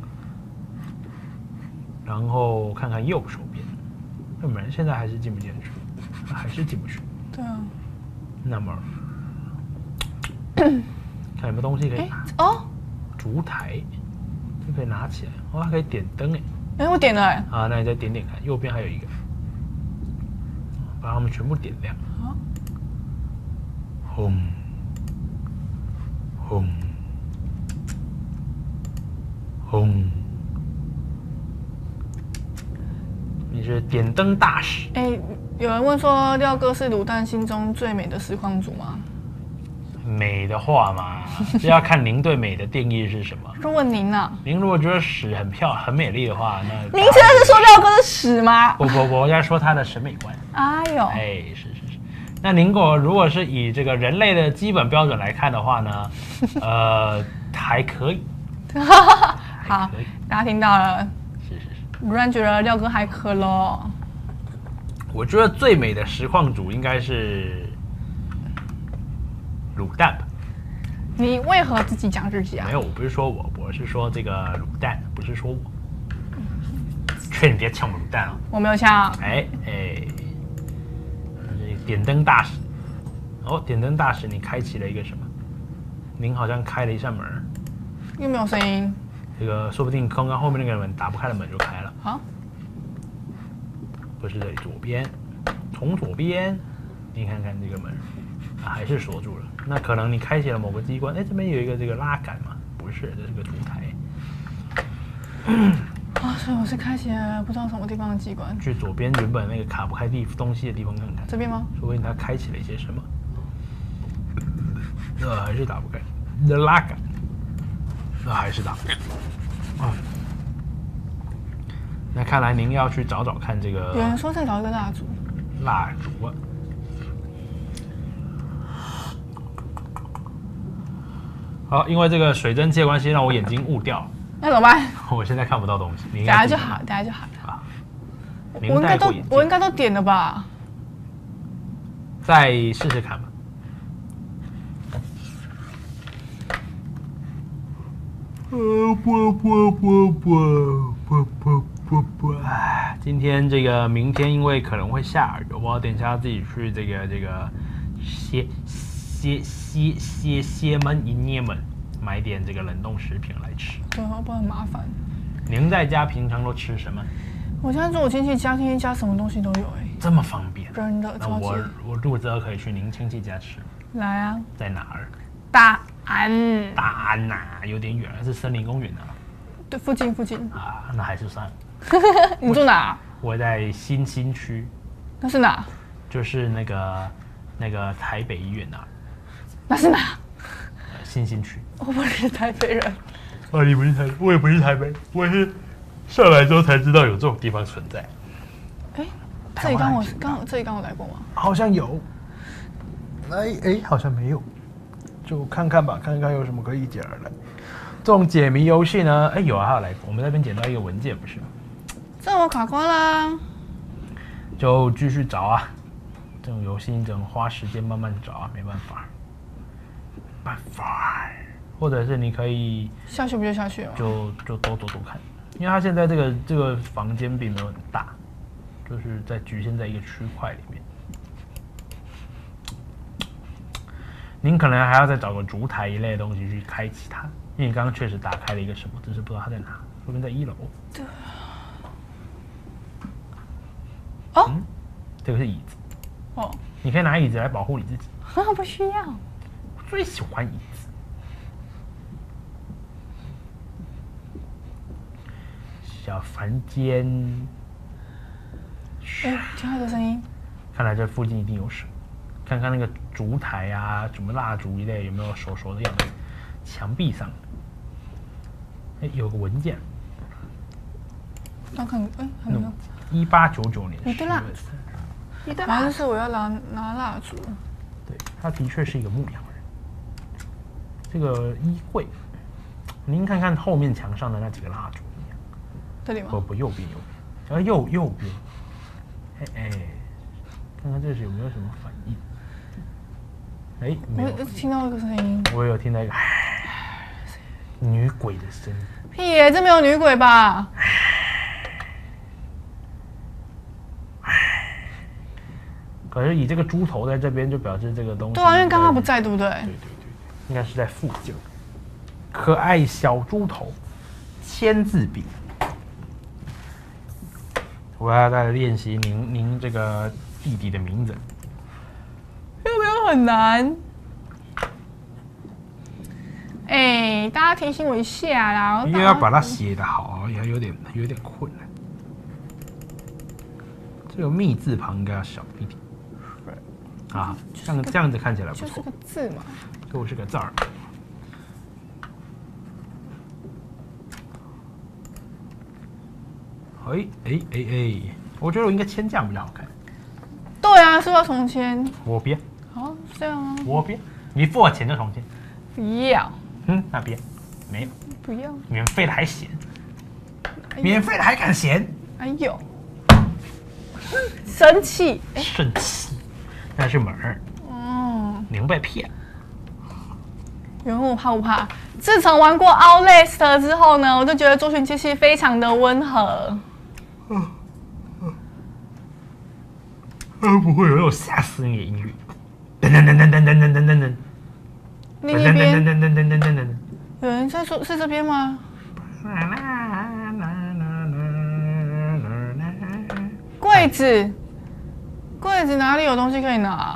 然后看看右手边，这门现在还是进不进去，还是进不去。 对啊， 那么看有没有东西可以拿哦， 烛台，这可以拿起来，哦，还可以点灯哎， 哎，我点了哎， 啊，那你再点点看，右边还有一个，把它们全部点亮。 轰轰轰！你是点灯大使。 哎，有人问说廖哥是卤蛋心中最美的实况主吗？ 美的话嘛，是要看您对美的定义是什么。 如果您呢、啊？ 您如果觉得屎很漂很美丽的话，那您现在是说廖哥是屎吗？ 不不不，我在说他的审美观。 哎呦， 哎，是是是。那您如果如果是以这个人类的基本标准来看的话呢，呃，还可以。 好，大家听到了。 是是是。 如然觉得廖哥还可咯。 我觉得最美的实况主应该是卤蛋吧。 你为何自己讲自己啊？ 没有，我不是说我，我是说这个卤蛋，不是说我。劝你别抢我卤蛋啊！ 我没有抢。 哎哎，点灯大使。哦，点灯大使，你开启了一个什么？您好像开了一扇门。 又没有声音。 这个说不定刚刚后面那个门打不开的门就开了。 好。 不是这里左边，从左边，你看看这个门，啊，还是锁住了。那可能你开启了某个机关，哎，这边有一个这个拉杆嘛？不是，这是个烛台。 啊，所以我是开启了不知道什么地方的机关。 去左边原本那个卡不开地东西的地方看看。 这边吗？ 说不定它开启了一些什么？那还是打不开。那拉杆，那还是打不开。啊。那看来您要去找找看这个。 有人说再找一个蜡烛。 蜡烛啊。好，因为这个水蒸气的关系，让我眼睛雾掉了。 那怎么办？ 我现在看不到东西。 等下就好，等下就好了。 啊。 我应该都我应该都点了吧？ 再试试看吧。不不不不不不不不不！今天这个明天因为可能会下雨，我等一下自己去这个这个歇歇歇歇歇门营业门买点这个冷冻食品来吃。 对，不然很麻烦。 您在家平常都吃什么？ 我现在住我亲戚家，亲戚家什么东西都有哎、欸， 这么方便， 真的。 那我我肚子饿可以去您亲戚家吃。 来啊， 在哪儿？ 大安。 大安呐、啊，有点远，是森林公园啊。 对，附近附近。 啊，那还是算了。 你住哪？ 我在新兴区。 那是哪？ 就是那个那个台北医院那儿。 那是哪？ 新兴区。 我不是台北人。 啊，你不是台北，我也不是台北，我也是上来之后才知道有这种地方存在。 哎，这里刚我刚这里刚我来过吗？ 好像有。哎哎，好像没有。就看看吧，看看有什么可以解而来。这种解谜游戏呢，哎有啊，还有来过，我们那边捡到一个文件，不是吗？ 这我卡关啦。 就继续找啊。这种游戏你只能花时间慢慢找啊，没办法。办法。或者是你可以下去不就下去了， 就就都走走看，因为它现在这个这个房间并没有很大，就是在局限在一个区块里面。您可能还要再找个烛台一类的东西去开启它，因为你刚刚确实打开了一个什么，只是不知道它在哪，说不定在一楼。 对。哦、 嗯，这个是椅子。 哦。 你可以拿椅子来保护你自己。 不需要。 我最喜欢椅子。小房间， 哎，听到这声音， 看来这附近一定有什么。看看那个烛台啊，什么蜡烛一类有没有熟熟的样子？墙壁上，哎，有个文件。 那看，哎，还没有。 一八九九年。 你的蜡烛。你的蜡烛。是我要拿拿蜡烛。 对，他的确是一个牧羊人。这个衣柜，您看看后面墙上的那几个蜡烛。 这里吗？ 不不，右边右边，啊右右边，哎哎，看看这是有没有什么反应？哎，没有。 我听到一个声音。 我有听到一个女鬼的声音。 屁耶，这没有女鬼吧？ 可是以这个猪头在这边，就表示这个东西。 对啊，因为刚刚不在，对不对？ 对对对，应该是在附近。可爱小猪头，签字笔。我要再练习您您这个弟弟的名字， 有没有很难？ 呢？大家提醒我一下啦。 因为要把它写得好，也有点有点困难。这个“密”字旁应该要小一点。啊，这样这样子看起来不错。 就是个字嘛。 就是个字儿。哎哎哎哎，我觉得我应该签这样比较好看。 对啊，是不是要重签？ 我别。 哦，这样啊。 我别，你付我钱就重签。 不要。 嗯，那别，没有。 不要。 免费的还嫌，免费的还敢嫌？ 哎呦，生气。 生气，那是门儿。 哦。 您被骗。 有人问我怕不怕？自从玩过 Outlast 之后呢，我就觉得周旋机器非常的温和。 嗯嗯。呃，不会有那种吓死你的音乐。噔噔噔噔噔噔噔噔噔噔。 另一边。 噔噔噔噔噔噔噔。 有人在说，是这边吗？柜子，柜子哪里有东西可以拿？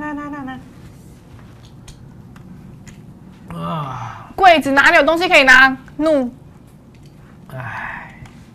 啊！柜子哪里有东西可以拿？怒！唉！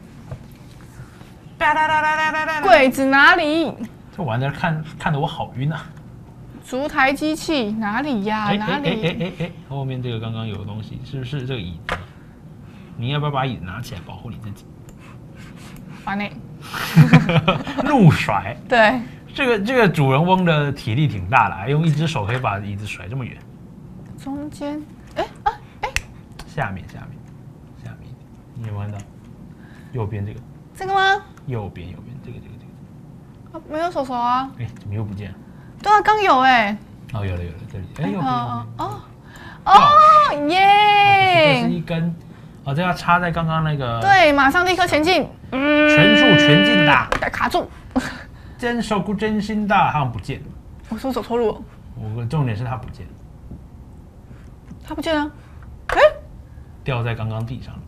柜子哪里？ 这玩的看看得我好晕啊！ 烛台机器哪里呀？ 哎哪里？ 哎哎哎哎！后面这个刚刚有东西，是不是这个椅子？你要不要把椅子拿起来保护你自己？ 烦呢！ 怒甩。 对。 这个这个主人翁的体力挺大的，用一只手可以把椅子甩这么远。 中间，哎啊哎， 下面下面下面一点，你有没有看到？右边这个。 这个吗？ 右边右边这个这个这个。 啊，没有手手啊。 哎，怎么又不见了？ 对啊，刚有哎。 哦，有了有了，这里。哎，右边。 哦哦哦耶！ 这是一根，哦，这要插在刚刚那个。 对，马上立刻前进。 嗯。全速全进的。 卡住。 真手骨真心大，好像不见了。 我是不是走错路了？ 我重点是它不见了。 它不见了。哎。 掉在刚刚地上了。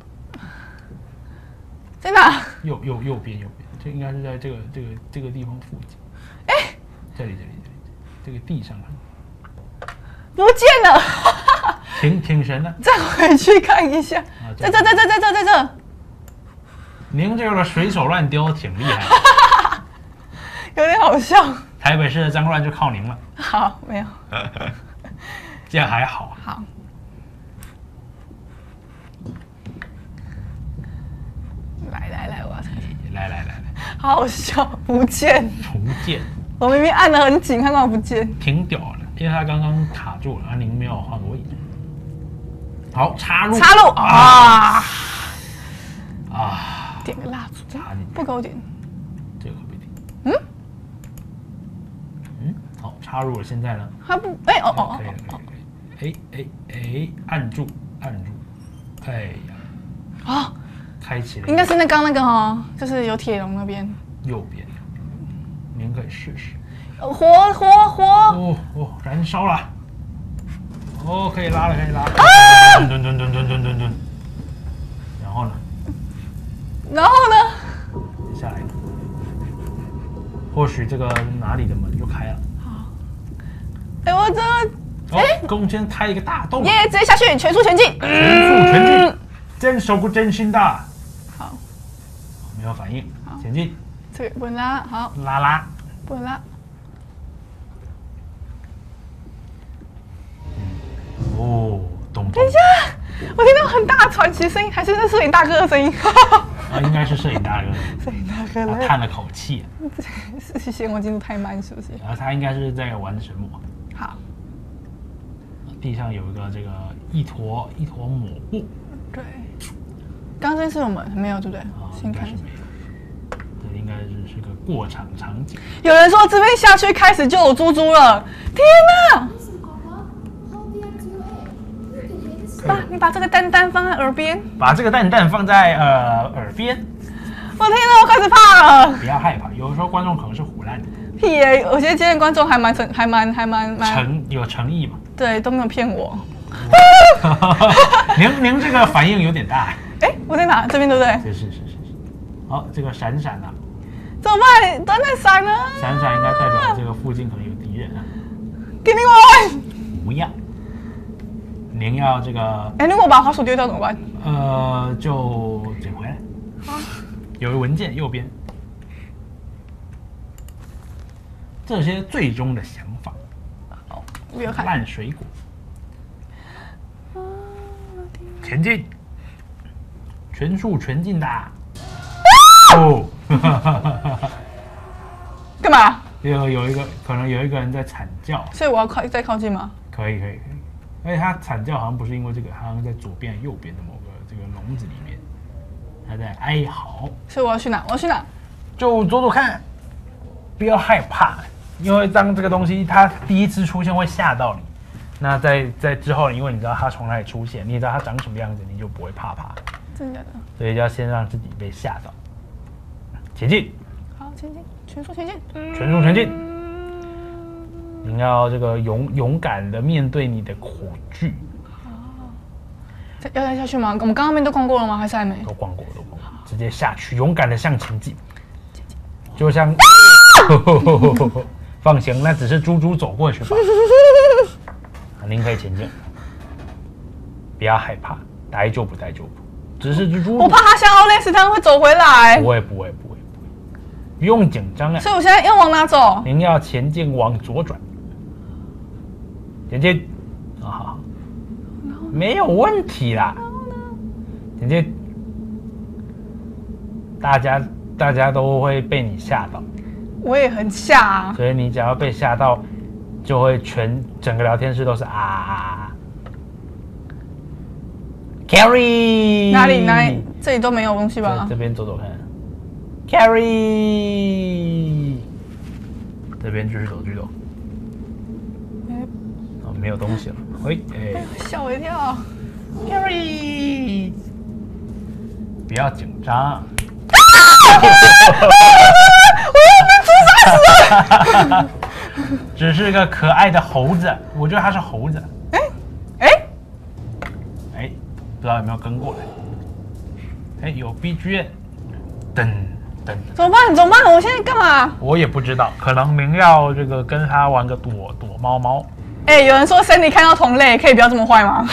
在哪？ 右右右边右边，这应该是在这个这个这个地方附近。 哎。 这里这里这里，这个地上。 不见了。 挺挺神的。 再回去看一下。啊、在这在这在这在这。 您这个水手乱丢挺厉害的。 有点好笑。 台北市的脏乱就靠您了。 好，没有。 这样还好。 好。来来来，我要来来来来。 好好笑，不见。 不见。 我明明按得很紧，看到不见。 挺屌的，因为它刚刚卡住了，而您没有换个位置。好，插入。 插入啊啊！ 点个蜡烛， 插进去。 不给我点。 这个可不可以点？嗯。嗯，好，插入了。现在呢？ 它不，哎哦哦可以了，可以了，可以了。哎哎哎，按住，按住。哎呀。 啊！ 开启了。 应该是那刚那个哈，就是有铁笼那边。 右边。您可以试试。 火火火！ 哦哦，燃烧了。哦，可以拉了，可以拉了。啊！蹲蹲蹲蹲蹲蹲蹲蹲。然后呢？ 然后呢？ 下来。或许这个哪里的门就开了。 好。哎，我这个。哎，中间开一个大洞。 耶！直接下去，全速前进。 全速前进。真手骨真心大。 好。 没有反应。前进。 这个不能拉，好。 拉拉。 不能拉。 哦，咚咚。 等一下，我听到很大传奇声音，还是那摄影大哥的声音？ 啊，应该是摄影大哥。 摄影大哥他叹了口气。 是显我进度太慢，是不是？ 然后他应该是在玩什么？ 好。 地上有一个这个一坨一坨抹布。 对。刚才是有门没有，对不对？ 啊， 先看。 应该是没有。这应该是是个过场场景。 有人说这边下去开始就有猪猪了，天哪！爸，你把这个蛋蛋放在耳边。 把这个蛋蛋放在呃耳边。 我天哪，我开始怕了。 不要害怕，有的时候观众可能是唬烂的。 屁耶！我觉得今天观众还蛮诚，还蛮还蛮蛮诚有诚意嘛。 对，都没有骗我。 您您这个反应有点大。 哎，我在哪？这边对不对？ 是是是是是。好，这个闪闪啊。 怎么办？都在闪呢。 闪闪应该代表这个附近可能有敌人啊。 给你玩。 不要。 您要这个， 哎，如果我把滑鼠丢掉怎么办？ 呃，就捡回来。有个文件右边，这些最终的想法。 好，不要看。 烂水果。前进，全速全进的。哦， 干嘛？ 有有一个可能有一个人在惨叫， 所以我要靠再靠近吗？ 可以可以可以。而且他惨叫好像不是因为这个，他好像在左边右边的某个这个笼子里面，他在哀嚎。 所以我要去哪？我要去哪？ 就走走看，不要害怕，因为当这个东西它第一次出现会吓到你。那在在之后，因为你知道它从哪里出现，你知道它长什么样子，你就不会怕怕。 真的假的？ 所以就要先让自己被吓到。前进。 好，前进，全速前进。 全速前进。你要这个勇勇敢的面对你的恐惧。 哦。要再下去吗？我们刚刚面都逛过了吗？还是还没？ 都逛过，都逛过，直接下去，勇敢的向前进。就像，放心，那只是猪猪走过去吧。您可以前进，不要害怕，大丈夫大丈夫，只是蜘蛛。 我怕它像奥雷斯汤会走回来。 不会不会不会不会，不用紧张啊。 所以我现在要往哪走？ 您要前进，往左转，前进，啊好，没有问题啦。前进，大家大家都会被你吓到。 我也很吓啊。 所以你只要被吓到。就会全整个聊天室都是啊 ，Carry 哪里哪里这里都没有东西吧？ 这边走走看 ，Carry 这边继续走继续走，哦没有东西了，喂哎， 吓我一跳 ，Carry 不要紧张， 我要被猪杀死了。 只是个可爱的猴子，我觉得它是猴子。哎哎哎，不知道有没有跟过来？哎，有 B G M， 噔噔。 怎么办？怎么办？我现在干嘛？ 我也不知道，可能您要这个跟他玩个躲躲猫猫。 哎，有人说森迪看到同类，可以不要这么坏吗？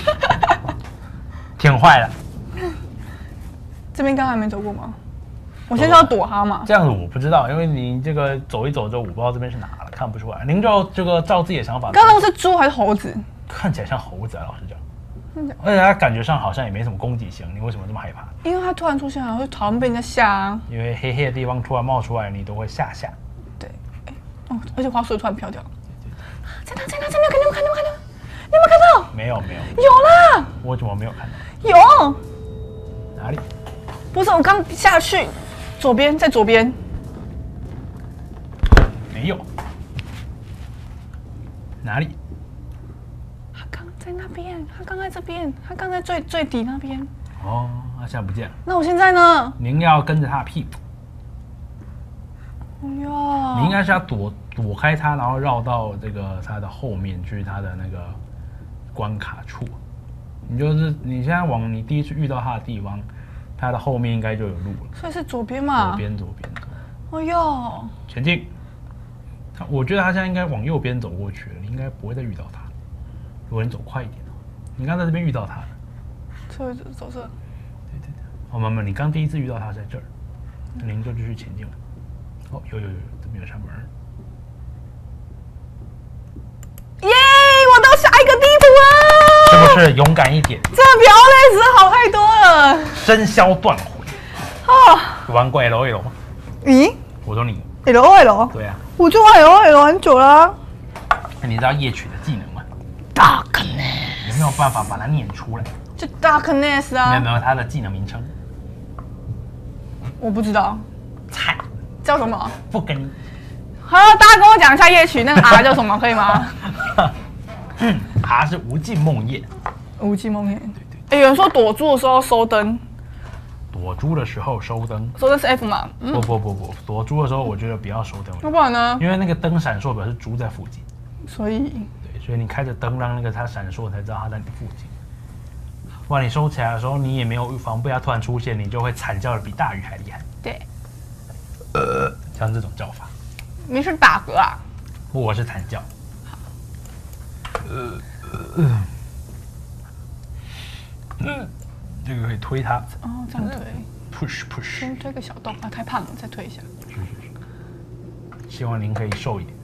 挺坏的。 这边刚刚还没走过吗？我现在要躲他嘛？ 这样子我不知道，因为你这个走一走之后，我不知道这边是哪了，看不出来。您就这个照自己的想法。 刚刚是猪还是猴子？ 看起来像猴子啊，老实讲。而且它感觉上好像也没什么攻击性，你为什么这么害怕？ 因为它突然出现，会讨厌被人家吓啊。 因为黑黑的地方突然冒出来，你都会吓吓。 对，哎，哦，而且滑鼠突然飘掉。在哪？在哪？在哪？看到没？看到没？看到没？你有没有看到？ 没有没有。 有啦！ 我怎么没有看到？ 有。 哪里？ 不是，我刚下去。左边，在左边， 没有。哪里？ 他刚在那边，他刚在这边，他刚在最最底那边。 哦，他现在不见了。 那我现在呢？ 您要跟着他的屁股。 哎呦！ 你应该是要躲躲开他，然后绕到这个他的后面去，他的那个关卡处。你就是你现在往你第一次遇到他的地方。它的后面应该就有路了， 所以是左边嘛？ 左边，左边，左边。 哎呦！ 前进。我觉得他现在应该往右边走过去了，你应该不会再遇到他。如果你走快一点的话，你刚在这边遇到他了。 所以走这。 对对对。哦，妈妈，你刚第一次遇到他在这儿，您就继续前进了。哦，有有有，这边有扇门。 耶！我到下一个地图了。 是不是勇敢一点？ 这比奥雷斯好太多了。 生肖断毁。 哦。 玩过 L O L 吗？ 咦？ 我说你。 L O L。 对啊。 我就玩 L O L 很久了。 那你知道夜曲的技能吗 ？Darkness。 有没有办法把它念出来？ 就 Darkness 啊。 没有没有，它的技能名称。 我不知道。 菜。 叫什么？ 不跟你。 好，大家跟我讲一下夜曲那个 R 叫什么，可以吗？ 嗯，它是无尽梦魇。 无尽梦魇。对对。 哎，有人说躲猪的时候收灯。 躲猪的时候收灯。 收灯是 F 嘛？ 嗯、不不不不，躲猪的时候我觉得不要收灯。 那不然呢？ 因为那个灯闪烁表示猪在附近。 所以。 对，所以你开着灯让那个它闪烁，才知道它在你附近。不然你收起来的时候，你也没有预防被它突然出现，你就会惨叫的比大鱼还厉害。 对。 呃，像这种叫法。 你是打嗝啊？ 我是惨叫。呃呃， 嗯，这个可以推它。 哦，这样推。 push push。 先推个小洞啊，太胖了，再推一下。 是是是。希望您可以瘦一点。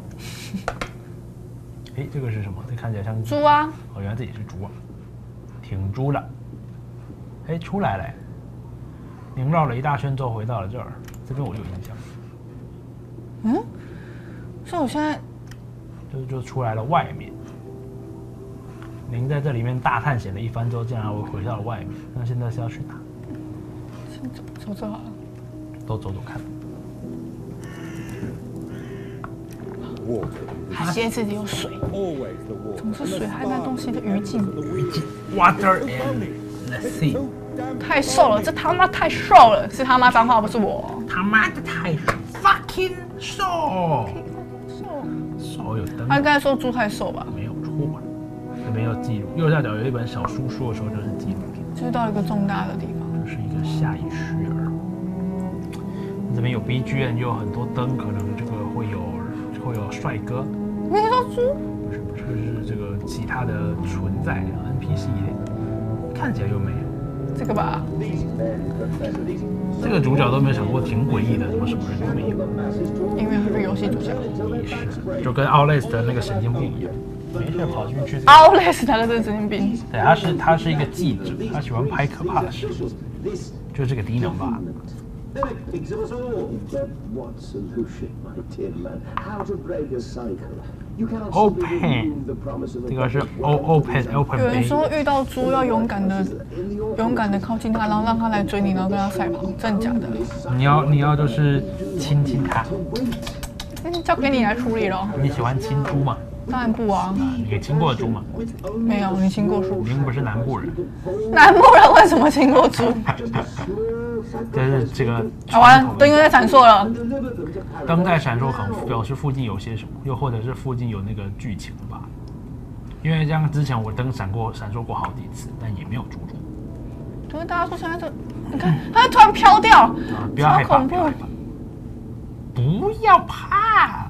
哎，这个是什么？这看起来像猪啊！ 哦，原来这也是猪啊，挺猪的。哎，出来了。您绕了一大圈之后回到了这儿，这边我有印象。 嗯，所以我现在就就出来了外面。您在这里面大探险了一番之后，竟然又回到了外面。那现在是要去哪？ 先走走这好了。 都走走看。 它鞋子里有水，总是水害那东西的余烬。 余烬 ，water and the sea。 太瘦了，这他妈太瘦了，是他妈脏话，不是我。 他妈的太瘦 ，fucking 瘦。 瘦。 手有灯。 他刚才说猪太瘦吧？ 没有错。这边有记录，右下角有一本小书，说的时候就是记录。 就是到了一个重大的地方。 这是一个下一区儿。这边有 B G M， 又有很多灯，可能这个会有会有帅哥。 你说猪？ 不是不是，是这个其他的存在 N P C 类，看起来又没有。 这个吧。 这个主角都没有想过挺诡异的，怎么什么人都没有？ 因为他是游戏主角。 也是，就跟 Outlast 的那个神经病一样。没事，跑进去。 Outlast 那个是神经病。 对，他是他是一个记者，他喜欢拍可怕的事，就是这个低能吧。Open， 这个是 O Open Open。 有人说遇到猪要勇敢的勇敢的靠近它，然后让它来追你，然后跟它赛跑，真的假的？ 你要你要就是亲亲它。 那交给你来处理咯。 你喜欢亲猪吗？ 当然不啊。 你亲过猪吗？ 没有，你亲过猪？ 您不是南部人。 南部人为什么亲过猪？ 就是这个。 啊，完了，灯又在闪烁了。 灯在闪烁，可能表示附近有些什么，又或者是附近有那个剧情吧。因为像之前我灯闪过、闪烁过好几次，但也没有猪猪。 对，大家说现在这，你看，它突然飘掉， 啊，不要害怕， 恐怖。 不要怕，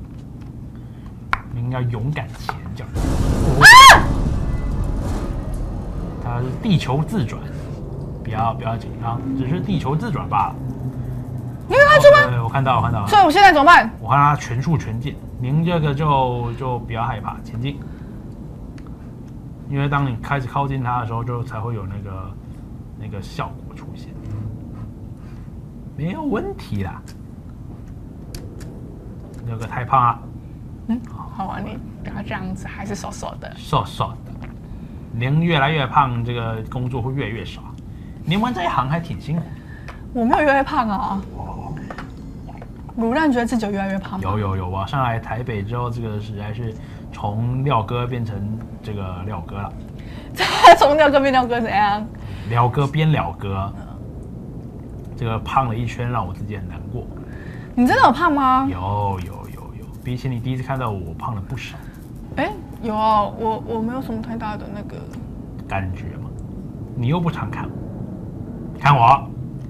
您要勇敢前进。啊！它是地球自转，不要不要紧张，只是地球自转罢了。 你有看出吗？ 对，我看到，我看到。 所以我现在怎么办？ 我看它全速全进，您这个就就不要害怕，前进。因为当你开始靠近它的时候，就才会有那个那个效果出现。没有问题啦。那个太胖了。 嗯，好啊，你不要这样子，还是瘦瘦的。 瘦瘦的，您越来越胖，这个工作会越来越少。您玩这一行还挺辛苦。 我没有越来越胖啊。卤蛋觉得自己有越来越胖吗？ 有有有，我上来台北之后，这个实在是从廖哥变成这个廖哥了。 从廖哥变廖哥怎样？ 廖哥变廖哥，这个胖了一圈，让我自己很难过。 你真的有胖吗？ 有有有有，比起你第一次看到我，我胖了不少。 哎，有啊，我我没有什么太大的那个感觉嘛。你又不常看我，看我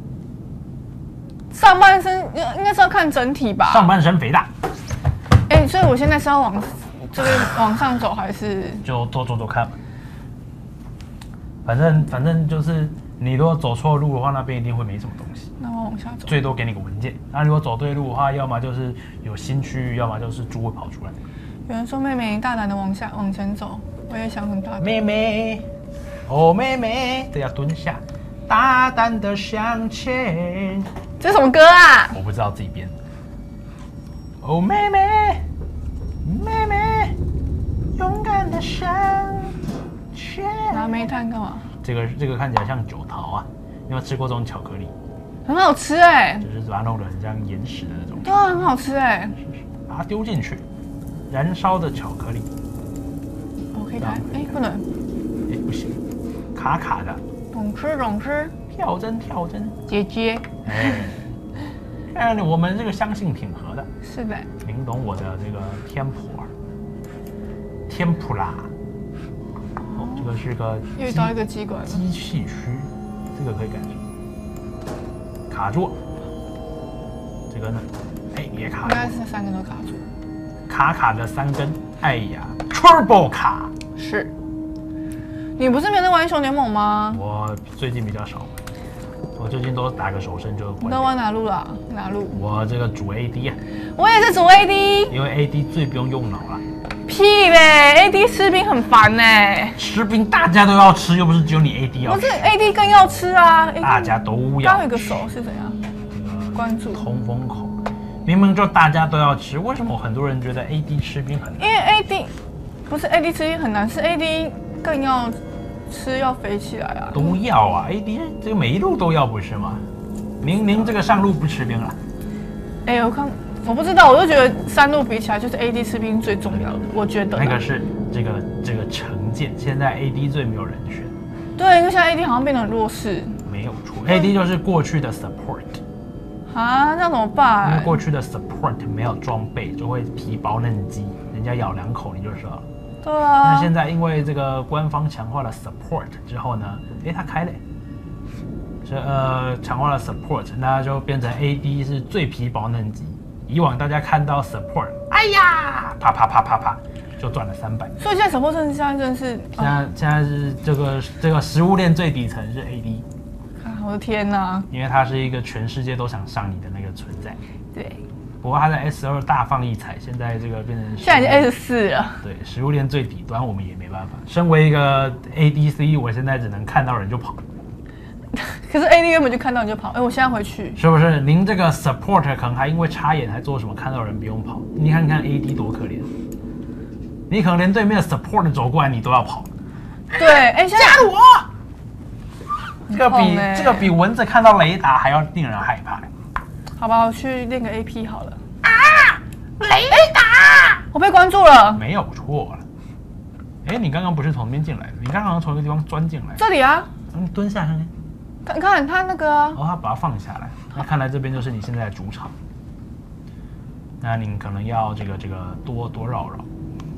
上半身应该是要看整体吧？ 上半身肥大。 哎，所以我现在是要往这边往上走，还是就多走走看吧。反正反正就是你如果走错路的话，那边一定会没什么东西。 那我往下走， 最多给你个文件。那如果走对路的话，要么就是有新区域，要么就是猪会跑出来。 有人说妹妹大胆的往下往前走，我也想很大胆。 妹妹，哦妹妹，这要蹲下，大胆的向前。 这是什么歌啊？ 我不知道，自己编的。哦妹妹，妹妹，勇敢的向前。 拿煤炭干嘛？ 这个这个看起来像酒桃啊，你有没有吃过这种巧克力？ 很好吃哎、欸， 就是把它弄得很像岩石的那种。 对啊，很好吃哎、欸。 把它丢进去，燃烧的巧克力。 我可以开？哎，不能。 哎，不行，卡卡的。 懂吃懂吃。 跳针跳针， 姐姐。 哎，看我们这个相性挺合的。 是的。 您懂我的这个天普儿，天普啦。哦，这个是个遇到一个机关机器区，这个可以改成卡住。这个呢，哎也卡住。 应该是三根都卡住。 卡卡的三根，哎呀 ，Turbo 卡是。 你不是没有在玩英雄联盟吗？ 我最近比较少玩，我最近都打个手胜就关掉。 你都玩哪路啦？哪路？ 我这个主 A D 啊， 我也是主 A D， 因为 A D 最不用用脑了。 屁嘞 ！A D 吃兵很烦呢、欸。 吃兵大家都要吃，又不是只有你 A D 要吃。 不是 A D 更要吃啊！ 大家都要。 刚有个手是怎样？关注通风口，明明就大家都要吃，为什么很多人觉得 A D 吃兵很难？ 因为 A D 不是 A D 吃兵很难，是 A D 更要吃要肥起来啊。 都要啊 ，A D 这个每一路都要不是吗？您您这个上路不吃兵了？ 哎、欸，我看我不知道，我就觉得三路比起来，就是 A D 吃兵最重要的，我觉得。 那个是这个这个成见，现在 A D 最没有人选。 对，因为现在 A D 好像变得很弱势。 没有错 ，A D 就是过去的 support。 啊，那怎么办？ 因为过去的 support 没有装备，就会皮薄嫩鸡，人家咬两口你就知道了。 对啊。 那现在因为这个官方强化了 support 之后呢，哎，它开了，是呃强化了 support， 那就变成 A D 是最皮薄嫩鸡。以往大家看到 support， 哎呀，啪啪啪啪啪，就赚了三百。 所以现在 support 现在真的是， 现在、哦、现在是这个这个食物链最底层是 A D。 我的天哪！ 因为它是一个全世界都想上你的那个存在。 对。 不过它在 S 二大放异彩，现在这个变成现在已经 S 四了。 对，食物链最底端，我们也没办法。身为一个 A D C， 我现在只能看到人就跑。 可是 A D 原本就看到你就跑，哎，我现在回去。 是不是？您这个 support 可能还因为插眼还做什么，看到人不用跑。你看看 A D 多可怜，你可能连对面的 support 走过来你都要跑。 对，哎，加入我。这个比这个比蚊子看到雷达还要令人害怕。 好吧，我去练个 A P 好了。啊，雷达！我被关注了。 没有错了。哎，你刚刚不是从那边进来的？你刚刚从一个地方钻进来。 这里啊。 你蹲下看看。看看他那个、啊。 哦，他把它放下来。那看来这边就是你现在的主场。那你可能要这个这个多多绕绕。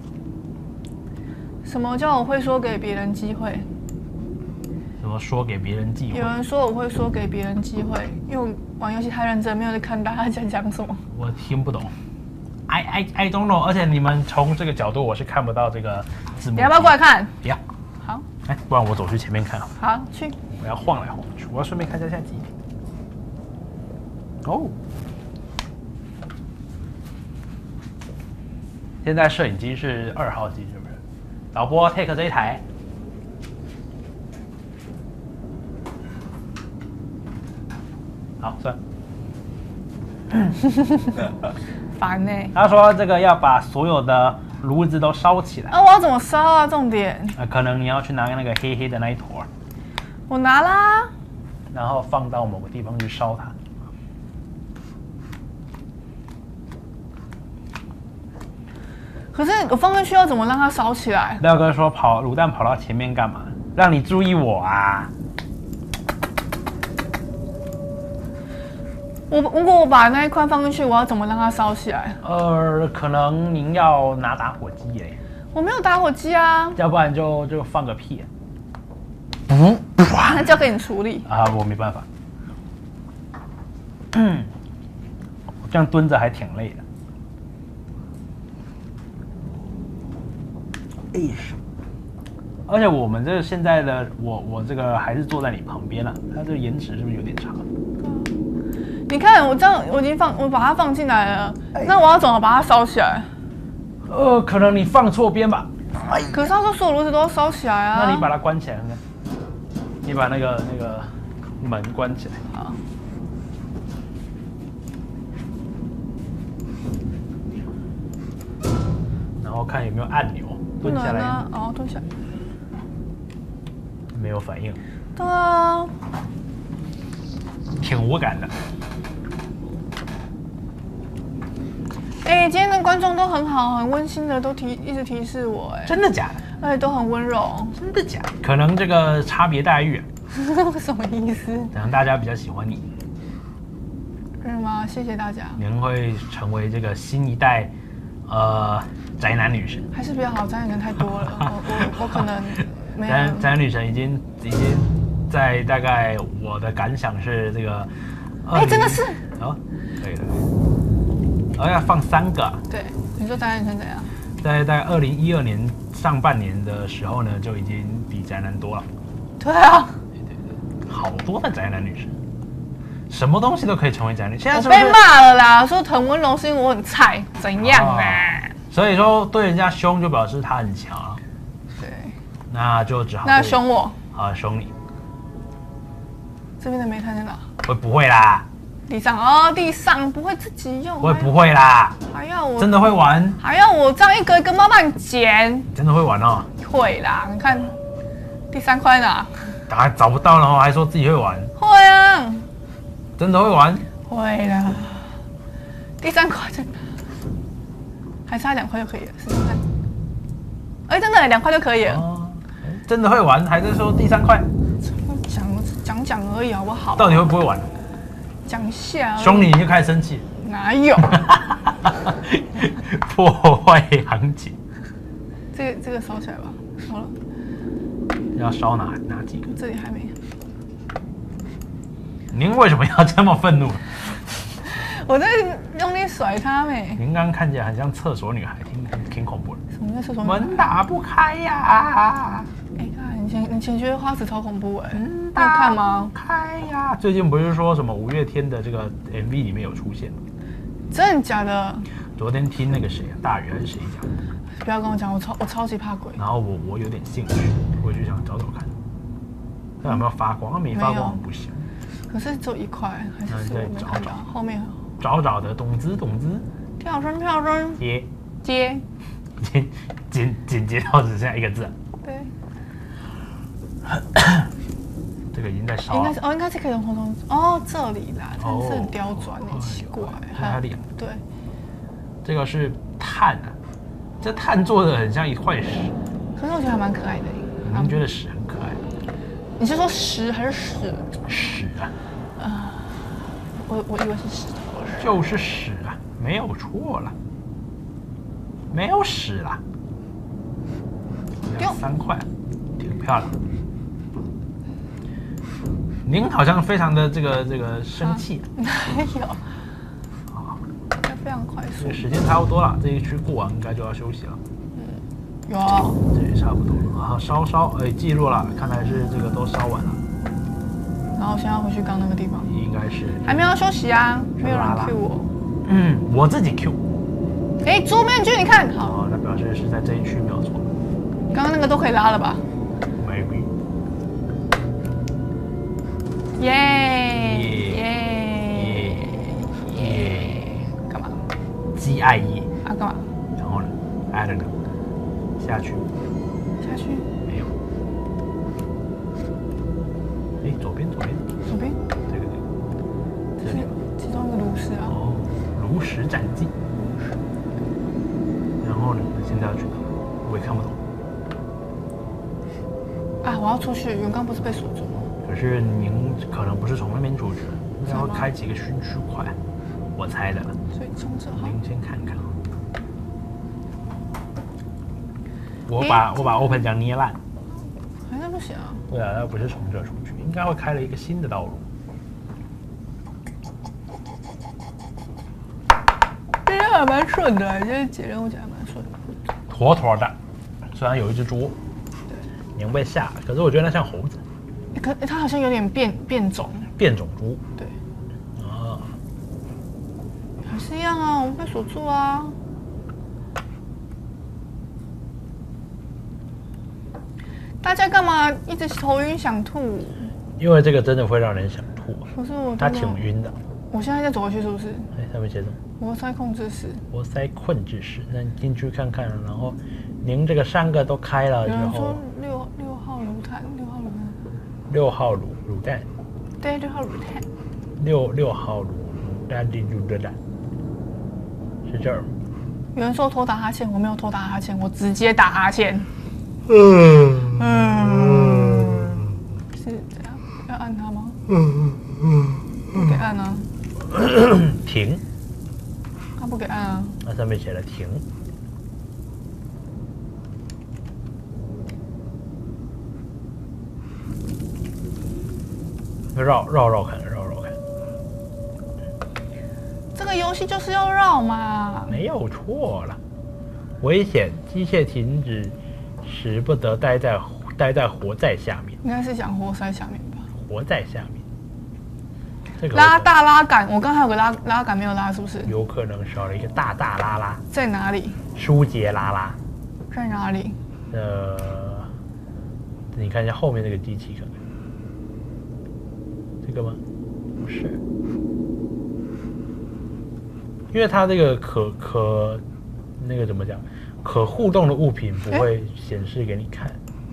什么叫我会说给别人机会？ 怎么说给别人机会？ 有人说我会说给别人机会，因为我玩游戏太认真，没有在看大家在讲什么。 我听不懂 ，I I I don't know。而且你们从这个角度我是看不到这个字幕。 你要不要过来看？ 不要。 好。 哎，不然我走去前面看。 好，去。 我要晃来晃去，我要顺便看一下现在几点。哦。现在摄影机是二号机，是不是？导播 take 这一台。好，算了。 烦呢、欸。 他说这个要把所有的炉子都烧起来。 啊，我要怎么烧啊？重点。 呃，可能你要去拿那个黑黑的那一坨。 我拿啦。 然后放到某个地方去烧它。 可是我放进去要怎么让它烧起来？ 廖哥说跑卤蛋跑到前面干嘛？让你注意我啊！ 我如果我把那一块放进去，我要怎么让它烧起来？ 呃，可能您要拿打火机耶。 我没有打火机啊。 要不然就就放个屁。 嗯，那交给你处理啊，我没办法。嗯，这样蹲着还挺累的。哎呀，而且我们这现在的我我这个还是坐在你旁边了、啊，它这个延迟是不是有点长？ 你看我这样，我已经放，我把它放进来了，哎、那我要怎么把它烧起来？ 呃，可能你放错边吧。 哎、可是他说所有炉子都要烧起来啊。 那你把它关起来看看，你把那个那个门关起来。 好。 然后看有没有按钮，蹲下来。 啊、哦，蹲下来。 没有反应。 对啊。 挺无感的。 哎、欸，今天的观众都很好，很温馨的，都提一直提示我、欸，哎， 真的假的？ 而且都很温柔， 真的假的？可能这个差别待遇、啊， 什么意思？ 可能大家比较喜欢你， 是吗？谢谢大家。 您会成为这个新一代，呃，宅男女神。 还是比较好，宅男人太多了，我我我可能没有。 宅宅男女神已经已经在大概我的感想是这个， 哎、欸，真的是， 哦，可以了。然后要放三个、啊。 对，你说宅男女神怎样？ 在在二零一二年上半年的时候呢，就已经比宅男多了。 对啊， 对对对，好多的宅男女生，什么东西都可以成为宅女。现在我是不是被骂了啦，说滕温柔是因为我很菜，怎样呢、啊？ 所以说对人家凶就表示他很强啊。 对， 那就只好那凶我， 好凶你。 这边的煤炭在哪？ 会不会啦？ 地上哦，地上不会自己用。 会不会啦？ 还要我真的会玩？ 还要我这样一个一个慢慢捡？ 真的会玩哦。 会啦，你看第三块哪？ 打找不到了哦，还说自己会玩。 会啊， 真的会玩？ 会啦。第三块在哪？还差两块就可以了，试试看。哎，真的两块就可以了。 哦，真的会玩，还是说第三块？ 讲讲讲而已好不好？ 到底会不会玩？ 讲一下。 凶你你就开始生气？ 哪有？ 破坏行情。 这个这个烧起来吧，烧了。 要烧哪哪几个？ 这里还没。 您为什么要这么愤怒？ 我在用力甩它没。 您刚刚看起来很像厕所女孩，挺挺恐怖的。 什么叫厕所女孩？ 门打不开呀！ 哎，看你前你前觉得花子超恐怖哎，你有看吗？ 开呀！最近不是说什么五月天的这个 M V 里面有出现吗？ 真的假的？ 昨天听那个谁啊，大宇还是谁讲的？ 不要跟我讲，我超我超级怕鬼。 然后我我有点兴趣，我就想找找看，看有没有发光。它没发光不行。 可是只有一块，还是我没看到后面。 找找的，懂之懂之。 跳绳跳绳。 接接。 紧紧紧接到只剩下一个字、啊。 对。 这个已经在烧了。 应该是哦，应该是可以从从哦这里啦，真是很刁钻，很奇怪。 还有脸。 对。 这个是碳啊，这碳做的很像一块石。 可是我觉得还蛮可爱的。 您觉得屎很可爱？ 你是说石还是屎？ 屎啊。 啊。我我以为是石头。 就是屎啊，没有错了。没有屎啦。两三块，挺漂亮。您好像非常的这个这个生气。 哪有？啊，非常快速。 时间差不多了，这一区过完应该就要休息了。 嗯，有啊。 这也差不多了啊，烧烧，哎，记录了，看来是这个都烧完了。 然后现在回去刚那个地方。 应该是。 还没有休息啊，没有人 Q 我。 嗯，我自己 Q。 哎，桌面具你看好。 哦，那表示是在这一区没有错。 刚刚那个都可以拉了吧 ？Maybe。 耶耶耶！干嘛？ 鸡爱耶。 啊，干嘛？ 然后呢 ？I don't know。下去。 下去。 没有。哎，左边，左边。 左边。 这个这个。这里。 其中一个炉石啊。 哦，炉石战记。然后呢？现在要去哪？我也看不懂。 啊，我要出去，原刚不是被锁住吗？ 可是您可能不是从那边出去，应该会开启一个新区块，我猜的。 所以从这好。 您先看看。我把我把 open 墙捏烂。 还是不行啊。 对啊，要不是从这出去，应该会开了一个新的道路。 今天还蛮顺的，今天解任务解还蛮顺的。 妥妥的，虽然有一只猪，您被吓了，可是我觉得那像猴子。 可它好像有点变变种。 变种猪。 对。 啊。 还是一样啊，我们被锁住啊。大家干嘛一直头晕想吐？ 因为这个真的会让人想吐。 可是我它挺晕的。 我现在再走回去是不是？ 哎，上面写什么？ 活塞控制室。 活塞控制室，那你进去看看，然后您这个三个都开了之后。 有人说六六号炉炭，六号炉炭。 六号卤卤蛋。 对，六号卤炭。 六六号卤卤蛋的卤的蛋。是这儿。 有人说偷打哈欠，我没有偷打哈欠，我直接打哈欠。 嗯嗯。是这样，要按它吗？嗯嗯。不给按啊。 停。 他不给按啊。 那上面写了停。绕绕绕看，绕绕看。 这个游戏就是要绕嘛。 没有错了。 危险！机械停止时不得待在待在活在下面。 应该是讲活塞下面吧？ 活在下面。这个拉大拉杆，我刚才有个拉拉杆没有拉，是不是？ 有可能少了一个大大拉拉。 在哪里？ 舒杰拉拉。 在哪里？ 呃，你看一下后面这个机器，看看。这个吗？不是。因为它这个可可那个怎么讲，可互动的物品不会显示给你看。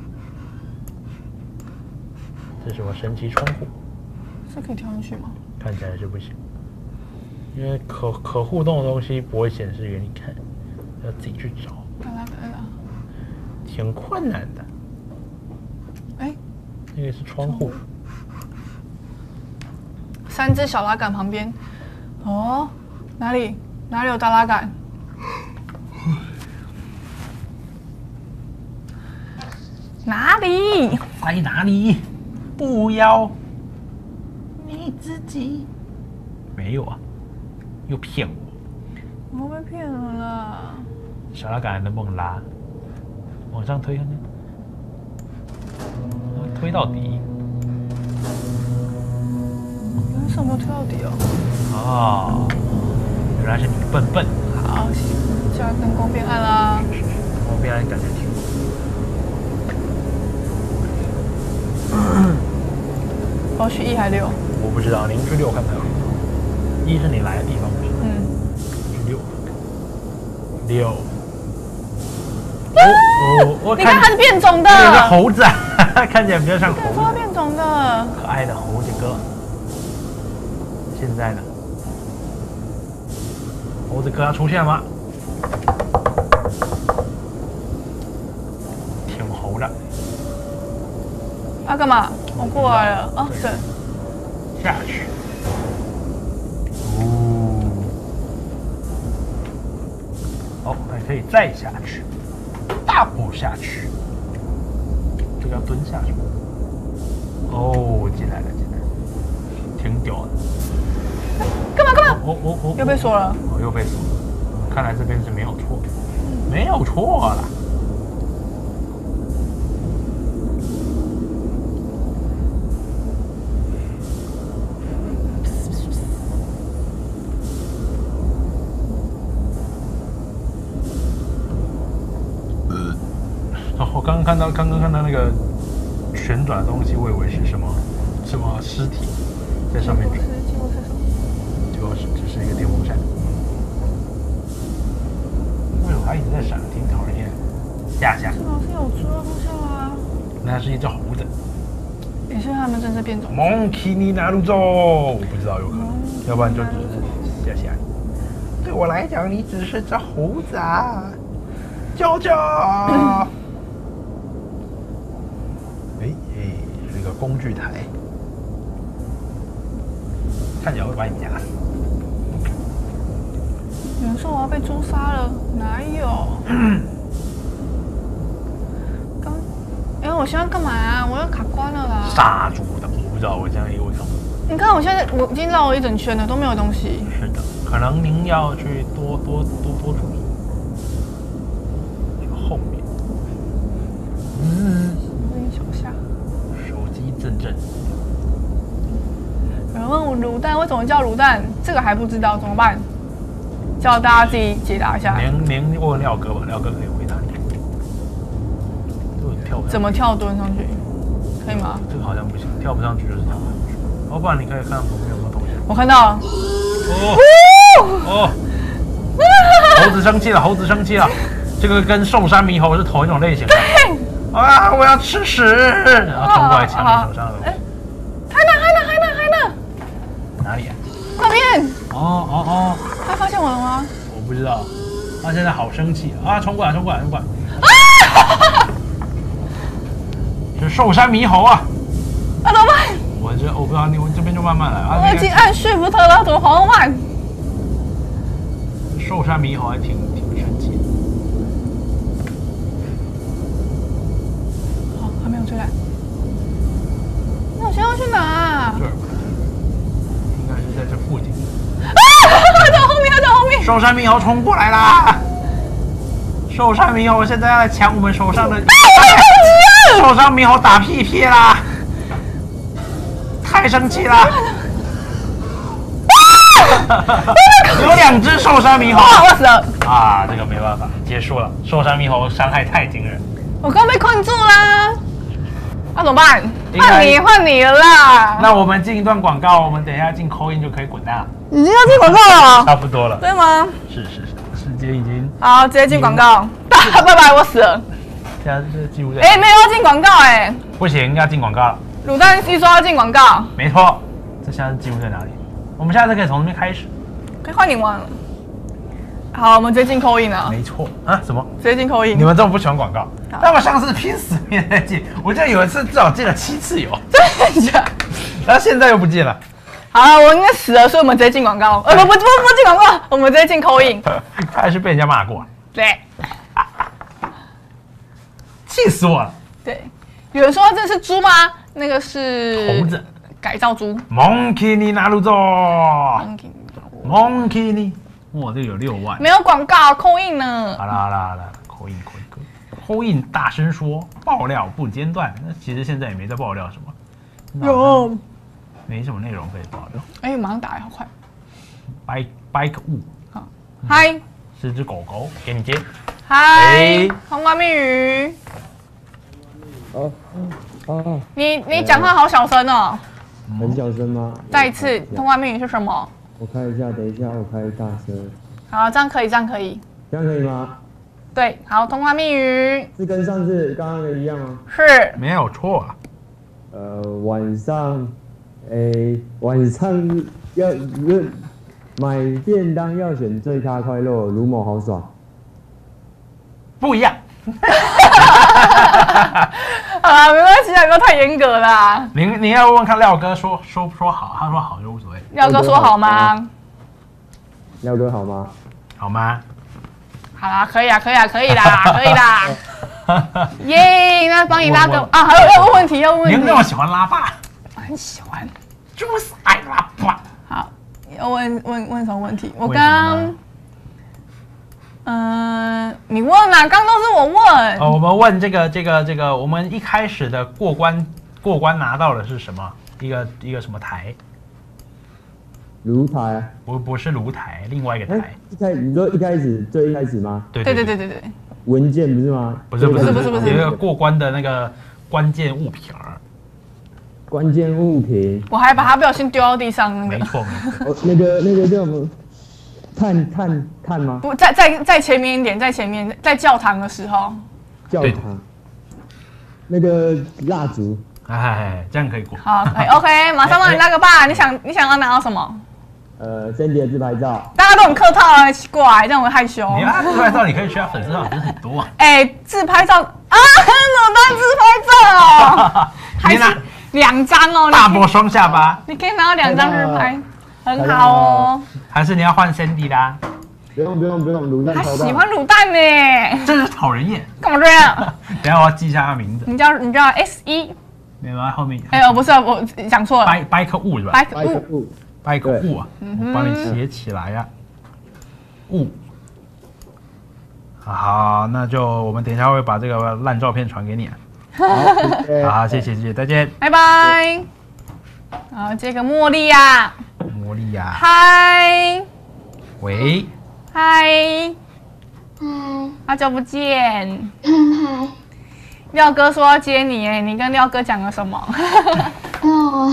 这是什么神奇窗户？ 这可以跳进去吗？ 看起来是不行，因为可可互动的东西不会显示给你看，要自己去找。 拉拉杆拉， 挺困难的。 哎， 那个是窗户。 三只小拉杆旁边，哦。哪里？哪里有大拉杆？哪里？ 在哪里？不要！你自己没有啊？又骗我！ 我被骗了啦！ 小拉杆能不能拉？往上推看看，推到底。 为什么推到底哦？ 哦。原来是你笨笨。 好，现在灯光变暗啦。 灯光变暗，感觉挺。 我要去一还六？ 我不知道，您去六看看。一是你来的地方，不是？ 嗯。 去六。六。哦哦， 你看它是变种的。 这个是猴子，看起来比较像猴子。 它变种的。 可爱的猴子哥。现在呢？猴子哥要出现了吗？挺猴的。 啊，干嘛？我过来了。哦，对。 下去。哦。好，还可以再下去，大步下去。这个要蹲下去。哦，进来了，进来了，挺屌的。 干嘛干嘛？ 哦哦哦！ 又被锁了。 哦，又被锁了。看来这边是没有错，没有错了。哦，我刚刚看到，刚刚看到那个旋转的东西，我以为是什么什么尸体在上面。结果是只是一个电风扇。为什么它一直在闪？挺讨人厌。下下。 老师有猪的东西啊？ 那是一只猴子。 也是他们正式变种。 Monkey 你哪路走？我不知道，有可能，要不然就只是下下。对我来讲，你只是只猴子啊！舅舅。哎哎，是一个工具台。看起来会把你夹死。 有人说我要被猪杀了，哪有？刚，哎，我现在干嘛啊？我要卡关了啦！ 杀猪的，我不知道，我现在也有看。 你看我现在我已经绕了一整圈了，都没有东西。 是的，可能您要去多多多多注意。这个后面，嗯， 有点小下。 手机阵阵。 有人问我卤蛋为什么叫卤蛋，这个还不知道怎么办？叫大家自己解答一下。 您您问廖哥吧，廖哥可以回答你。这个跳不上去。 怎么跳蹲上去？可以吗？ 这个好像不行，跳不上去就是跳不上去。要不然你可以看旁边有没有东西。 我看到了。 哦哦！猴子生气了，猴子生气了。这个跟寿山猕猴是同一种类型的。 对。 啊！我要吃屎！然后冲过来抢你手上的东西。 还呢还呢还呢还呢！ 哪里啊？ 那边。 哦哦哦！ 他发现我了吗？ 我不知道。他现在好生气啊！冲过来，冲过来，冲过来！ 啊！ 是寿山猕猴啊！ 啊，怎么办？ 我这我不知道，你我这边就慢慢来啊。 我已经按 shift 了，怎么好慢？ 寿山猕猴还挺挺神奇的。 好，还没有追来。那我现在要去哪啊？ 这儿吧，应该是在这附近。 啊！他在后面，他在后面。 寿山猕猴冲过来啦！ 受伤猕猴现在要来抢我们手上的，受伤猕猴打屁屁啦！太生气啦！有两只受伤猕猴， 我死了！ 啊，这个没办法，结束了。受伤猕猴伤害太惊人， 我刚被困住啦，那、怎么办？ 应该换你换你了啦！ 那我们进一段广告，我们等一下进扣音就可以滚蛋了。 已经要进广告了， 差不多了。 对吗？ 是是是，时间已经。 好，直接进广告。拜拜，我死了。 现在这记录在。 哎，没有要进广告哎、 不行，要进广告了。 卤蛋一说要进广告， 没错，这现在记录在哪里？我们下次可以从那边开始。 可以换你玩了。好，我们直接进扣音了。 没错啊，什么？ 直接进扣音。 你们这么不喜欢广告？那么上次拼死命在进，我记得有一次至少进了七次油， 真的假的？ 然后现在又不进了。 好了，我应该死了，所以我们直接进广告。呃，不不不不进广告，我们直接进扣音。 他还是被人家骂过， 对， 气死我了。 对，有人说这是猪吗？那个是猴子， 改造猪。 Monkey 你拿路走 Monkey ，Monkey 你，哇，这有六万。 没有广告，扣印呢？ 好啦好啦好啦，口音口音口音，口音大声说，爆料不间断。那其实现在也没在爆料什么， 有， 没什么内容可以爆料。 哎，马上打，好快。 Bike Bike 物， 好，嗨， 是只狗狗，给你接。 嗨哎， 通关密语。 哦哦， 你你讲话好小声哦。 很小声吗？ 再一次，通关密语是什么？ 我开一下，等一下我开大声， 好，这样可以，这样可以。 这样可以吗？ 对，好，通关密语是跟上次刚刚的一样吗？ 是没有错啊。 呃，晚上，诶，晚上要要买便当要选最咖快乐，卢某好爽。 不一样。 啊，没关系啊，不要太严格啦。 您您要问问看廖哥说说说好，他说好就无所谓。 廖哥说好吗？ 廖哥好吗？ 好吗？ 好啦，可以啊，可以啊，可以啦，可以啦。耶，那帮你拉个啊，还有要问问题，要问问题。 您那么喜欢拉霸？ 很喜欢， 就是爱拉霸。 好，要问问问什么问题？我刚刚。嗯、呃，你问啊，刚都是我问。 哦，我们问这个这个这个，我们一开始的过关过关拿到的是什么？一个一个什么台？ 炉台？ 不不是炉台，另外一个台。 一开你说一开始最一开始吗？ 对对对对对对。 文件不是吗？ 不是不是不是不是， 有一个过关的那个关键物品儿。 关键物品。 我还把它不小心丢到地上那个。 没错没错。 哦，那个那个叫什么？碳碳碳吗？ 不，在在在前面一点，在前面，在教堂的时候。 教堂。那个蜡烛。 哎，这样可以过。 好，哎 ，OK， 马上帮你拉个吧。你想你想要拿到什么？ 呃，Cindy 的自拍照。 大家都很客套啊，奇怪，这样我会害羞。 你拉自拍照，你可以去他粉丝团，不是很多啊。 哎，自拍照啊，卤蛋自拍照，还是两张哦。 大波双下巴。 你可以拿到两张自拍，很好哦。 还是你要换 Cindy 啦？ 不用不用不用，卤蛋他喜欢卤蛋呢， 真是讨人厌。 干嘛这样？ 等下我要记一下他名字。 你叫你叫 S 一。 没有啊，后面。 哎呦，不是，我讲错了。 掰掰克物是吧？ 掰克物。 掰克物啊，我帮你写起来呀。物。好，那就我们等一下会把这个烂照片传给你啊。好，好，谢谢谢谢，再见。 拜拜。好，这个茉莉呀。 茉莉呀。 嗨。 喂。 嗨。 嗨。 好久不见。 嗨。 廖哥说要接你哎，你跟廖哥讲了什么？ 哦。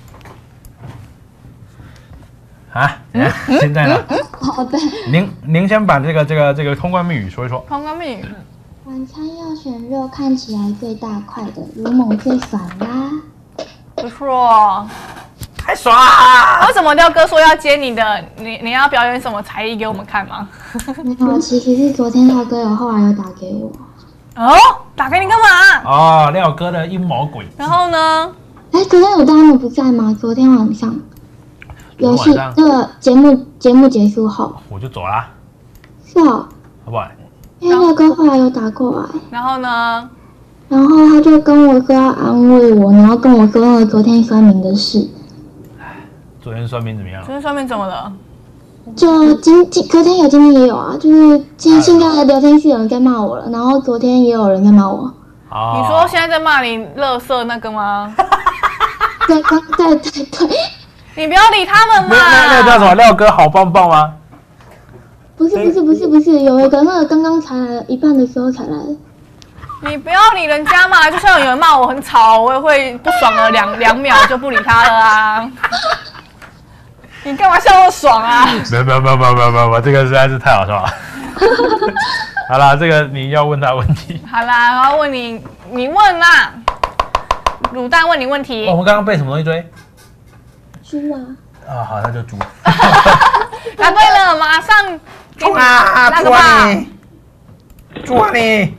啊，现在呢？ 好的。 您您先把这个这个这个通关密语说一说。 通关密语。 晚餐要选肉看起来最大块的，卢某最爽啦。 不错。 太爽啦！ 为什么廖哥说要接你的？你你要表演什么才艺给我们看吗？ 没有，其实是昨天廖哥有后来有打给我。 哦，打给你干嘛？ 哦，廖哥的阴谋诡计。 然后呢？ 哎，昨天有大家不在吗？昨天晚上。游戏那个节目节目结束后， 我就走啦。 是哦。 好不好？ 因为廖哥后来有打过来。 然后呢？ 然后他就跟我说要安慰我，然后跟我说那个昨天酸民的事。 昨天酸民怎么样？ 昨天酸民怎么了？ 就今今隔天有，今天也有啊，就是现现在聊天室有人在骂我了，然后昨天也有人在骂我。 哦你说现在在骂你垃圾那个吗？ 对对对对。 你不要理他们嘛。 那那个叫什么？廖哥好棒棒吗？ 不是不是不是不是，有一个那个刚刚才来一半的时候才来的。 你不要理人家嘛，就像有人骂我很吵，我也会不爽了两两秒就不理他了啊。你干嘛笑我爽啊？ 没有没有没有没有没有没有，这个实在是太好笑了。好啦，这个你要问他问题。 好啦，然后问你，你问啦。卤蛋问你问题。 哦、我们刚刚背什么东西追？ 猪啊。 啊，好，那就猪。 答对了，马上猪啊， 那个吧。 猪啊你！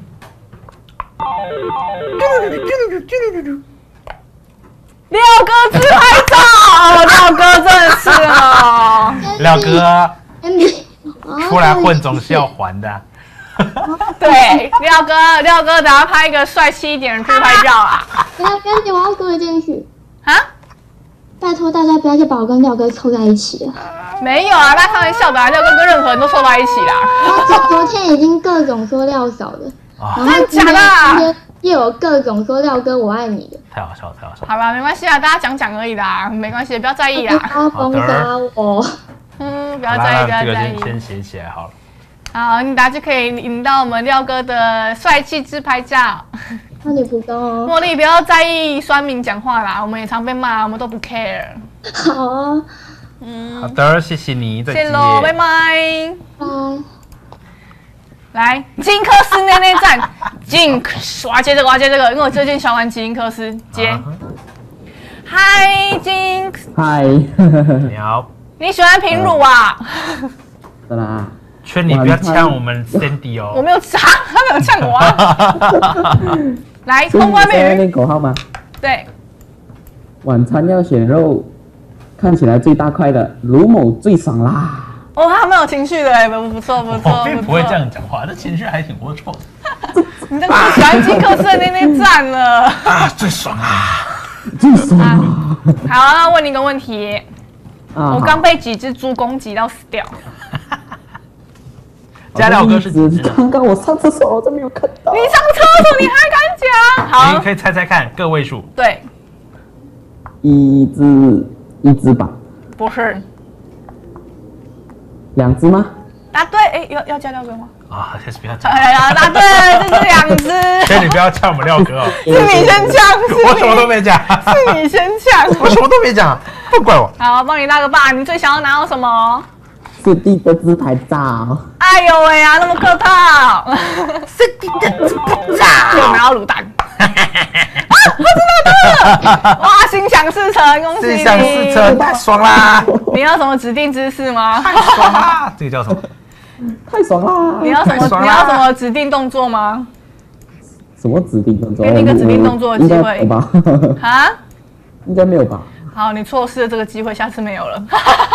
廖哥自拍照，廖哥真的是哦。 廖哥，出来混总是要还的。 对，廖哥，廖哥，等下拍一个帅气一点的自拍照啊！ 等下，表姐，我要说一件事啊， 拜托大家不要再把我跟廖哥凑在一起了。 没有啊，他开玩笑的啊，廖哥跟任何人都凑在一起啦。 昨昨天已经各种说廖嫂的，然后真的假的？ 又有各种说廖哥我爱你的。 太好笑了，太好笑了。 好吧，没关系啊，大家讲讲而已啦，没关系，不要在意啦。 不要封杀我。 嗯，不要在意，不要这个在意。 先先写起来好了。 好，你等下就可以领到我们廖哥的帅气自拍照。 那你不动哦。 茉莉，不要在意酸民讲话啦，我们也常被骂，我们都不 care。 好啊。 嗯。 好的，谢谢你，再见。 谢喽，拜拜。 拜。 来，金克斯内内战，金克斯，我要接这个，我要接这个，因为我最近想玩金克斯，接。嗨，金。 嗨。 你好。 你喜欢平乳啊？ 是啦。 劝你不要呛我们 Cindy 哦。 我没有呛，他没有呛我啊。来，通关密语。 念口号吗？ 对。 晚餐要选肉，看起来最大块的，卢某最爽啦。 哦，他蛮有情绪的哎，不不错不错。 我并不会这样讲话，这情绪还挺不错的。 你这个最喜欢金克斯的那那站了。 啊，最爽啊！ 最爽啊！ 好，那问你一个问题。 啊、 我刚被几只猪攻击到死掉。 加廖哥是几只？ 刚刚我上厕所我都没有看到。 你上厕所你还敢讲？好， 你可以猜猜看个位数。 对。 一只一只吧。 不是。 两只吗？ 答对，哎，要要加廖哥吗？ 啊，还是不要讲。 哎呀，答对，这是两只。 所以你不要呛我们廖哥哦。 是你先呛， 我什么都没讲。 是你先呛， 我什么都没讲，不怪我。 好，帮你拉个把，你最想要拿到什么？ 是弟的自拍照。 哎呦喂呀，那么客套。是弟的自拍照。就拿到卤蛋。啊，我知道的。哇，心想事成，恭喜你！ 心想事成，太爽啦！ 你要什么指定姿势吗？ 太爽啦！这个叫什么？ 太爽啦！ 你要什么？你要什么指定动作吗？ 什么指定动作？ 给你一个指定动作的机会。 应该吧？ 啊？ 应该没有吧？ 好，你错失了这个机会，下次没有了。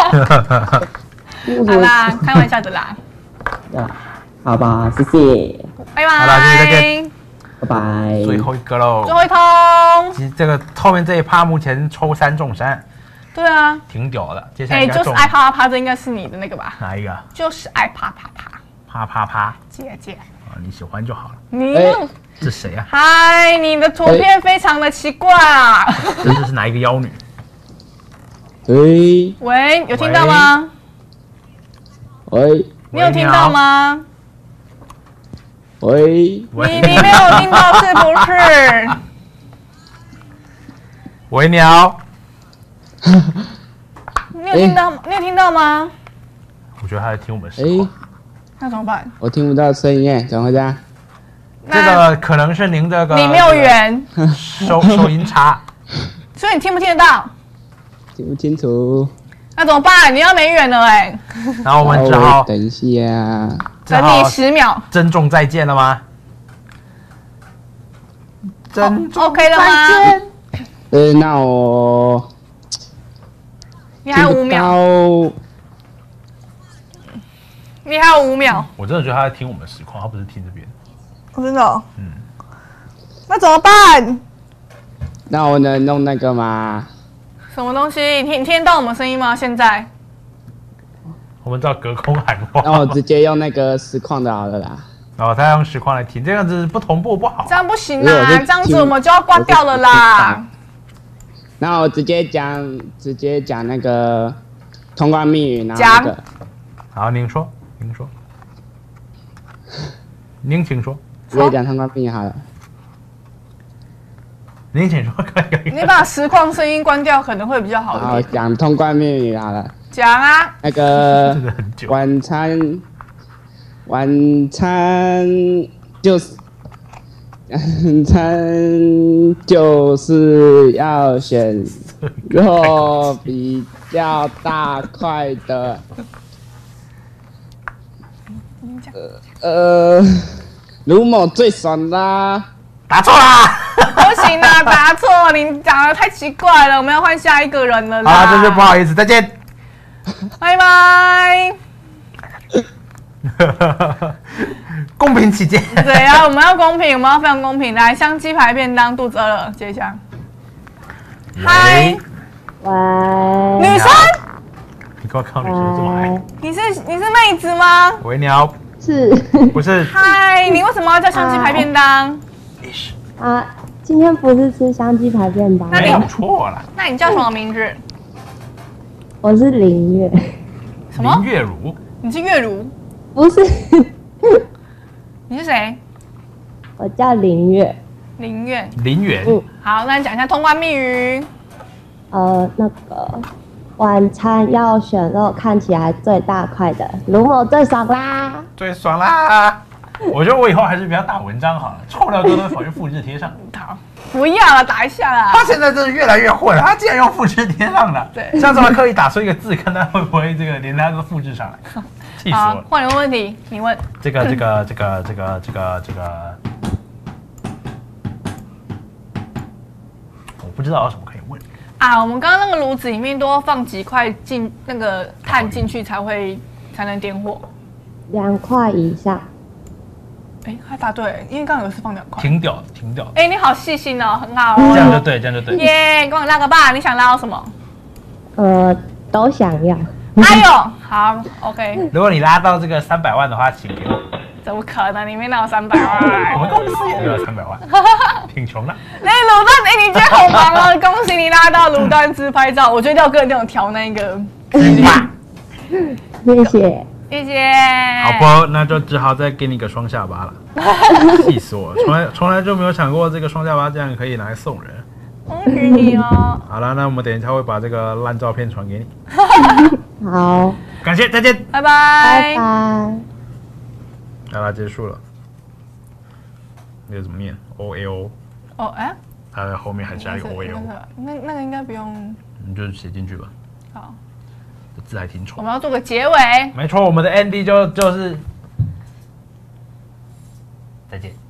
好啦，开玩笑的啦。 啊，好吧，谢谢。 拜拜。 好啦，谢谢，再见。 拜拜。 最后一个喽。 最后一通。 其实这个后面这一趴目前抽三中三。 对啊。 挺屌的。接下来哎，就是爱啪啪啪，这应该是你的那个吧？ 哪一个？ 就是爱啪啪啪。 啪啪啪。 姐姐。 啊，你喜欢就好了。 你。 是谁啊？ 嗨，你的图片非常的奇怪啊。 这是哪一个妖女？ 喂。 喂，有听到吗？ 喂。 你有听到吗？ 喂。 你你没有听到是不是？ 喂，你好。 你有听到？你有听到吗？ 我觉得他在听我们实话。 那怎么办？ 我听不到声音哎，怎么回事？ 这个可能是您这个你没有缘， 收收音差， 所以你听不听得到？ 听不清楚。 那怎么办？你要没缘了哎。 然后我们只好等一下， 等你十秒。 珍重再见了吗？珍重 OK 了吗？ 呃，那我你还有五秒。你还有五秒。 我真的觉得他在听我们实况，他不是听这边。 我真的、哦。 嗯。 那怎么办？ 那我能弄那个吗？ 什么东西？你听你听得到我们声音吗？现在？ 我们照隔空喊话。 那我直接用那个实况的好了啦。 然后他用实况来听，这样子不同步不好。 这样不行啊，这样子我们就要挂掉了啦。 那我直接讲，直接讲那个通关密语，然后那个。 好，您说，您说，您请说。 直接讲通关密语好了。 您请说，可以可以。 你把实况声音关掉可能会比较好一点。 好，讲通关密语好了。 讲啊。 那个晚餐，晚餐就是晚餐就是要选肉比较大块的。呃呃，卢某最爽啦。 答错啦！ 不行啦，答错，你讲的太奇怪了，我们要换下一个人了啦。 好，真是不好意思，再见。 拜拜。 公平起见。 对啊，我们要公平，我们要非常公平。来，香鸡排便当，肚子饿了，接一下。嗨， 喂， 女生。 你给我看女生这么矮。 你是你是妹子吗？ 喂，你好。 是。 不是。 嗨，你为什么要叫香鸡排便当？ 啊，今天不是吃香鸡排便当。 没有错了。 那你叫什么名字？ 我是林月。 什么？ 林月如。 你是月如？ 不是。 你是谁？ 我叫林月。 林月。 林源。 嗯。 好，那你讲一下通关密语。 呃，那个晚餐要选肉看起来最大块的，卢某最爽啦！ 最爽啦！我觉得我以后还是不要打文章好了，臭料哥都跑去复制贴上。 好，不要了，打一下啦。 他现在真的越来越混了，他竟然用复制贴上了。 对， 上次还刻意打出一个字，看他会不会这个连他都复制上来，气死我了。 换你问问题，你问。 这个这个这个这个这个这个，我不知道有什么可以问啊。我们刚刚那个炉子里面都要放几块进那个碳进去才会才能点火。 两块以上。 哎，他答对，因为刚刚有是放两块。 挺屌的，挺屌的。 哎，你好细心哦，很好哦。 这样就对，这样就对。 耶，给我拉个吧，你想拉到什么？ 呃，都想要。 哎呦，好 ，OK。 如果你拉到这个三百万的话，请给我。 怎么可能？里面哪有三百万？ 我们公司也没有三百万，挺穷的。 哎，卤蛋，哎，你今天好忙哦！恭喜你拉到卤蛋自拍照，我觉得廖哥一定有调那个。 谢谢。 谢谢。 好不，那就只好再给你个双下巴了。气死我！从来从来就没有想过这个双下巴这样可以拿来送人。 恭喜你哦！ 好了，那我们等一下会把这个烂照片传给你。 好， 感谢，再见， 拜拜， 拜拜。 好了，结束了。那个怎么念 ？O A O。 哦，哎， 它的后面还加一个 O A O。 那那个应该不用。 你就写进去吧。 好。 这字还挺丑。 我们要做个结尾。 没错，我们的 Andy 就就是再见。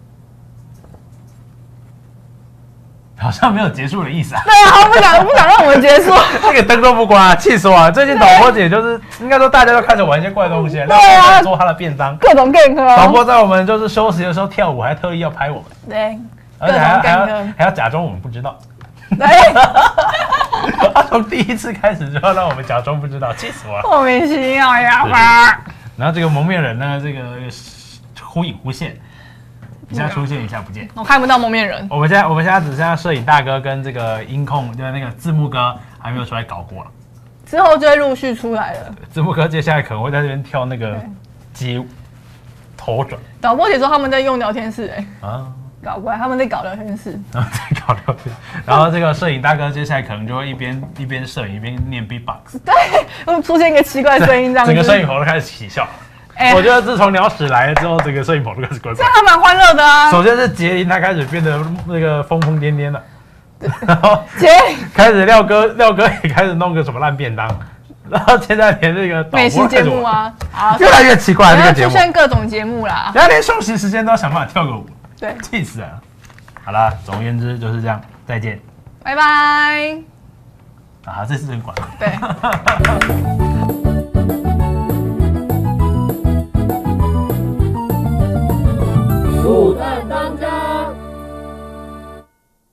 好像没有结束的意思啊。 对啊，他不想不想让我们结束。 这个灯都不关啊，气死我了！最近导播姐就是应该说大家都开始玩一些怪东西，对啊，做她的便当， 各种 gank。 导播在我们就是休息的时候跳舞，还特意要拍我们。 对， 而且还要还要还要假装我们不知道。 对。 他从第一次开始就要让我们假装不知道，气死我了！ 莫名其妙呀！ 然后这个蒙面人呢，这个忽隐忽现，一下出现一下不见， 我看不到蒙面人。 我们现在我们现在只剩下摄影大哥跟这个音控，就是那个字幕哥还没有出来搞过了， 之后就会陆续出来了。 字幕哥接下来可能会在这边跳那个街舞头转。 导播姐说他们在用聊天室，哎啊。 搞怪，他们在搞聊天室， 然后在搞聊天，然后这个摄影大哥接下来可能就会一边一边摄影一边念 beatbox， 对，会出现一个奇怪的声音，这样整个摄影棚都开始起笑。欸、我觉得自从鸟屎来了之后，整个摄影棚都开始怪怪。 这样还蛮欢乐的啊。 首先是杰林，他开始变得那个疯疯癫癫的，然后杰开始廖哥廖哥也开始弄个什么烂便当。然后现在连这个美食节目啊， 越来越奇怪，这个节目出现各种节目啦， 然后连休息时间都要想办法跳个舞。 对， 气死人了！好了，总而言之就是这样，再见， 拜拜。 啊，这是真管。 对。